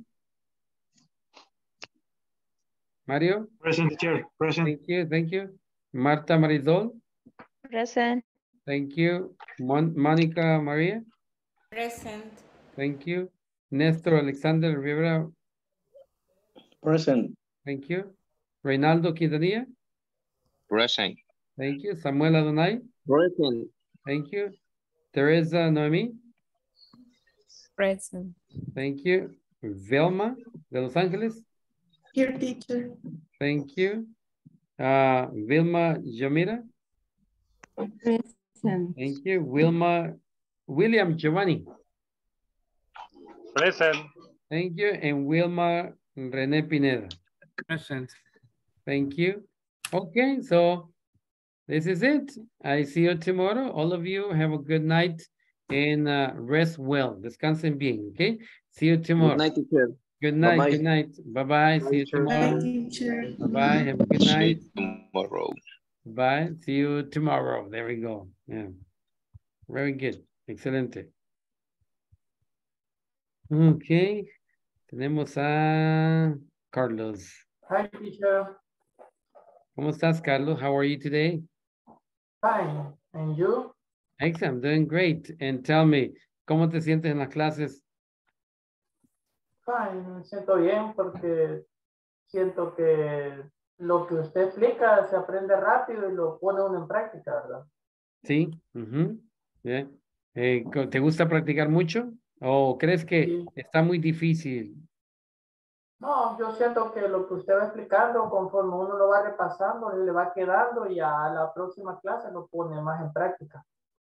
Mario. Present, teacher. Present. Thank you. Thank you. Marta Marisol. Present. Thank you. Mon Mónica María. Present. Thank you. Néstor Alexander Rivera. Present. Thank you. Reinaldo Quintanilla. Present. Thank you. Samuel Adonai. Present. Thank you. Teresa Noemi. Present. Thank you. Vilma de Los Ángeles. Here, teacher. Thank you. Uh, Vilma Yamira. Present. Thank you. Wilma, William Giovanni. Present. Thank you. And Wilma Rene Pineda. Present. Thank you. Okay, so this is it. I see you tomorrow. All of you have a good night and uh, rest well. Descansen bien, okay? See you tomorrow. Good night, teacher. Good night, Bye-bye. good night. Bye-bye. See you tomorrow. Bye, teacher. Bye-bye. Have a good night. Tomorrow. Bye. See you tomorrow. There we go. Yeah. Very good. Excelente. Okay. Tenemos a Carlos. Hi, teacher. ¿Cómo estás, Carlos? How are you today? Fine. And you? Excellent. I'm doing great. And tell me, ¿cómo te sientes en las clases? Fine. Me siento bien porque siento que lo que usted explica se aprende rápido y lo pone uno en práctica, ¿verdad? Sí. ujú, yeah. Eh, co- ¿te gusta practicar mucho? ¿O crees que Sí. está muy difícil? No, yo siento que lo que usted va explicando, conforme uno lo va repasando, le va quedando y a la próxima clase lo pone más en práctica.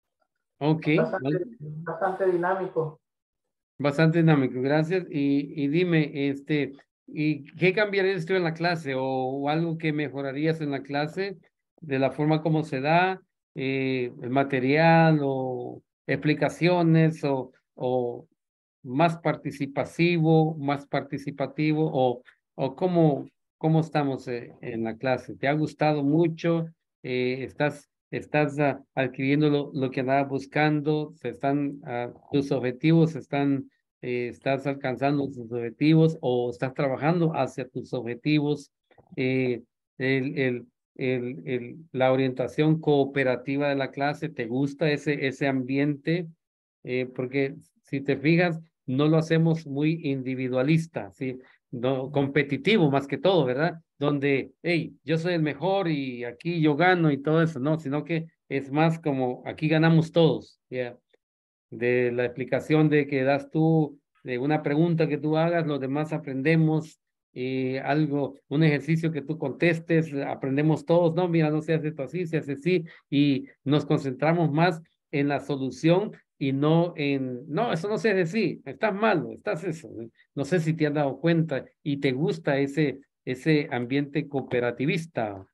Ok. Bastante, vale. bastante dinámico. Bastante dinámico, gracias. Y, y dime, este, ¿y qué cambiarías tú en la clase o, o algo que mejorarías en la clase de la forma como se da, eh, el material o explicaciones o, o más participativo, más participativo o, o cómo, cómo estamos eh, en la clase? ¿Te ha gustado mucho? Eh, ¿estás, estás ah, adquiriendo lo, lo que andabas buscando? ¿Se están, ah, tus objetivos están, eh, estás alcanzando tus objetivos o estás trabajando hacia tus objetivos? Eh, el, el, el, el, la orientación cooperativa de la clase, ¿te gusta ese, ese ambiente? Eh, porque si te fijas, no lo hacemos muy individualista, ¿sí? No, competitivo más que todo, ¿verdad? Donde, hey, yo soy el mejor y aquí yo gano y todo eso, no, sino que es más como aquí ganamos todos, ¿ya? De la explicación de que das tú, de una pregunta que tú hagas, los demás aprendemos, eh, algo, un ejercicio que tú contestes, aprendemos todos, no, mira, no se hace esto así, se hace así, y nos concentramos más en la solución y no en, no, eso no se hace así, estás mal, estás eso. No sé si te has dado cuenta y te gusta ese, ese ambiente cooperativista.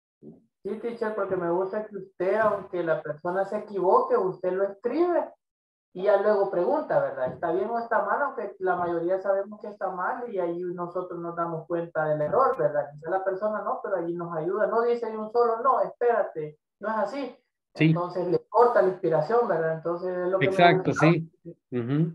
Sí, teacher, porque me gusta que usted, aunque la persona se equivoque, usted lo escribe y ya luego pregunta, ¿verdad? ¿Está bien o está mal? Aunque la mayoría sabemos que está mal y ahí nosotros nos damos cuenta del error, ¿verdad? Quizá la persona no, pero allí nos ayuda. No dice de un solo, no, espérate, no es así. Sí. Entonces le corta la inspiración, ¿verdad? Entonces es lo que Exacto, me gusta, sí. Uh-huh.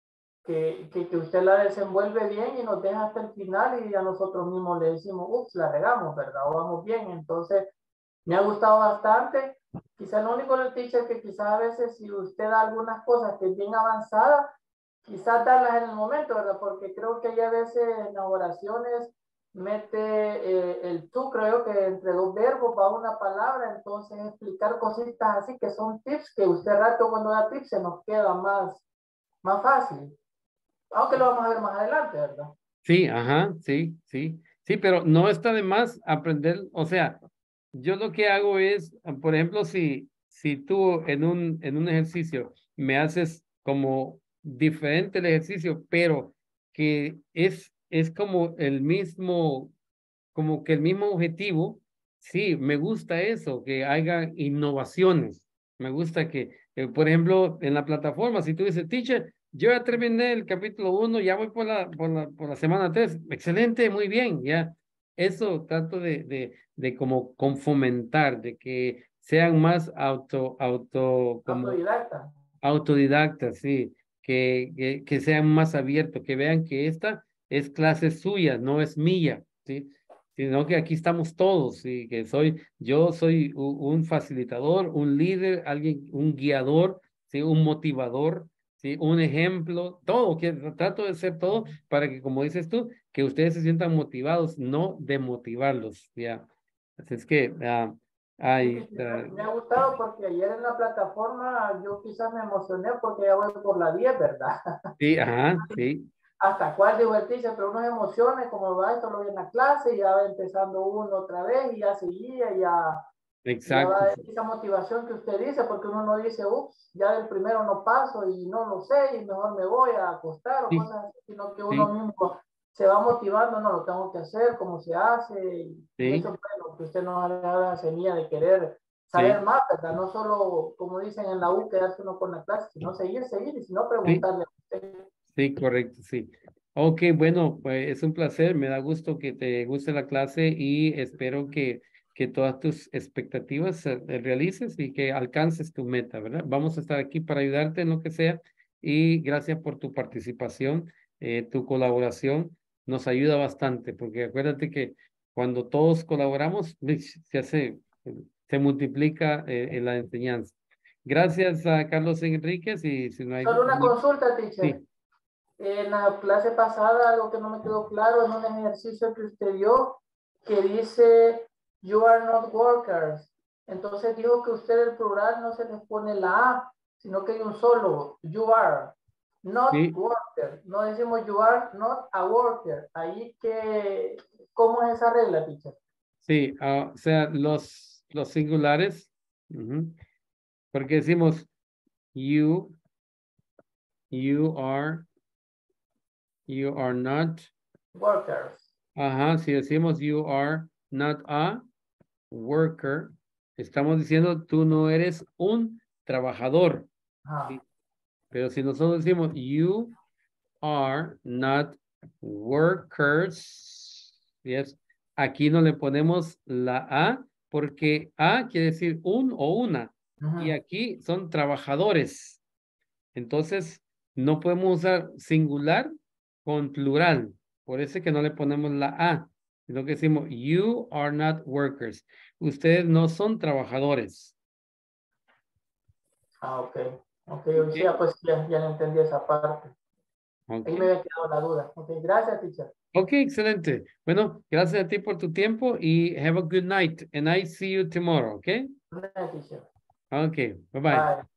que, que, que usted la desenvuelve bien y nos deja hasta el final y a nosotros mismos le decimos, ups, la regamos, ¿verdad? O vamos bien. Entonces me ha gustado bastante. Quizá lo único del teacher que quizás a veces si usted da algunas cosas que es bien avanzada, quizás darlas en el momento, ¿verdad? Porque creo que ya a veces en las oraciones mete eh, el tú, creo que entre dos verbos va una palabra, entonces explicar cositas así que son tips que usted rato cuando da tips se nos queda más, más fácil. Aunque lo vamos a ver más adelante, ¿verdad? Sí, ajá, sí, sí. Sí, pero no está de más aprender, o sea, yo lo que hago es, por ejemplo, si, si tú en un, en un ejercicio me haces como diferente el ejercicio, pero que es, es como el mismo, como que el mismo objetivo, sí, me gusta eso, que haya innovaciones. Me gusta que, eh, por ejemplo, en la plataforma, si tú dices, teacher, yo ya terminé el capítulo uno, ya voy por la, por la, por la semana tres, excelente, muy bien, ya. Eso trato de, de, de como con fomentar, de que sean más auto, auto, como Autodidacta. autodidactas, sí, que, que, que sean más abiertos, que vean que esta es clase suya, no es mía, sí, sino que aquí estamos todos, y que soy, yo soy u- un facilitador, un líder, alguien, un guiador, sí, un motivador, sí, un ejemplo, todo, que trato de ser todo para que, como dices tú, que ustedes se sientan motivados, no demotivarlos, ya. Así es que, ah, Ahí Me, está. me ha gustado porque ayer en la plataforma yo quizás me emocioné porque ya voy por la diez, ¿verdad? Sí, ajá, sí. Hasta cuál digo el teacher, pero uno se emociona, como va esto, lo vi en la clase, y ya va empezando uno otra vez, y ya seguía, y ya, ya Exacto. va esa motivación que usted dice, porque uno no dice, ups, ya del primero no paso, y no lo sé, y mejor me voy a acostar, o Sí, cosas así, sino que sí, uno mismo se va motivando, no, lo tengo que hacer, cómo se hace, y, y sí, eso es bueno, que usted nos ha dado la semilla de querer saber sí, más, ¿verdad? No solo, como dicen en la U, quedarse uno con la clase, sino seguir, seguir, y si no, sí, preguntarle a usted. sí, correcto, sí. Ok, bueno, pues es un placer, me da gusto que te guste la clase y espero que, que todas tus expectativas se se realices y que alcances tu meta, ¿verdad? Vamos a estar aquí para ayudarte en lo que sea y gracias por tu participación, eh, tu colaboración nos ayuda bastante porque acuérdate que cuando todos colaboramos se hace, se multiplica eh, en la enseñanza. Gracias a Carlos Enríquez y si no hay... Solo una consulta, teacher. Sí. En la clase pasada, algo que no me quedó claro, en un ejercicio que usted dio, que dice, you are not workers. Entonces dijo que usted el plural no se les pone la A, sino que hay un solo, you are not Sí. worker. No decimos you are not a worker. Ahí que, ¿cómo es esa regla, teacher? Sí, ah, o sea, los, los singulares, ujú, porque decimos you, you are, you are not, Workers. ajá, si decimos you are not a worker, estamos diciendo tú no eres un trabajador, Ajá. ¿sí? Pero si nosotros decimos you are not workers, yes, aquí no le ponemos la A porque A quiere decir un o una y Ujú. aquí son trabajadores. Entonces no podemos usar singular con plural. Por eso es que no le ponemos la A, sino que decimos you are not workers. Ustedes no son trabajadores. Ah, ok. Ok, ¿Ok? ya, pues ya, ya entendí esa parte. Ok. Ahí me había quedado la duda. Ok, gracias, teacher. Ok, excelente. Bueno, gracias a ti por tu tiempo y have a good night. And I see you tomorrow, okay? Good night, teacher. Okay, bye-bye. Bye.